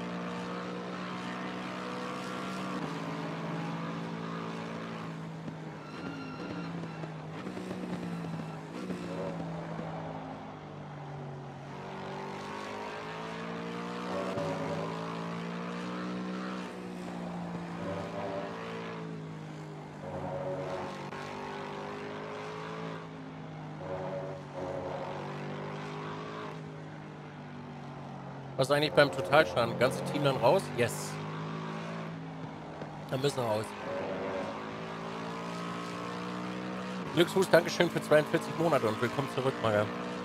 Was ist eigentlich beim Totalschaden? Ganze Team dann raus? Yes. Dann müssen wir raus. Glücksfuß, Dankeschön für 42 Monate und willkommen zurück, Meier.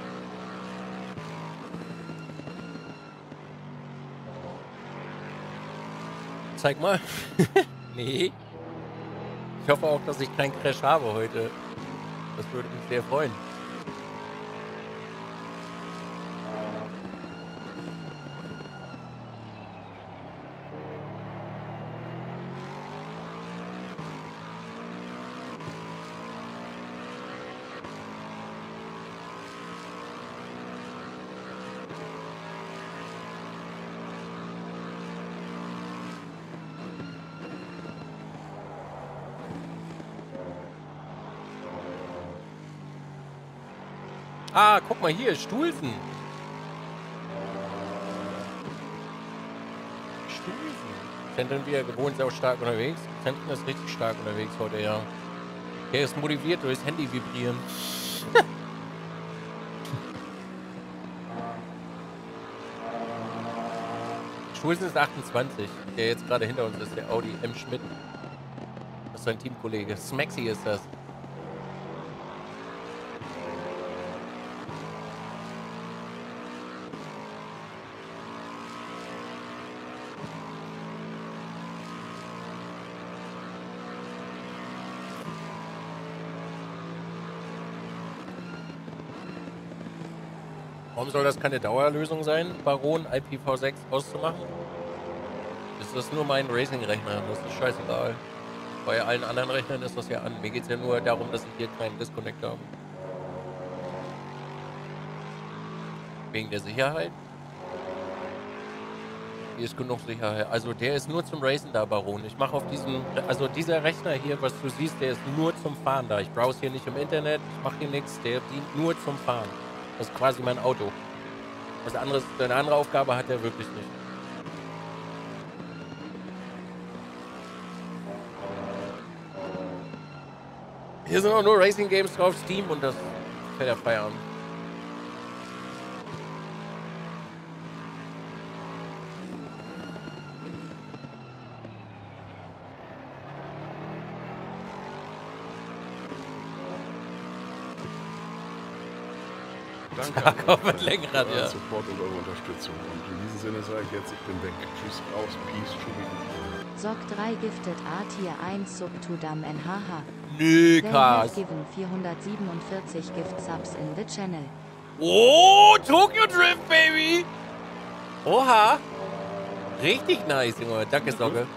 Zeig mal. Nee. Ich hoffe auch, dass ich keinen Crash habe heute. Das würde mich sehr freuen. Ah, guck mal hier, Stulsen. Zentren wieder gewohnt sehr stark unterwegs. Zentren ist richtig stark unterwegs heute, ja. Der ist motiviert durchs Handy vibrieren. Stulsen ist 28, der jetzt gerade hinter uns ist, der Audi M. Schmidt. Das ist sein Teamkollege. Smaxy ist das. Warum soll das keine Dauerlösung sein, Baron IPv6 auszumachen? Ist das nur mein Racing-Rechner? Das ist scheißegal. Bei allen anderen Rechnern ist das ja an. Mir geht es ja nur darum, dass ich hier keinen Disconnect habe. Wegen der Sicherheit? Hier ist genug Sicherheit. Also der ist nur zum Racen da, Baron. Ich mache auf diesem... Also dieser Rechner hier, was du siehst, der ist nur zum Fahren da. Ich browse hier nicht im Internet, ich mache hier nichts. Der dient nur zum Fahren. Das ist quasi mein Auto. Was anderes, eine andere Aufgabe hat er wirklich nicht. Hier sind auch nur Racing Games drauf, Steam und das fällt der Feierabend. Danke auf mit Lenkrad, ja. Support und eure Unterstützung. Und in diesem Sinne sage ich jetzt, ich bin weg. Tschüss, raus, peace, Schubi. Sock 3 giftet A-Tier 1 Sub to Dam NHH. Nö, Then krass. has given 447 Gift Subs in the channel. Oh, Tokyo Drift, Baby! Oha! Richtig nice, Junge. Danke, Socke.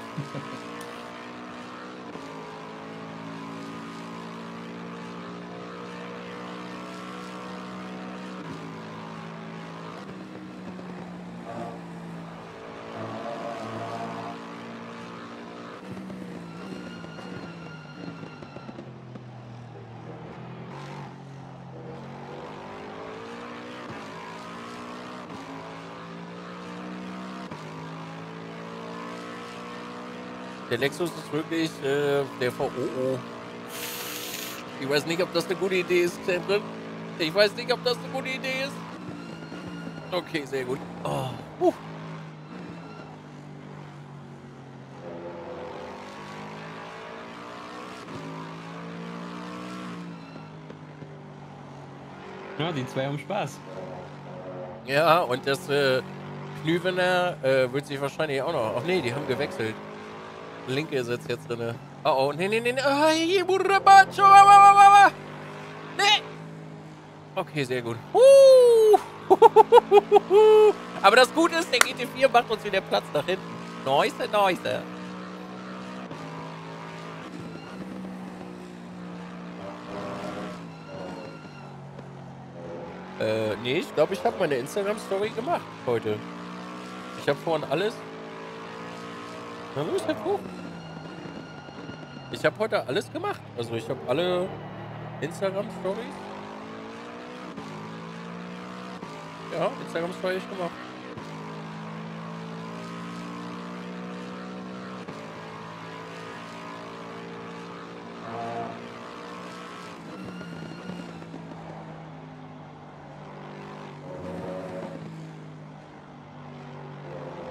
Der Lexus ist wirklich der VOO. Ich weiß nicht, ob das eine gute Idee ist, Zentren. Ich weiß nicht, ob das eine gute Idee ist. Okay, sehr gut. Oh. Ja, die zwei haben Spaß. Ja, und das Knüvener wird sich wahrscheinlich auch noch... Ach nee, die haben gewechselt. Linke sitzt jetzt drin. Oh, nee. Nee. Okay, sehr gut. Aber das Gute ist, der GT4 macht uns wieder Platz nach hinten. Nice. Nee, ich glaube, ich habe meine Instagram-Story gemacht heute. Ich habe vorhin alles... Na los, halt hoch. Ich habe heute alles gemacht. Also ich habe alle Instagram-Stories. Ja, Instagram-Stories gemacht.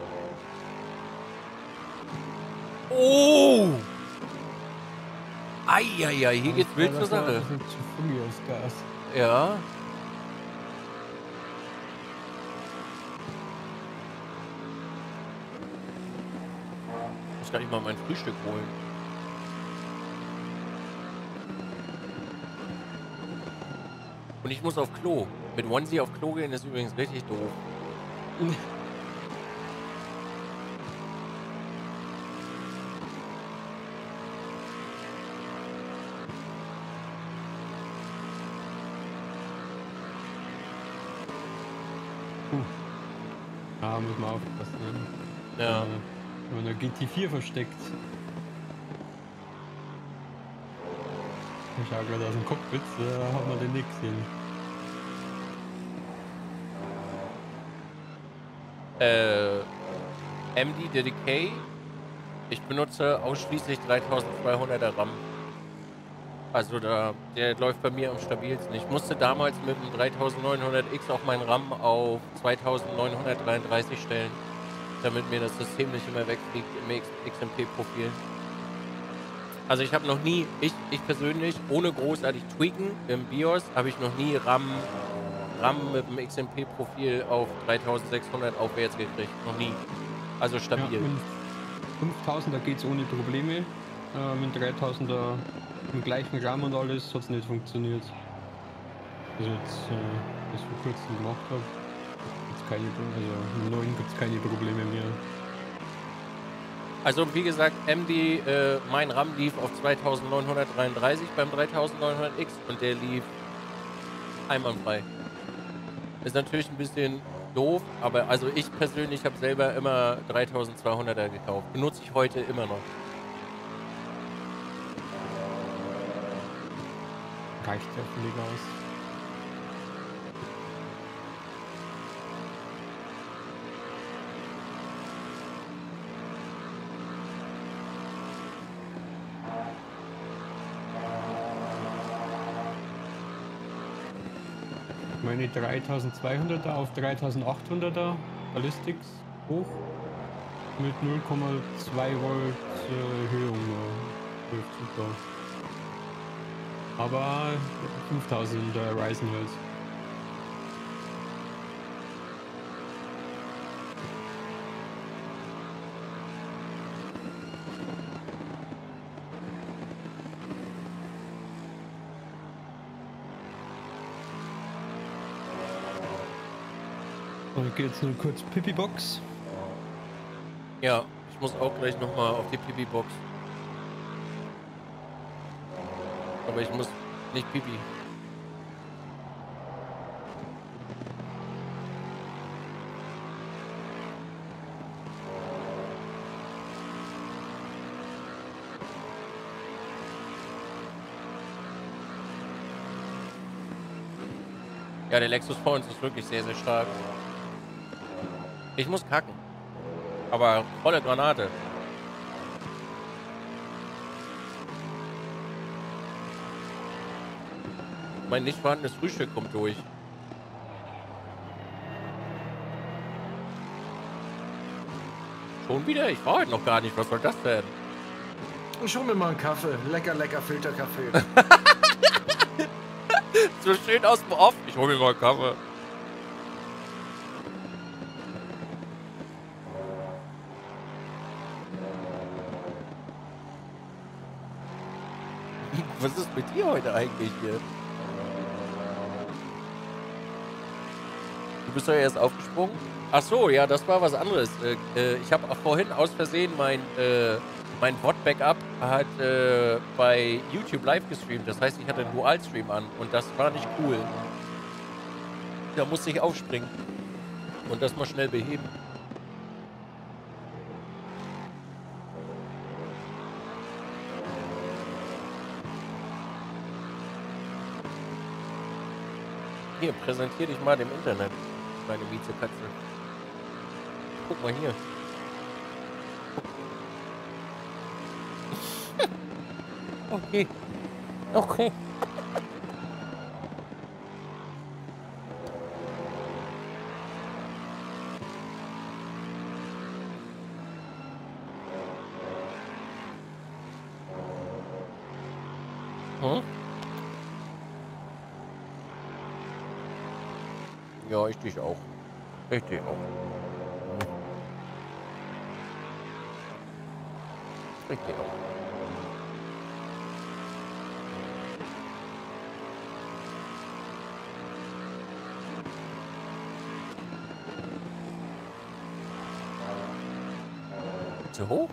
Oh! Eieiei, hier geht's wild zur Sache. Das ist zu früh als Gas. Ja. Ich muss gleich mal mein Frühstück holen. Und ich muss auf Klo. Mit Onesie auf Klo gehen ist übrigens richtig doof. Ah, muss man aufpassen. Ne? Ja. Wenn man eine GT4 versteckt. Ich schau gerade aus dem Cockpit, da hat man den nicht gesehen. MD DDK. Ich benutze ausschließlich 3200er RAM. Also der läuft bei mir am stabilsten. Ich musste damals mit dem 3900X auch meinen RAM auf 2933 stellen, damit mir das System nicht immer wegfliegt im XMP-Profil. Also ich habe noch nie, ich persönlich, ohne großartig tweaken im BIOS, habe ich noch nie RAM mit dem XMP-Profil auf 3600 aufwärts gekriegt. Noch nie. Also stabil. Ja, mit 5000er geht es ohne Probleme. Mit 3000er im gleichen RAM und alles hat es nicht funktioniert. Also jetzt, was ich vor kurzem gemacht habe, im neuen gibt es keine Probleme mehr. Also wie gesagt, MD, mein RAM lief auf 2933 beim 3900X und der lief einwandfrei. Ist natürlich ein bisschen doof, aber also ich persönlich habe selber immer 3200er gekauft. Benutze ich heute immer noch. Reicht ja völlig aus. Meine 3200er auf 3800er Ballistics hoch mit 0,2 Volt Erhöhung. Läuft super. Aber 5000er Ryzen halt. Und geht's nur kurz Pipi-Box. Ja, ich muss auch gleich nochmal auf die Pipi-Box. Aber ich muss nicht Pipi. Ja, der Lexus vor uns ist wirklich sehr, sehr stark. Ich muss kacken. Aber volle Granate. Mein nicht vorhandenes Frühstück kommt durch. Schon wieder? Ich war heute noch gar nicht. Was soll das denn? Ich hol mir mal einen Kaffee. Lecker, lecker Filterkaffee. So schön aus dem Off. Ich hol mir mal einen Kaffee. Was ist mit dir heute eigentlich hier? Du bist doch erst aufgesprungen? Ach so, ja, das war was anderes. Ich habe auch vorhin aus Versehen mein Bot-Backup hat bei YouTube live gestreamt. Das heißt, ich hatte einen Dual-Stream an und das war nicht cool. Da musste ich aufspringen und das mal schnell beheben. Hier, präsentier dich mal dem Internet, meine Miezekatze. Guck mal hier. Okay. Okay. Hm? Ja, ich dich auch. Ich dich auch. Ich dich auch. Zu hoch?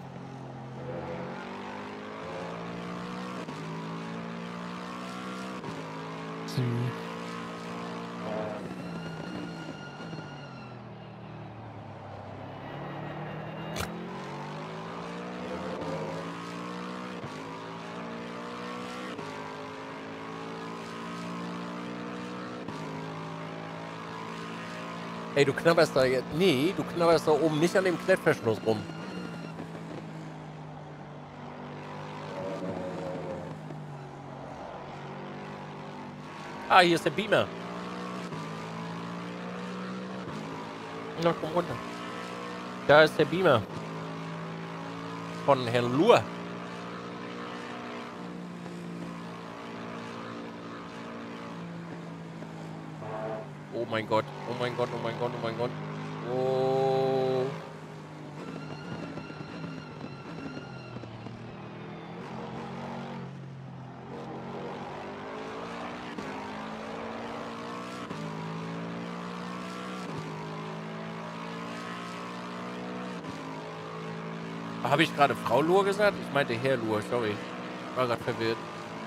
Ey, du knabberst da jetzt. Nee, du knabberst da oben nicht an dem Klettverschluss rum. Ah, hier ist der Beamer. Na, komm runter. Da ist der Beamer. Von Herrn Luhr. Oh mein Gott, oh mein Gott, oh mein Gott, oh mein Gott. Oh. Habe ich gerade Frau Luhr gesagt? Ich meinte Herr Luhr, sorry. War gerade verwirrt.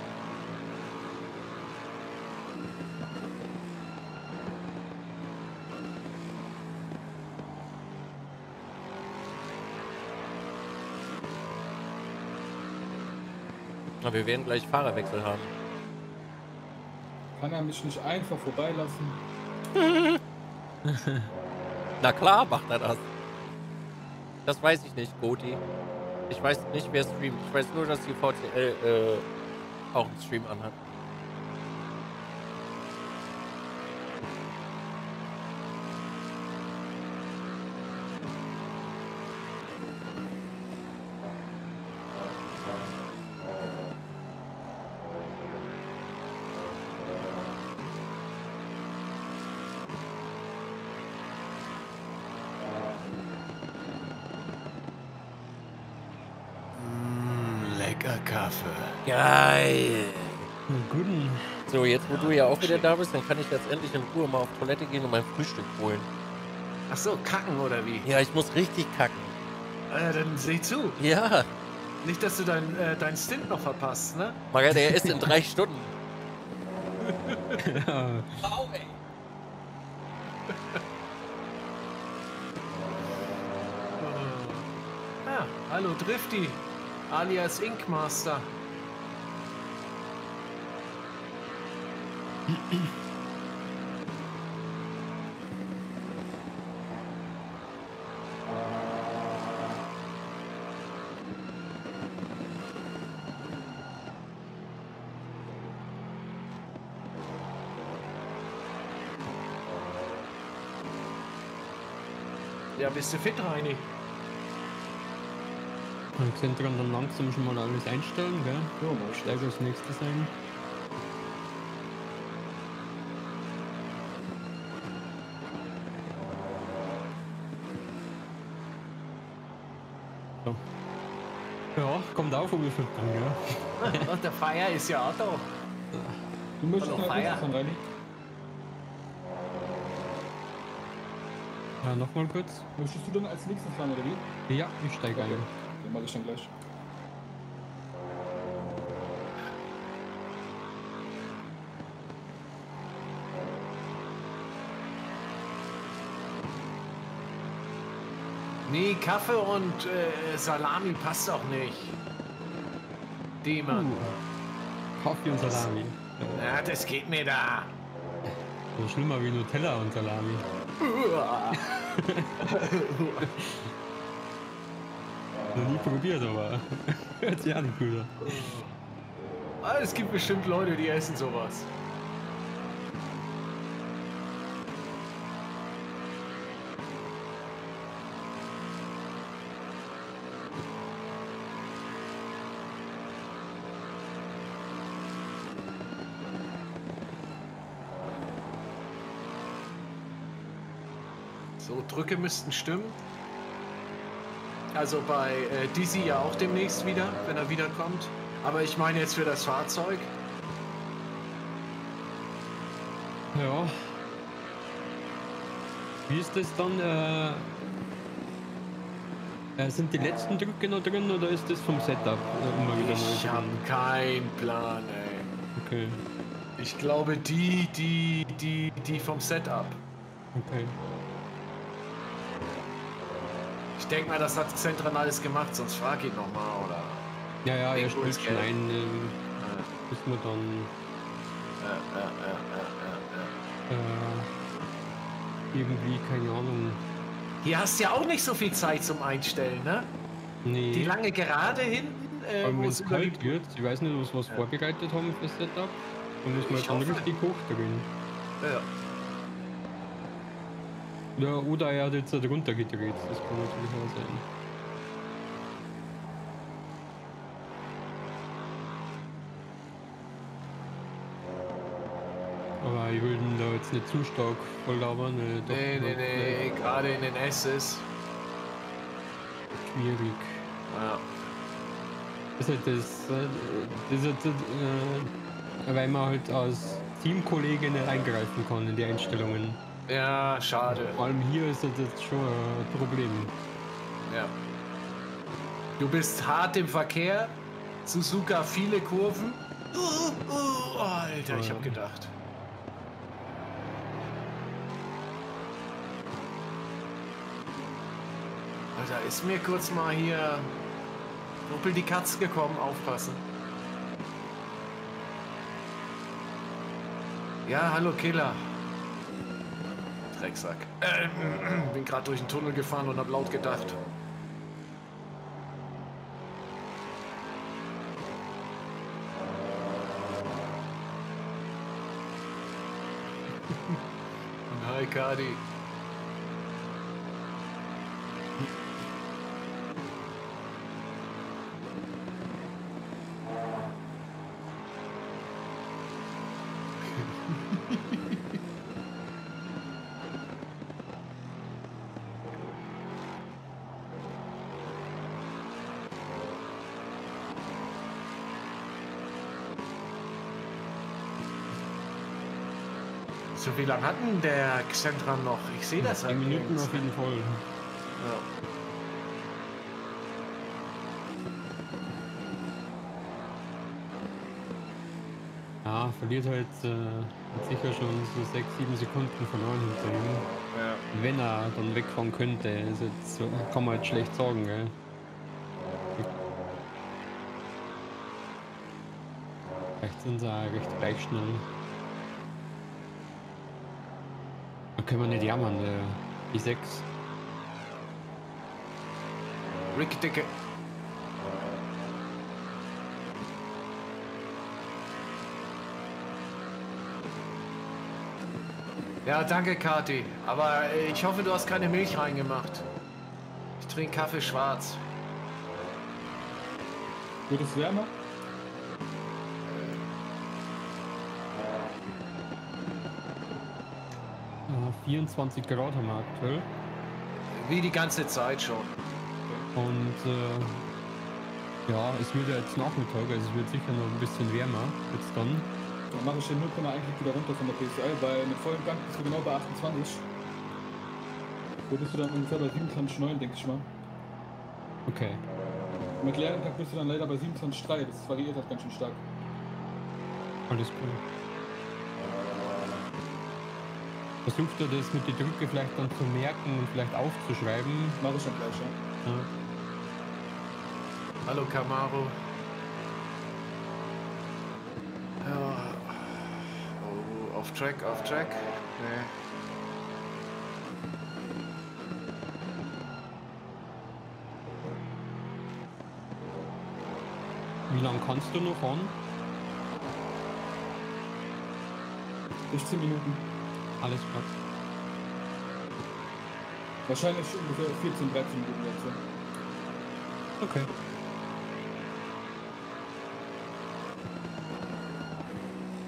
Aber wir werden gleich Fahrerwechsel haben. Kann er mich nicht einfach vorbeilassen? Na klar macht er das. Das weiß ich nicht, Goti. Ich weiß nicht, wer streamt. Ich weiß nur, dass die VTL auch einen Stream anhat. Lecker Kaffee. Geil. Guten. So, jetzt wo du ja auch wieder da bist, dann kann ich jetzt endlich in Ruhe mal auf Toilette gehen und mein Frühstück holen. Ach so, kacken oder wie? Ja, ich muss richtig kacken. Dann seh zu. Ja. Nicht, dass du dein Stint noch verpasst, ne? Maga, der ist in 3 Stunden. Ja. Au, ey. Ah, hallo Drifty, alias Inkmaster. Ja, bist du fit, Reini? Dann könnt ihr dann langsam schon mal alles einstellen, gell? Ja, mal Steig als nächstes ein. So. Ja, kommt auch um wie viel dann, gell? Und der Feier ist ja auch da. Du möchtest Hallo, mal Feier. kurz Reini? Ja, nochmal kurz. Möchtest du dann als nächstes fahren, oder wie? Ja, ich steige ein. Den mache ich dann gleich. Nee, Kaffee und Salami passt auch nicht. Demon. Kaffee und Salami. Ja, das geht mir da. So schlimmer wie Nutella und Salami. Noch nie probiert, aber hört sich an, Bruder. Ah, es gibt bestimmt Leute, die essen sowas. So, Drücke müssten stimmen. Also bei Dizzy ja auch demnächst wieder, wenn er wiederkommt. Aber ich meine jetzt für das Fahrzeug. Ja. Wie ist das dann? Sind die letzten Drücke noch drin oder ist das vom Setup immer wieder neu Ich habe drin? keinen Plan, ey. Okay. Ich glaube die vom Setup. Okay. Ich denke mal, das hat Xentran alles gemacht, sonst frag ihn nochmal, oder? Ja, er Irgendwo spielt ist schon Geld. ein. Müssen wir dann irgendwie, keine Ahnung. Hier hast du ja auch nicht so viel Zeit zum Einstellen, ne? Nee. Die lange Gerade hinten, Wenn wo es es kalt wird, ich weiß nicht, was wir vorbereitet haben für das Setup, dann müssen wir Ich dann hoffe. richtig hochdrehen. Ja. Ja, oder er hat jetzt halt runtergedreht, das kann natürlich auch sein. Aber ich will ihn da jetzt nicht zu stark voll labern. Nee, gerade in den S's. Schwierig. Ja. Das ist halt weil man halt als Teamkollege nicht eingreifen kann in die Einstellungen. Ja, schade. Vor allem hier ist das jetzt schon ein Problem. Ja. Du bist hart im Verkehr, Suzuka viele Kurven. Alter, ich hab gedacht. Alter, ist mir kurz mal hier Ruppel die Katze gekommen, aufpassen. Ja, hallo Killer. Drecksack. Bin gerade durch den Tunnel gefahren und hab laut gedacht. Hi Kadi. So, wie lange hat denn der Xentran noch? Ich sehe das 10 Minuten nirgends. auf jeden Fall. Ja, verliert halt sicher schon so 6-7 Sekunden verloren hinter ihm. Ja. Wenn er dann wegfahren könnte, ist jetzt, so, kann man halt schlecht sagen, gell? Vielleicht sind sie auch recht gleich schnell. Da können wir nicht jammern, die 6. Rick Dicke. Ja, danke, Kati. Aber ich hoffe, du hast keine Milch reingemacht. Ich trinke Kaffee schwarz. Wird es wärmer? Ja, 24 Grad haben wir aktuell. Wie die ganze Zeit schon. Und ja, es wird ja jetzt Nachmittag, also es wird sicher noch ein bisschen wärmer jetzt dann. Dann mache ich den 0, eigentlich wieder runter von der PSI, weil mit vollem Gang bist du genau bei 28. Wo bist du dann ungefähr bei 27,9, denke ich mal. Okay. Mit leerem Tag bist du dann leider bei 27,3, das variiert halt ganz schön stark. Alles klar. Versucht er das mit den Drücke vielleicht dann zu merken und vielleicht aufzuschreiben? Mach ich dann gleich, ja. Ja. Hallo, Camaro. Ja. Oh, auf Track, auf Track. Nee. Wie lange kannst du noch fahren? 16 Minuten. Alles klar. Wahrscheinlich ungefähr 14, 13 Minuten dazu. Okay.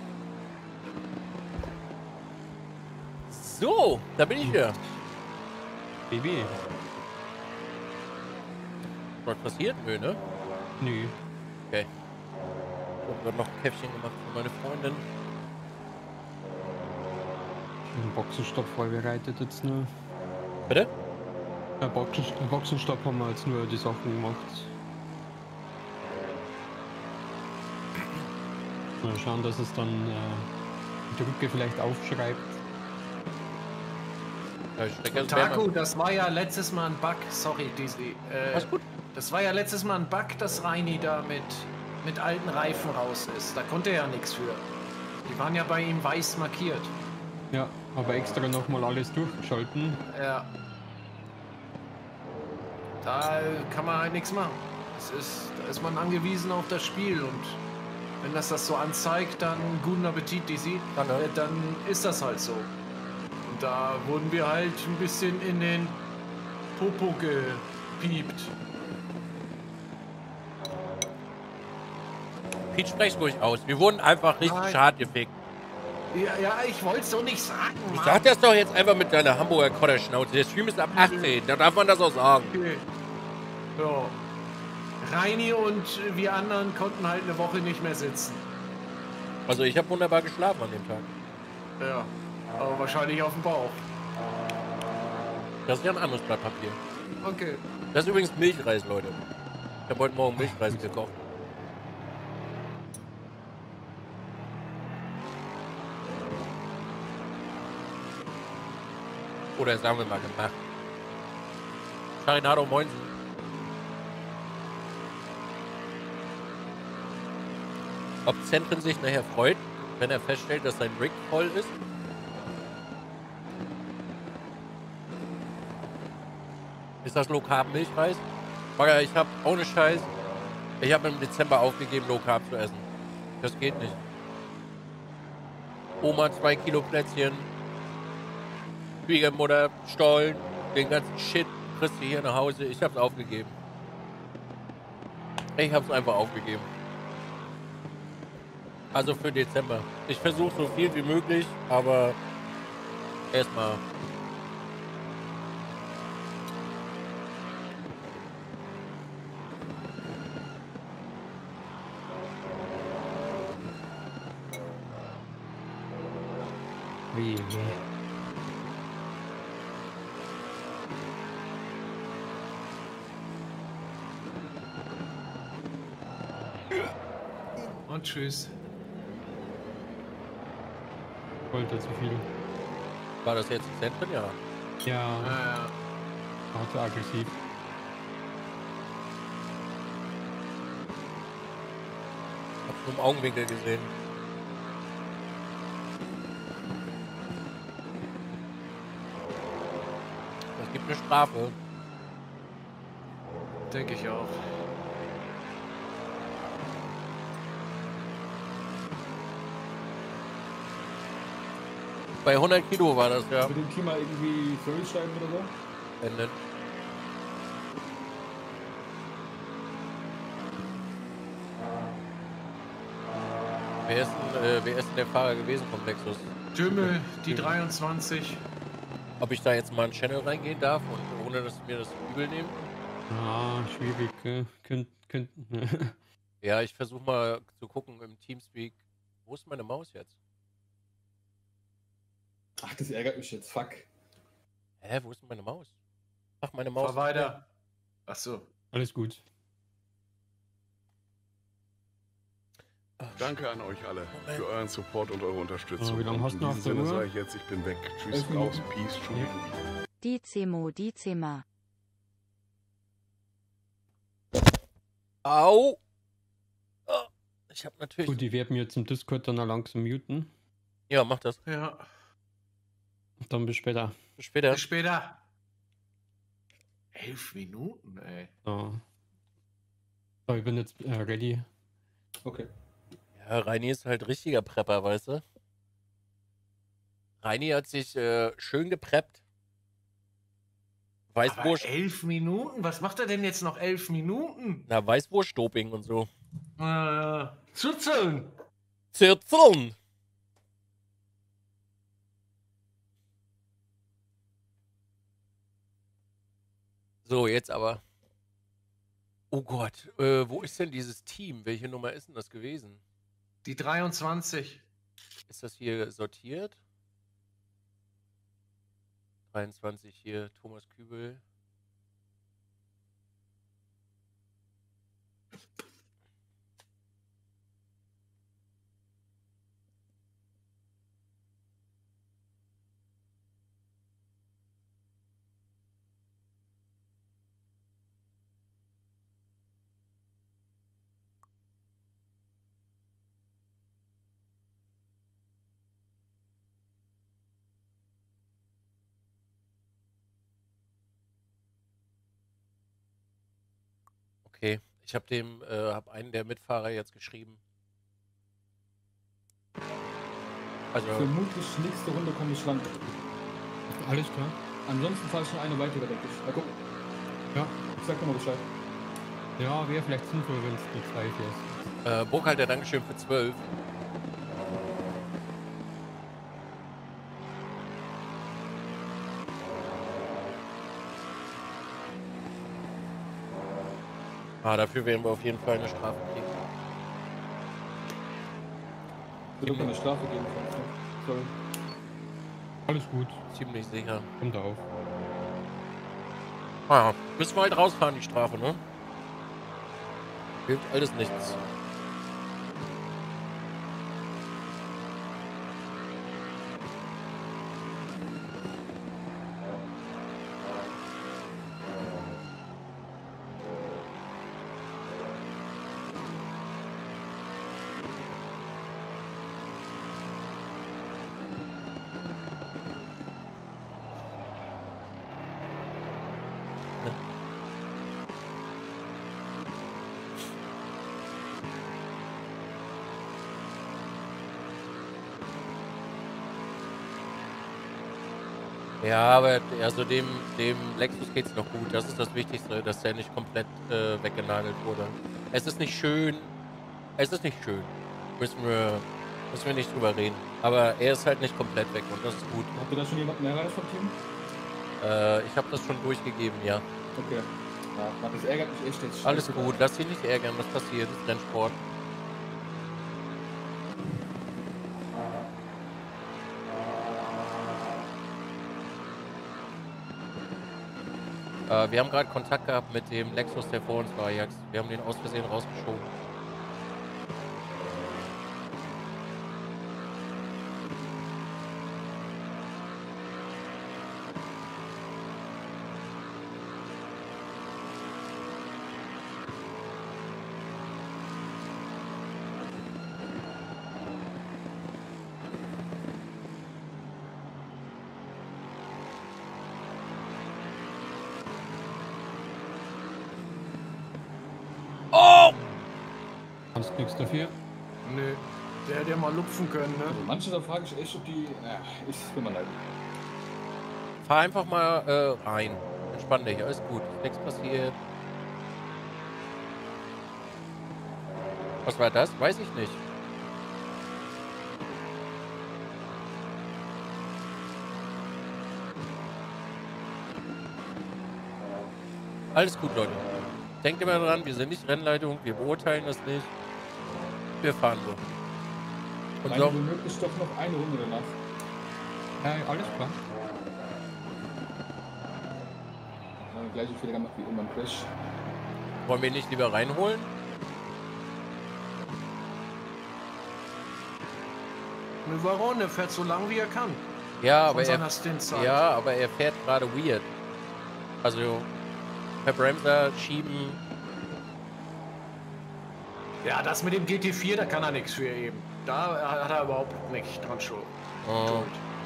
So, da bin ich wieder. Baby. Was passiert? Nö, ne? Nö. Okay. Ich habe gerade noch ein Käffchen gemacht für meine Freundin. Den Boxenstopp vorbereitet jetzt nur. Bitte? Ja, Boxenstopp haben wir jetzt nur die Sachen gemacht. Mal schauen, dass es dann die Rücke vielleicht aufschreibt. Ja, Taku, das war ja letztes Mal ein Bug. Sorry, Dizzy. Alles gut. Das war ja letztes Mal ein Bug, dass Reini da mit alten Reifen raus ist. Da konnte er ja nichts für. Die waren ja bei ihm weiß markiert. Ja, aber extra nochmal alles durchgeschalten. Ja. Da kann man halt nichts machen. Da ist man angewiesen auf das Spiel und wenn das so anzeigt, dann guten Appetit, Dizzy. Dann ist das halt so. Und da wurden wir halt ein bisschen in den Popo gepiept. Pete, sprech's ruhig aus. Wir wurden einfach richtig hart gefickt. Ja, ich wollte es so nicht sagen, Mann. Sag das doch jetzt einfach mit deiner Hamburger Kotterschnauze. Der Stream ist ab 18, da darf man das auch sagen. Okay. Ja. Reini und wir anderen konnten halt eine Woche nicht mehr sitzen. Also ich habe wunderbar geschlafen an dem Tag. Ja, aber wahrscheinlich auf dem Bauch. Das ist ja ein anderes Blatt Papier. Okay. Das ist übrigens Milchreis, Leute. Ich habe heute Morgen Milchreis gekocht. Oder sagen wir mal gemacht. Charinado, moinsen. Ob Zentren sich nachher freut, wenn er feststellt, dass sein Rig voll ist? Ist das Low Carb Milchreis? Bagger, ich habe ohne Scheiß, ich habe im Dezember aufgegeben, Low Carb zu essen. Das geht nicht. Oma 2 Kilo Plätzchen, Schwiegermutter, Stollen, den ganzen Shit kriegst du hier nach Hause. Ich hab's aufgegeben. Ich hab's einfach aufgegeben. Also für Dezember. Ich versuche so viel wie möglich, aber erstmal. Wie. Und tschüss. Wollte zu viel. War das jetzt ein Zentren? Ja. Ja. War zu aggressiv. Hab's nur im Augenwinkel gesehen. Es gibt eine Strafe. Denke ich auch. Bei 100 Kilo war das, ja. Mit dem Klima irgendwie Vögelscheiben oder so? Ende. Wer ist denn der Fahrer gewesen vom Lexus? Dümmel, die 23. Ob ich da jetzt mal in den Channel reingehen darf und ohne dass mir das übel nehmen? Ah, schwierig. Ja, ich versuche mal zu gucken im Teamspeak. Wo ist meine Maus jetzt? Ach, das ärgert mich jetzt, fuck. Hä, wo ist denn meine Maus? Ach, meine Maus. Fahr weiter. Ach so. Alles gut. Danke an euch alle für euren Support und eure Unterstützung. Wie lange hast du noch In auf diesem der Sinne Uhr? sage ich jetzt, ich bin weg. Tschüss, raus, peace, Schubi. Die Zema. Au! Oh, ich hab natürlich... Gut, die werden mir jetzt im Discord dann auch langsam muten. Ja, mach das. Ja. Dann bis später. Bis später. Bis später. 11 Minuten, ey. So, ich bin jetzt ready. Okay. Ja, Reini ist halt richtiger Prepper, weißt du? Reini hat sich schön gepreppt. Weißwurst. 11 Minuten? Was macht er denn jetzt noch 11 Minuten? Na, Weißwurst-Doping und so. Zutzeln. Zirzeln! So, jetzt aber. Oh Gott, wo ist denn dieses Team? Welche Nummer ist denn das gewesen? Die 23. Ist das hier sortiert? 23 hier, Thomas Kübel. Okay, ich habe hab einen der Mitfahrer jetzt geschrieben. Also Vermutlich nächste Runde komme ich ran. Alles klar. Ansonsten fahre ich noch eine weitere, denke ich. Ja, guck. Ja. Ich sag nochmal Bescheid. Ja, wäre vielleicht sinnvoll, wenn es die 2 fährst. Burkhalter, Dankeschön für 12. Dafür werden wir auf jeden Fall eine Strafe kriegen. Ich würde eine Strafe geben. Sorry. Alles gut. Ziemlich sicher. Kommt auf. Müssen wir halt rausfahren, die Strafe, ne? Hilft alles nichts. Ja, aber also dem Lexus geht's noch gut. Das ist das Wichtigste, dass der nicht komplett weggenagelt wurde. Es ist nicht schön. Es ist nicht schön. Müssen wir nicht drüber reden. Aber er ist halt nicht komplett weg und das ist gut. Habt ihr da schon jemanden erreicht vom Team? Ich habe das schon durchgegeben, ja. Okay. Ja, das ärgert mich echt jetzt. Alles gut, lass dich nicht ärgern, was passiert, das ist Rennsport. Wir haben gerade Kontakt gehabt mit dem Lexus, der vor uns war, Ajax. Wir haben den aus Versehen rausgeschoben. Kannst nichts dafür. Nö. Der hätte ja mal lupfen können, ne? Also manche da frage ich echt, ob die. Ich bin mal leid. Fahr einfach mal rein. Entspann dich, alles gut. Nichts passiert. Was war das? Weiß ich nicht. Alles gut, Leute. Denkt immer dran, wir sind nicht Rennleitung, wir beurteilen das nicht. Wir fahren so. Und Nein, womöglich doch noch eine Runde danach. Ja, alles klar. Gleiche Fehler gemacht wie immer im Crash. wollen wir nicht lieber reinholen? Varone fährt so lang wie er kann. Ja, Von aber seiner Stintzeit. ja, aber er fährt gerade weird. Also per Bremser schieben. Ja, das mit dem GT4, da kann er nichts für eben. Da hat er überhaupt nicht dran schuld. Oh.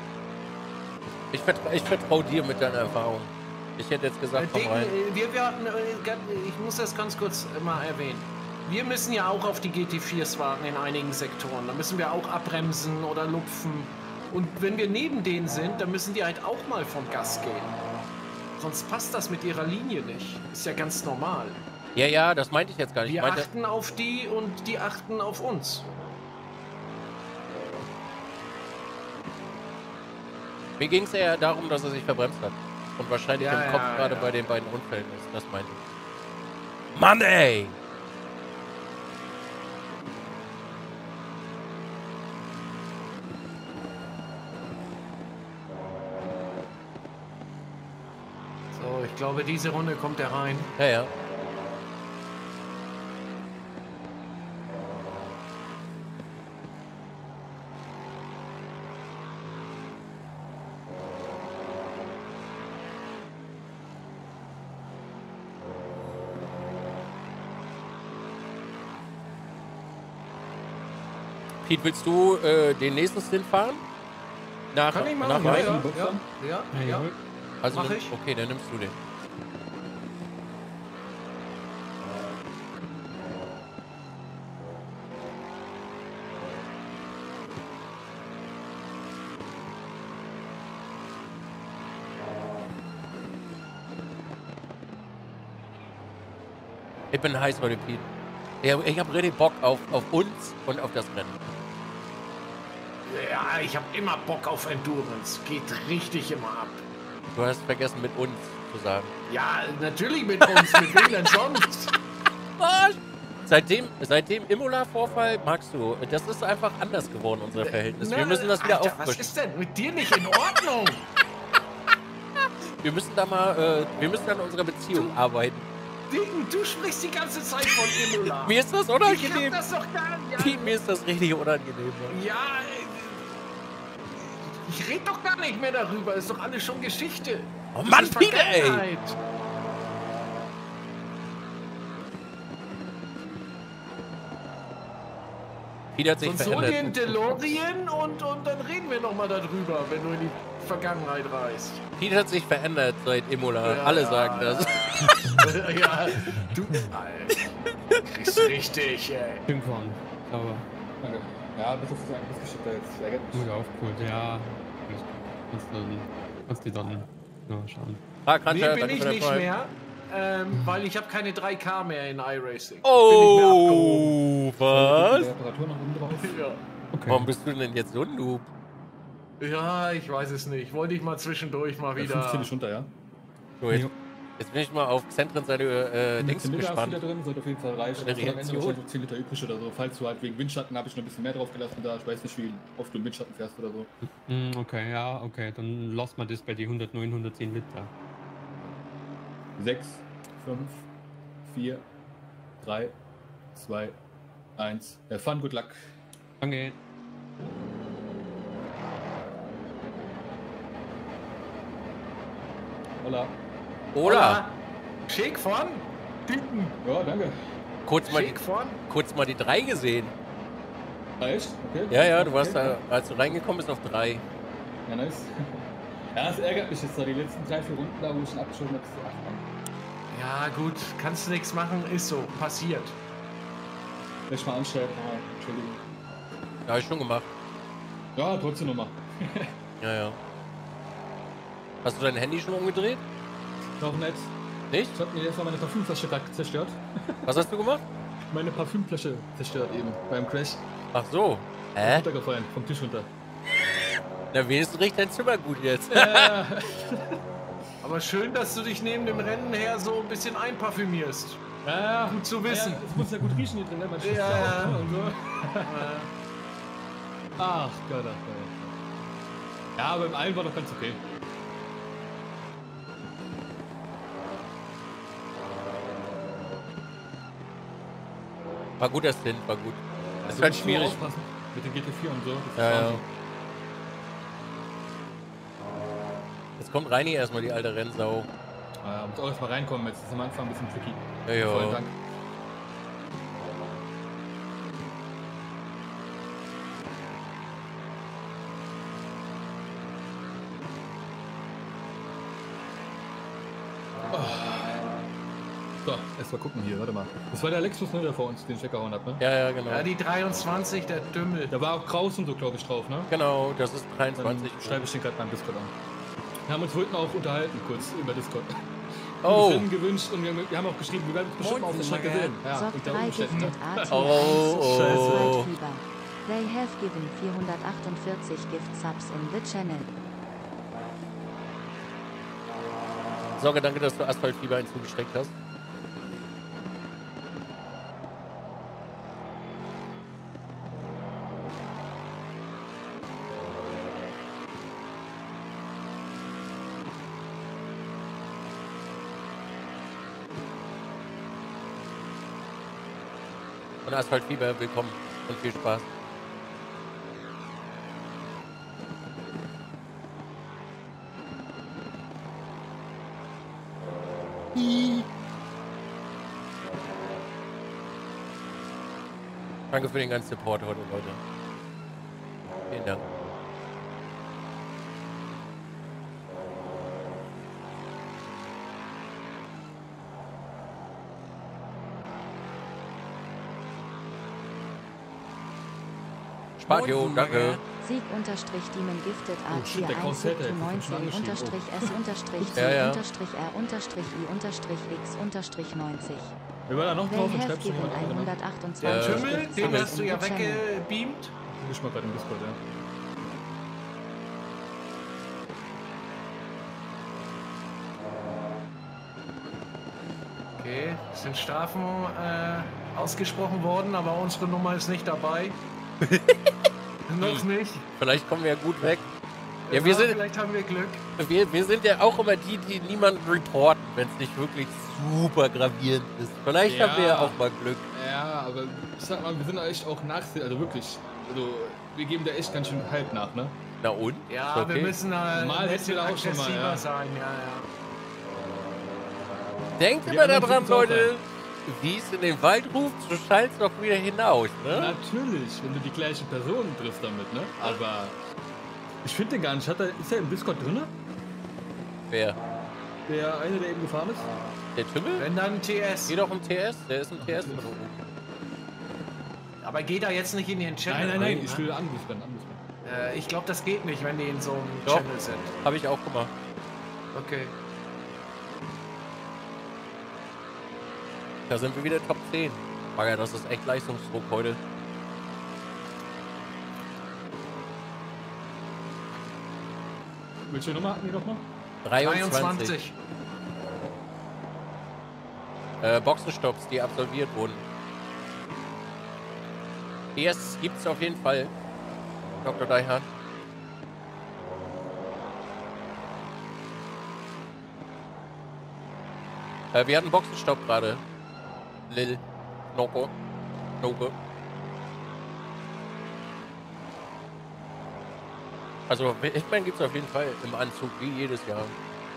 Ich vertraue dir mit deiner Erfahrung. Ich hätte jetzt gesagt, komm rein. Ich muss das ganz kurz mal erwähnen. Wir müssen ja auch auf die GT4s warten in einigen Sektoren. Da müssen wir auch abbremsen oder lupfen. Und wenn wir neben denen sind, dann müssen die halt auch mal vom Gas gehen. Sonst passt das mit ihrer Linie nicht. Ist ja ganz normal. Ja, ja, das meinte ich jetzt gar nicht. Wir achten auf die und die achten auf uns. Mir ging es eher darum, dass er sich verbremst hat. und wahrscheinlich Ja, im Kopf ja, gerade ja. bei den beiden Unfällen ist. Das meinte ich. Mann, ey! So, ich glaube, diese Runde kommt er rein. Ja, ja. Pete, willst du den nächsten Stint fahren? Kann ich machen? nach Ja, Reiten? ja. Also Mach ich. Okay, dann nimmst du den. Ich bin heiß heute, Pete. Ich habe richtig Bock auf uns und auf das Rennen. Ja, ich habe immer Bock auf Endurance. Geht richtig immer ab. Du hast vergessen, mit uns zu sagen. Ja, natürlich mit uns. Mit wem denn sonst? Seitdem Imola-Vorfall magst du. Das ist einfach anders geworden, unser Verhältnis. Wir müssen das wieder Alter, auffrischen. was ist denn mit dir nicht in Ordnung? Wir müssen da mal, wir müssen an unserer Beziehung arbeiten. Du sprichst die ganze Zeit von Imola. Mir ist das Ich hab unangenehm. das doch gar nicht. Pete, mir ist das richtig unangenehm. Ja, ich rede doch gar nicht mehr darüber. Ist doch alles schon Geschichte. Oh Das Mann, ist Pete, ey! Vergangenheit. Pete hat sich Und so den verändert. DeLorean und dann reden wir noch mal darüber, wenn du in die Vergangenheit reist. Pete hat sich verändert seit Imola. Ja, Alle ja, sagen das. Ja, du Alter, kriegst richtig, ey. Schön gefahren. Aber Danke. Ja, bis auf das Geschichte jetzt. Sehr gut. gut aufgeholt, ja. Kannst du dann schauen. Ah, Krancher, Nee, bin danke ich für den nicht Prime. mehr, weil ich habe keine 3K mehr in iRacing. Oh, Die was? Reparatur noch oben drauf. Bin ich mehr abgehoben. Okay. Warum bist du denn jetzt so ein Noob? Ja, ich weiß es nicht. Wollte ich mal zwischendurch mal wieder. 15 ist runter, ja. So, jetzt bin ich mal auf Xentren seine Dings 10 Liter hast du gespannt. da drin, sollte auf jeden Fall reichen. Eine Am Ende Reaktion. wahrscheinlich noch 10 Liter übrig oder so. Falls du halt wegen Windschatten habe ich noch ein bisschen mehr drauf gelassen da. Ich weiß nicht, wie oft du im Windschatten fährst oder so. Okay, ja, okay. Dann lassen wir das bei die 109, 110 Liter. 6, 5, 4, 3, 2, 1. Fun, good luck. Danke. Hola. Oder Schick von Typen. Ja, danke. kurz mal die 3 gesehen. Ah, echt? Okay. Ja, ja, du Okay. warst da, als du reingekommen bist, auf 3. Ja, nice. Ja, es ärgert mich jetzt da, die letzten 3, 4 Runden da, wo ich ihn abgeschoben habe, ist so 8 Mann. Ja, gut, kannst du nichts machen, ist so, passiert. Will ich mal anstellen, Entschuldigung. Ja, hab ich schon gemacht. Ja, trotzdem nochmal. Ja, ja. Hast du dein Handy schon umgedreht? Noch nett. Nicht? Ich hab mir jetzt mal meine Parfümflasche gerade zerstört. Was hast du gemacht? Meine Parfümflasche zerstört eben beim Crash. Ach so. Hä? Runtergefallen, vom Tisch runter. Na, wenigstens riecht dein Zimmer gut jetzt. Aber schön, dass du dich neben dem Rennen her so ein bisschen einparfümierst. Ja, Gut zu wissen. Ja, es muss ja gut riechen hier drin, ne? Man schwitzt Ja, ja auch, ja. ne? Und so. Ach Gott, ach Gott. Ja, aber im Allen war doch ganz okay. War gut, das Stint, war gut. Das ist Also halt musst du nur schwierig. aufpassen mit dem GT4 und so. Das ist Ja, ja. Wahnsinn. Jetzt kommt Reini erstmal, die alte Rennsau. Ja, muss auch erstmal reinkommen, jetzt ist am Anfang ein bisschen tricky. Ja, Vollen ja. Dank. So, erstmal gucken hier, warte mal. Das war der Lexus, ne, der vor uns den Check gehauen hat, ne? Ja, ja, genau. Ja, die 23, der Dümmel. Da war auch Kraus und so, glaube ich, drauf, ne? Genau, das ist Dann 23. schreibe ich den gerade beim Discord an. Wir haben uns vorhin auch unterhalten, kurz über Discord. Oh. Wir haben gewünscht und wir haben auch geschrieben, wir werden uns bestimmt mal auf der Strecke sehen. Ja, Sock unter 3 Umständen. gifted AT Oh. Scheiße. They have given 448 Gift Subs in the channel. Sorge, danke, dass du Asphaltfieber hinzugesteckt hast. Und Asphaltfieber, willkommen und viel Spaß. Danke für den ganzen Support heute, Leute. Vielen Dank. Spadio, danke. Sieg-Demon giftet shit, der A41 Konzert, ey, zu das ist schon 19 angeschrieben. S-R-I-I-90. Wir waren da noch drauf They und have schreibst du given jemand anderen. 128 Tümmel, Gifts den Subs hast du in ja the channel. weggebeamt. Ich mal gerade im Discord, ja. Okay, es sind Strafen ausgesprochen worden, aber unsere Nummer ist nicht dabei. Noch nicht. Vielleicht kommen wir ja gut weg. Ja, wir sind, vielleicht haben wir Glück. wir sind ja auch immer die niemanden reporten, wenn es nicht wirklich super gravierend ist. Vielleicht haben wir ja auch mal Glück. Ja, aber ich sag mal, wir sind echt auch also wirklich, also wir geben da echt ganz schön halb nach, ne? Na und? Ja, Ist okay. wir müssen Mal ein hätten wir bisschen da auch schon mal, aggressiver ja. sein. Ja. Denkt Die immer anderen daran, finden's auch Leute, wie es in den Wald ruft, so schallt es doch wieder hinaus, ne? Natürlich, wenn du die gleiche Person triffst damit, ne? Aber ich finde den gar nicht. Ist er im Discord drin? Wer? Der eine, der eben gefahren ist? Der Tümmel? Wenn dann TS. Geh doch im TS, der ist im TS drin. Aber geh da jetzt nicht in den Channel. Nein, rein, ich ne? will anwuspern. Ich glaube, das geht nicht, wenn die in so einem Doch. Channel sind. Habe ich auch gemacht. Okay. Da sind wir wieder Top 10. Bagger, das ist echt Leistungsdruck heute. Welche Nummer hatten die nochmal? 23. Boxenstopps, die absolviert wurden. PS gibt's auf jeden Fall. Dr. Deihan. Wir hatten Boxenstopp gerade. Lil. Nope. Also Hitman gibt's auf jeden Fall im Anzug, wie jedes Jahr.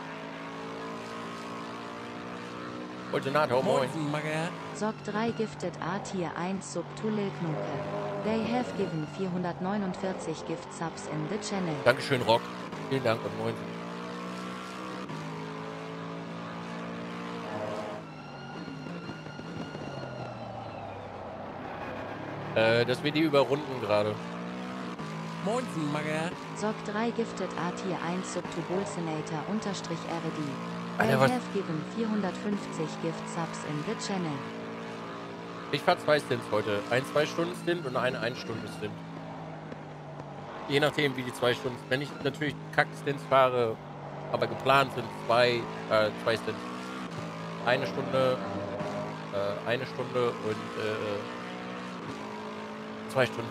Bolsonaro, moin. Sock 3 gifted A Tier 1 Sub to Lil Knoke. They have given 449 Gift Subs in the channel. Dankeschön, Rock. Vielen Dank und moin. Dass wir die überrunden gerade. Moinsen, Magger. Sock 3 gifted A Tier 1 Sub to Bolsonator _RD. They Alter, was? have given 450 Gift Subs in the channel. Ich fahre 2 Stints heute. Ein 2-Stunden-Stint und ein 1-Stunden-Stint. Je nachdem, wie die 2 Stunden. Wenn ich natürlich Kack-Stints fahre, aber geplant sind 2 Stints. Eine Stunde und 2 Stunden.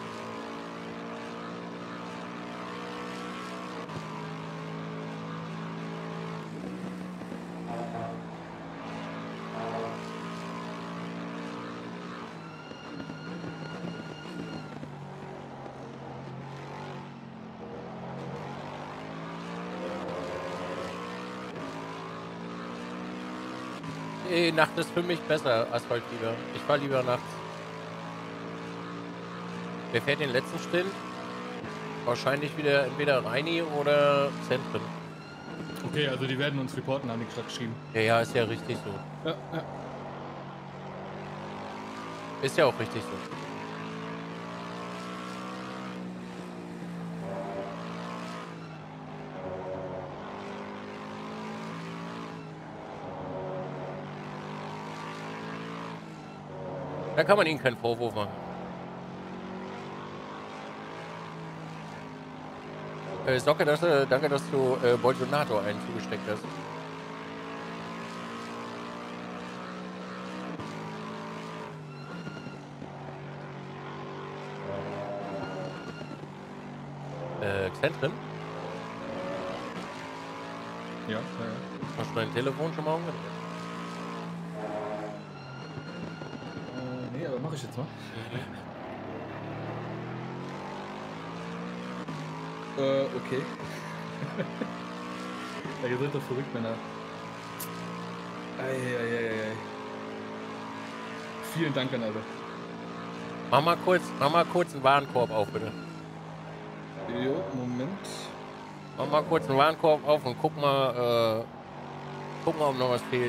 Nee, Nacht ist für mich besser, Asphaltfieber. Ich fahre lieber nachts. Wer fährt den letzten Stint? Wahrscheinlich wieder entweder Reini oder Zentren. Okay, also die werden uns reporten, haben die gerade geschrieben. Ja, ist ja richtig so. Ja. Ist ja auch richtig so. Da kann man ihnen keinen Vorwurf machen. Socke, danke, dass du Bolsonaro einen zugesteckt hast. Akzent drin? Ja. Hast du dein Telefon schon mal umgedreht? Nee, aber mach ich jetzt mal. Okay. Ja, ihr seid doch verrückt, Männer. Eieieiei. Vielen Dank an alle. Mach mal kurz einen Warenkorb auf, bitte. Jo, Moment. Mach mal kurz einen Warenkorb auf und guck mal, ob noch was fehlt.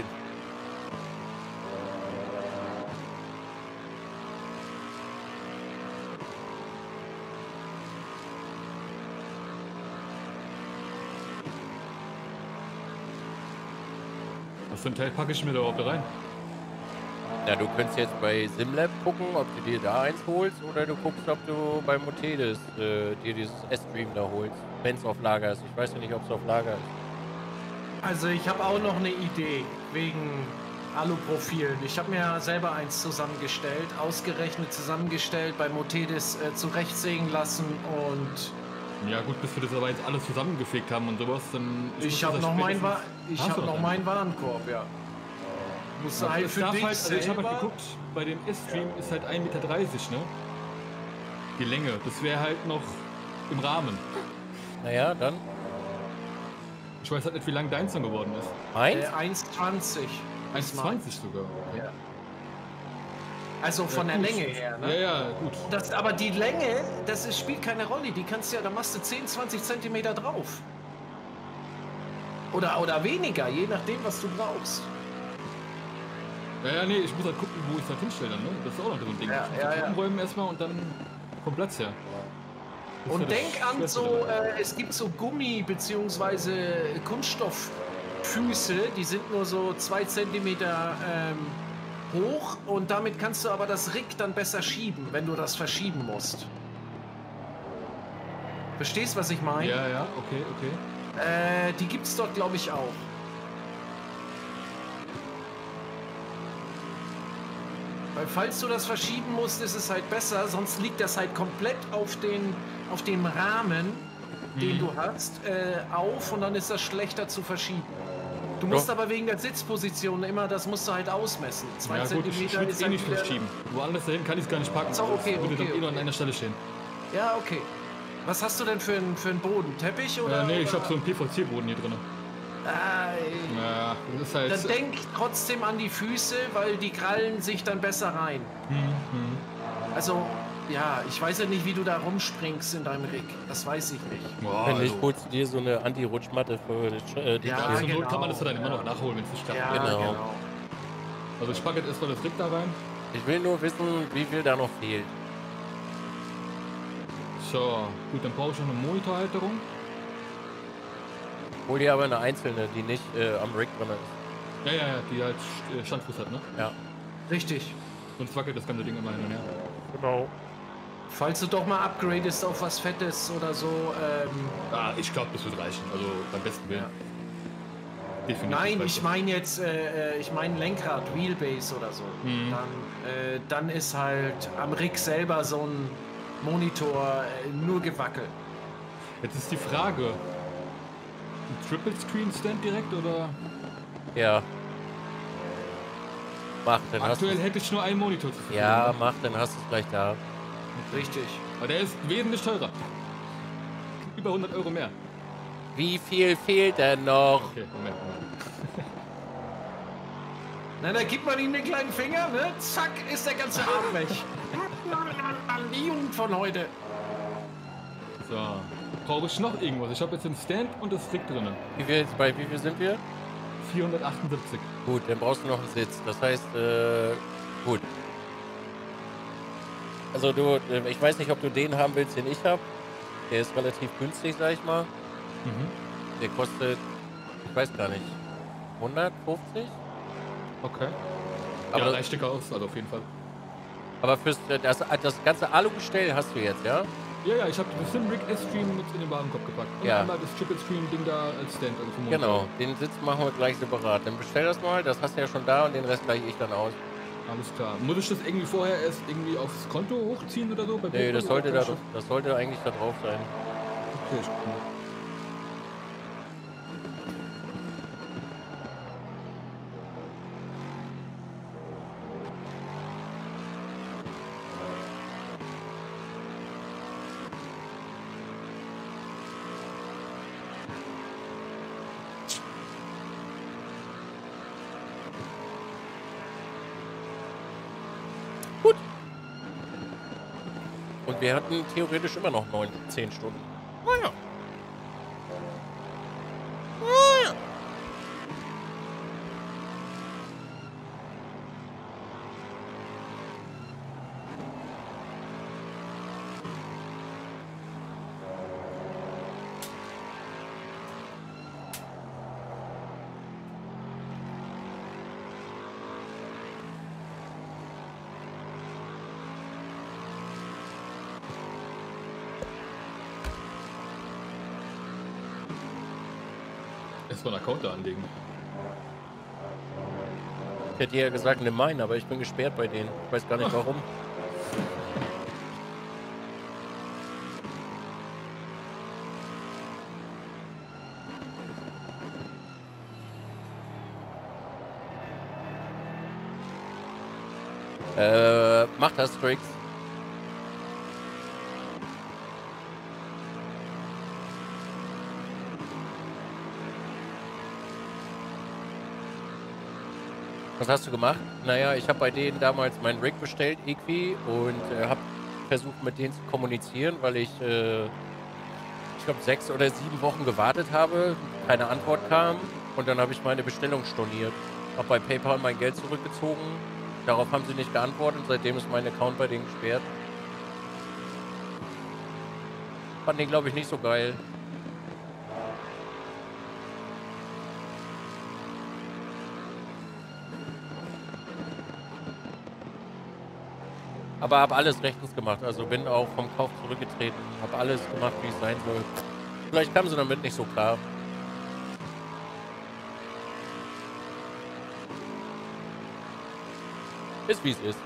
Was für ein Teil packe ich mir da überhaupt rein? Ja, du könntest jetzt bei SimLab gucken, ob du dir da eins holst oder du guckst, ob du bei Motedes dir dieses S-Stream da holst, wenn es auf Lager ist. Ich weiß ja nicht, ob es auf Lager ist. Also ich habe auch noch eine Idee wegen Aluprofilen. Ich habe mir selber eins zusammengestellt, ausgerechnet zusammengestellt, bei Motedes zurechtsägen lassen und... Ja gut, bis wir das aber jetzt alles zusammengefegt haben und sowas, dann... Ich habe noch meinen Warenkorb, ja. Muss ja, halt für dich also ich habe halt geguckt, bei dem S-Stream ist halt 1,30 Meter, ne? Die Länge, das wäre halt noch im Rahmen. Naja, dann. Ich weiß halt nicht, wie lang deins dann geworden ist. 1,20. 1,20 sogar. Okay. Ja. Also von der Länge her, ne? Ja, gut. Aber die Länge, spielt keine Rolle. Die kannst du ja, da machst du 10, 20 Zentimeter drauf. Oder weniger, je nachdem, was du brauchst. Ja, nee, ich muss halt gucken, wo ich das hinstelle dann, ne? Das ist auch noch so ein Ding. Ja. Umräumen erstmal und dann vom Platz her. Und denk an so, es gibt so Gummi- bzw. Kunststofffüße, die sind nur so 2 Zentimeter hoch und damit kannst du aber das Rig dann besser schieben, wenn du das verschieben musst. Verstehst, was ich meine? Ja, okay. Die gibt's dort, glaube ich, auch. Weil falls du das verschieben musst, ist es halt besser, sonst liegt das halt komplett auf dem Rahmen, den du hast, auf und dann ist das schlechter zu verschieben. Du musst aber wegen der Sitzposition immer, das musst du halt ausmessen. 2 Zentimeter ist halt nicht verschieben. Woanders dahin kann ich es gar nicht packen. So, okay, würde dann nur an einer Stelle stehen. Ja, okay. Was hast du denn für einen Boden? Teppich oder? Nee, ich habe so einen PVC-Boden hier drin. Ja, das ist halt... Dann denk trotzdem an die Füße, weil die krallen sich dann besser rein. Also, ja, ich weiß ja nicht, wie du da rumspringst in deinem Rig. Das weiß ich nicht. Boah, wenn nicht, holst du dir so eine Anti-Rutschmatte für die Ja, genau. Kann man das dann immer noch nachholen, wenn es nicht klappt. Ja, genau. Also ich packe jetzt erstmal das Rig da rein. Ich will nur wissen, wie viel da noch fehlt. So, gut, dann brauche ich noch eine Monitorhalterung. Hol dir aber eine einzelne, die nicht am Rig drin ist. Ja, die halt Standfuß hat, ne? Ja. Richtig. Sonst wackelt das ganze Ding immer hin und her. Genau. Falls du doch mal upgradest auf was Fettes oder so, ich glaube, das wird reichen. Also beim besten Willen. Ja. Nein, ich meine jetzt, Lenkrad, Wheelbase oder so. Dann ist halt am Rig selber so ein Monitor nur gewackelt. Jetzt ist die Frage, ein Triple-Screen-Stand direkt oder? Ja. Mach, dann aktuell hätte ich nur einen Monitor zu verfügen. Ja, mach, dann hast du es gleich da. Richtig. Aber der ist wesentlich teurer. Über 100 Euro mehr. Wie viel fehlt denn noch? Okay, Moment. Na, da gibt man ihm den kleinen Finger, ne? Zack, ist der ganze Arm weg. Die Jugend von heute. So, brauche ich noch irgendwas? Ich habe jetzt den Stand und das Stick drin. Wie viel sind wir? 478. Gut, dann brauchst du noch einen Sitz. Das heißt, gut. Also ich weiß nicht, ob du den haben willst, den ich habe. Der ist relativ günstig, sag ich mal. Der kostet, ich weiß gar nicht, 150? Okay. Aber ja, 3 Stück aus, also auf jeden Fall. Aber fürs das ganze Alu-Gestell hast du jetzt, ja? Ja, ich habe das SimRig S-Stream mit in den Warenkorb gepackt. Und einmal das Triple-Screen-Ding da als Stand. Also für genau, den Sitz machen wir gleich separat. Dann bestell das mal, das hast du ja schon da und den Rest gleiche ich dann aus. Alles klar. Muss ich das irgendwie vorher erst irgendwie aufs Konto hochziehen oder so? Nee, das sollte eigentlich da drauf sein. Okay, ich guck mal. Und wir hatten theoretisch immer noch 9, 10 Stunden. Naja. Naja. Erstmal einen Account da anlegen. Ich hätte ja gesagt, nimm meinen, aber ich bin gesperrt bei denen. Ich weiß gar nicht warum. Mach das, Strix. Was hast du gemacht? Naja, ich habe bei denen damals meinen Rig bestellt, Equi, und habe versucht, mit denen zu kommunizieren, weil ich glaube, 6 oder 7 Wochen gewartet habe, keine Antwort kam, und dann habe ich meine Bestellung storniert. Habe bei PayPal mein Geld zurückgezogen, darauf haben sie nicht geantwortet, seitdem ist mein Account bei denen gesperrt. Fand den, glaube ich, nicht so geil. Aber habe alles rechtens gemacht, also bin auch vom Kauf zurückgetreten, habe alles gemacht, wie es sein soll. Vielleicht kamen sie damit nicht so klar. Ist wie es ist.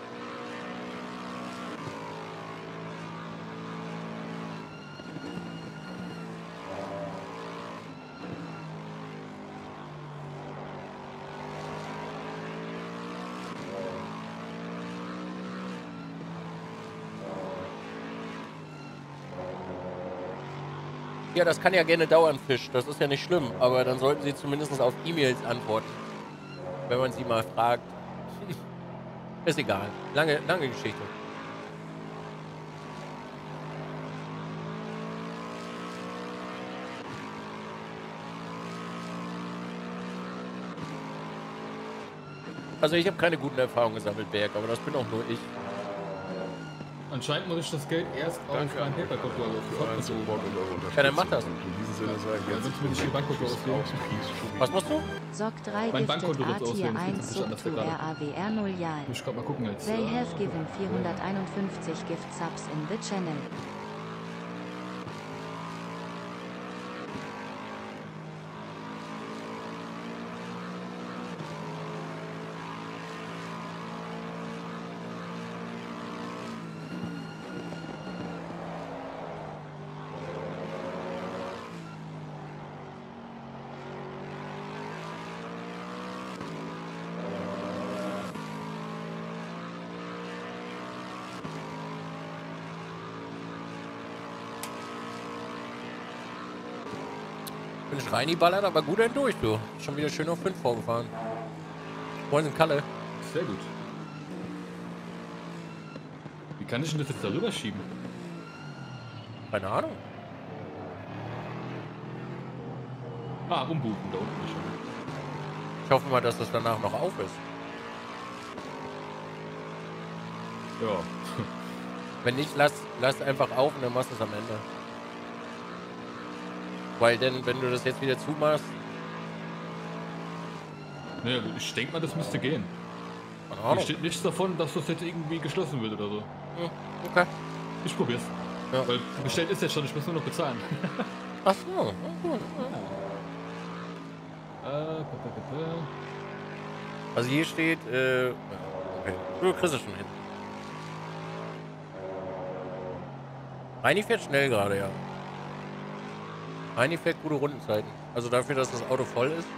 Ja, das kann ja gerne dauern, Fisch. Das ist ja nicht schlimm. Aber dann sollten Sie zumindest auf E-Mails antworten. Wenn man Sie mal fragt. Ist egal. Lange Geschichte. Also ich habe keine guten Erfahrungen gesammelt, Berg. Aber das bin auch nur ich. Anscheinend muss ich das Geld erst auf meinen Paperkonto Ja, dann mach das. In diesem Sinne sage ich jetzt, sonst will ich die Bankkonto auswählen. Was musst du? Sock 3 Mein giftet Bankkonto wird A Tier auswählen, 1 das ist Sub anders to gerade. RAWR 0 Jal. Ich kann mal gucken jetzt. They have given 451 Gift Subs in the channel. Bin ich reingeballert, aber gut durch, du. Schon wieder schön auf 5 vorgefahren. Moin, sind Kalle. Sehr gut. Wie kann ich denn das jetzt darüber schieben? Keine Ahnung. Ah, umbooten, da unten ist schon. Ich hoffe mal, dass das danach noch auf ist. Ja. Wenn nicht, lass einfach auf und dann machst du es am Ende. Weil denn, wenn du das jetzt wieder zumachst... Naja, ich denke mal, das müsste gehen. Keine Hier Ahnung. steht nichts davon, dass das jetzt irgendwie geschlossen wird oder so. Okay. Ich probier's. Ja. Weil bestellt ist jetzt schon, ich muss nur noch bezahlen. Ach so. Also hier steht... okay. Du kriegst es schon hin. Reini fährt schnell gerade, ja. Heini fährt gute Rundenzeiten. Also dafür, dass das Auto voll ist.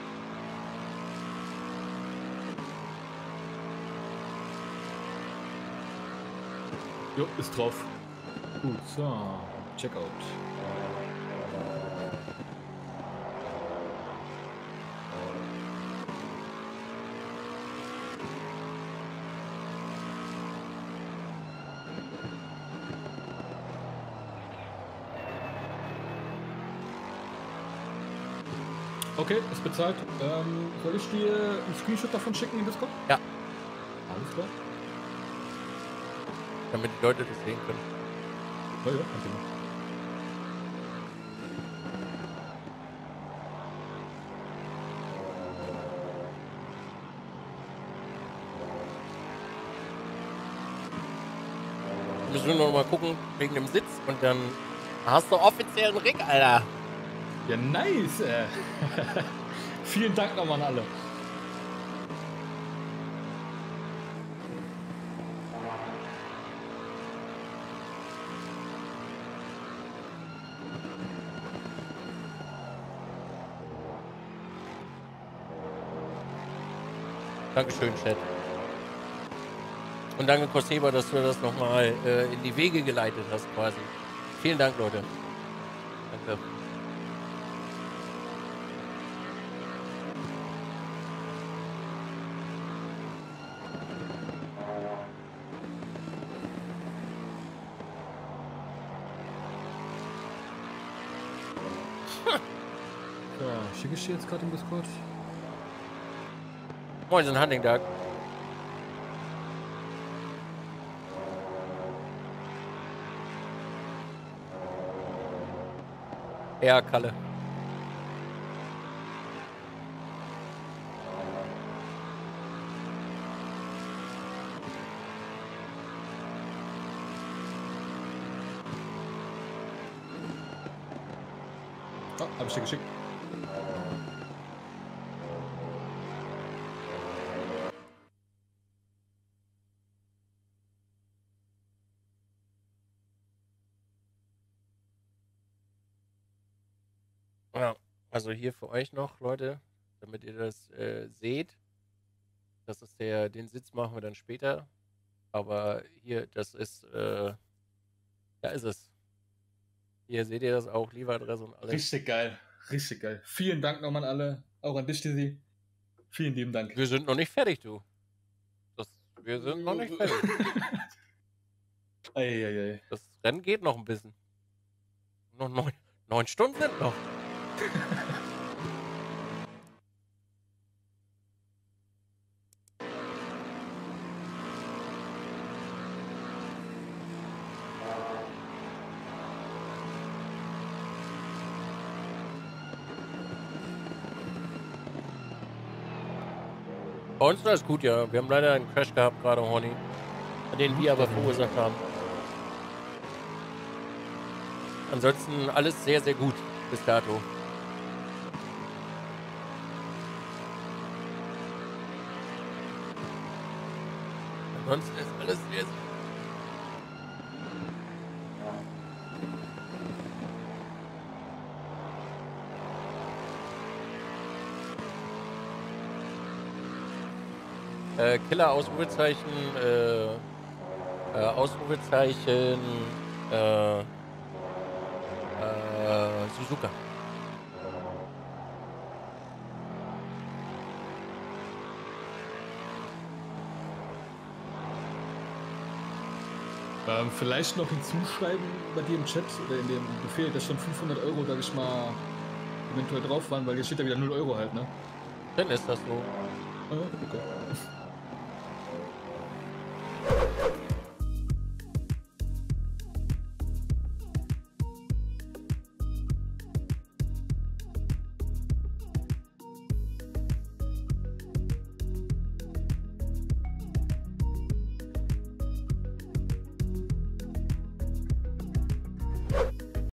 Jo, ist drauf. Gut, so. Checkout. Okay, ist bezahlt. Soll ich dir einen Screenshot davon schicken in Discord? Ja. Alles klar. Damit die Leute das sehen können. Ja, kein Thema. Müssen wir noch mal gucken wegen dem Sitz und dann hast du offiziell einen Rig, Alter. Ja, nice. Vielen Dank nochmal an alle. Dankeschön, Chat. Und danke, Kosteba, dass du das nochmal in die Wege geleitet hast, quasi. Vielen Dank, Leute. Danke. So, schicke ich dir jetzt gerade im Discord? Moin, so ein Hunting-Tag. Ja, Kalle. Oh, hab ich dir geschickt. Ja, also hier für euch noch, Leute, damit ihr das seht. Das ist den Sitz machen wir dann später. Aber hier, das ist, da ist es. Hier seht ihr das auch, Lieferadresse und alles. Richtig geil. Richtig geil. Vielen Dank nochmal an alle. Auch an dich, Dizzy. Vielen lieben Dank. Wir sind noch nicht fertig, du. Wir sind noch nicht fertig. Eieiei. Das Rennen geht noch ein bisschen. Noch 9 Stunden sind noch. Bei uns war es gut, ja. Wir haben leider einen Crash gehabt, gerade Horny. Den wir aber verursacht haben. Ansonsten alles sehr, sehr gut bis dato. Ansonsten ist alles sehr, sehr Killer, Ausrufezeichen, Ausrufezeichen, Suzuka. Vielleicht noch hinzuschreiben bei dir im Chat oder in dem Befehl, dass schon 500 €, sag ich mal, eventuell drauf waren, weil hier steht ja wieder 0 € halt, ne? Dann ist das so. Okay.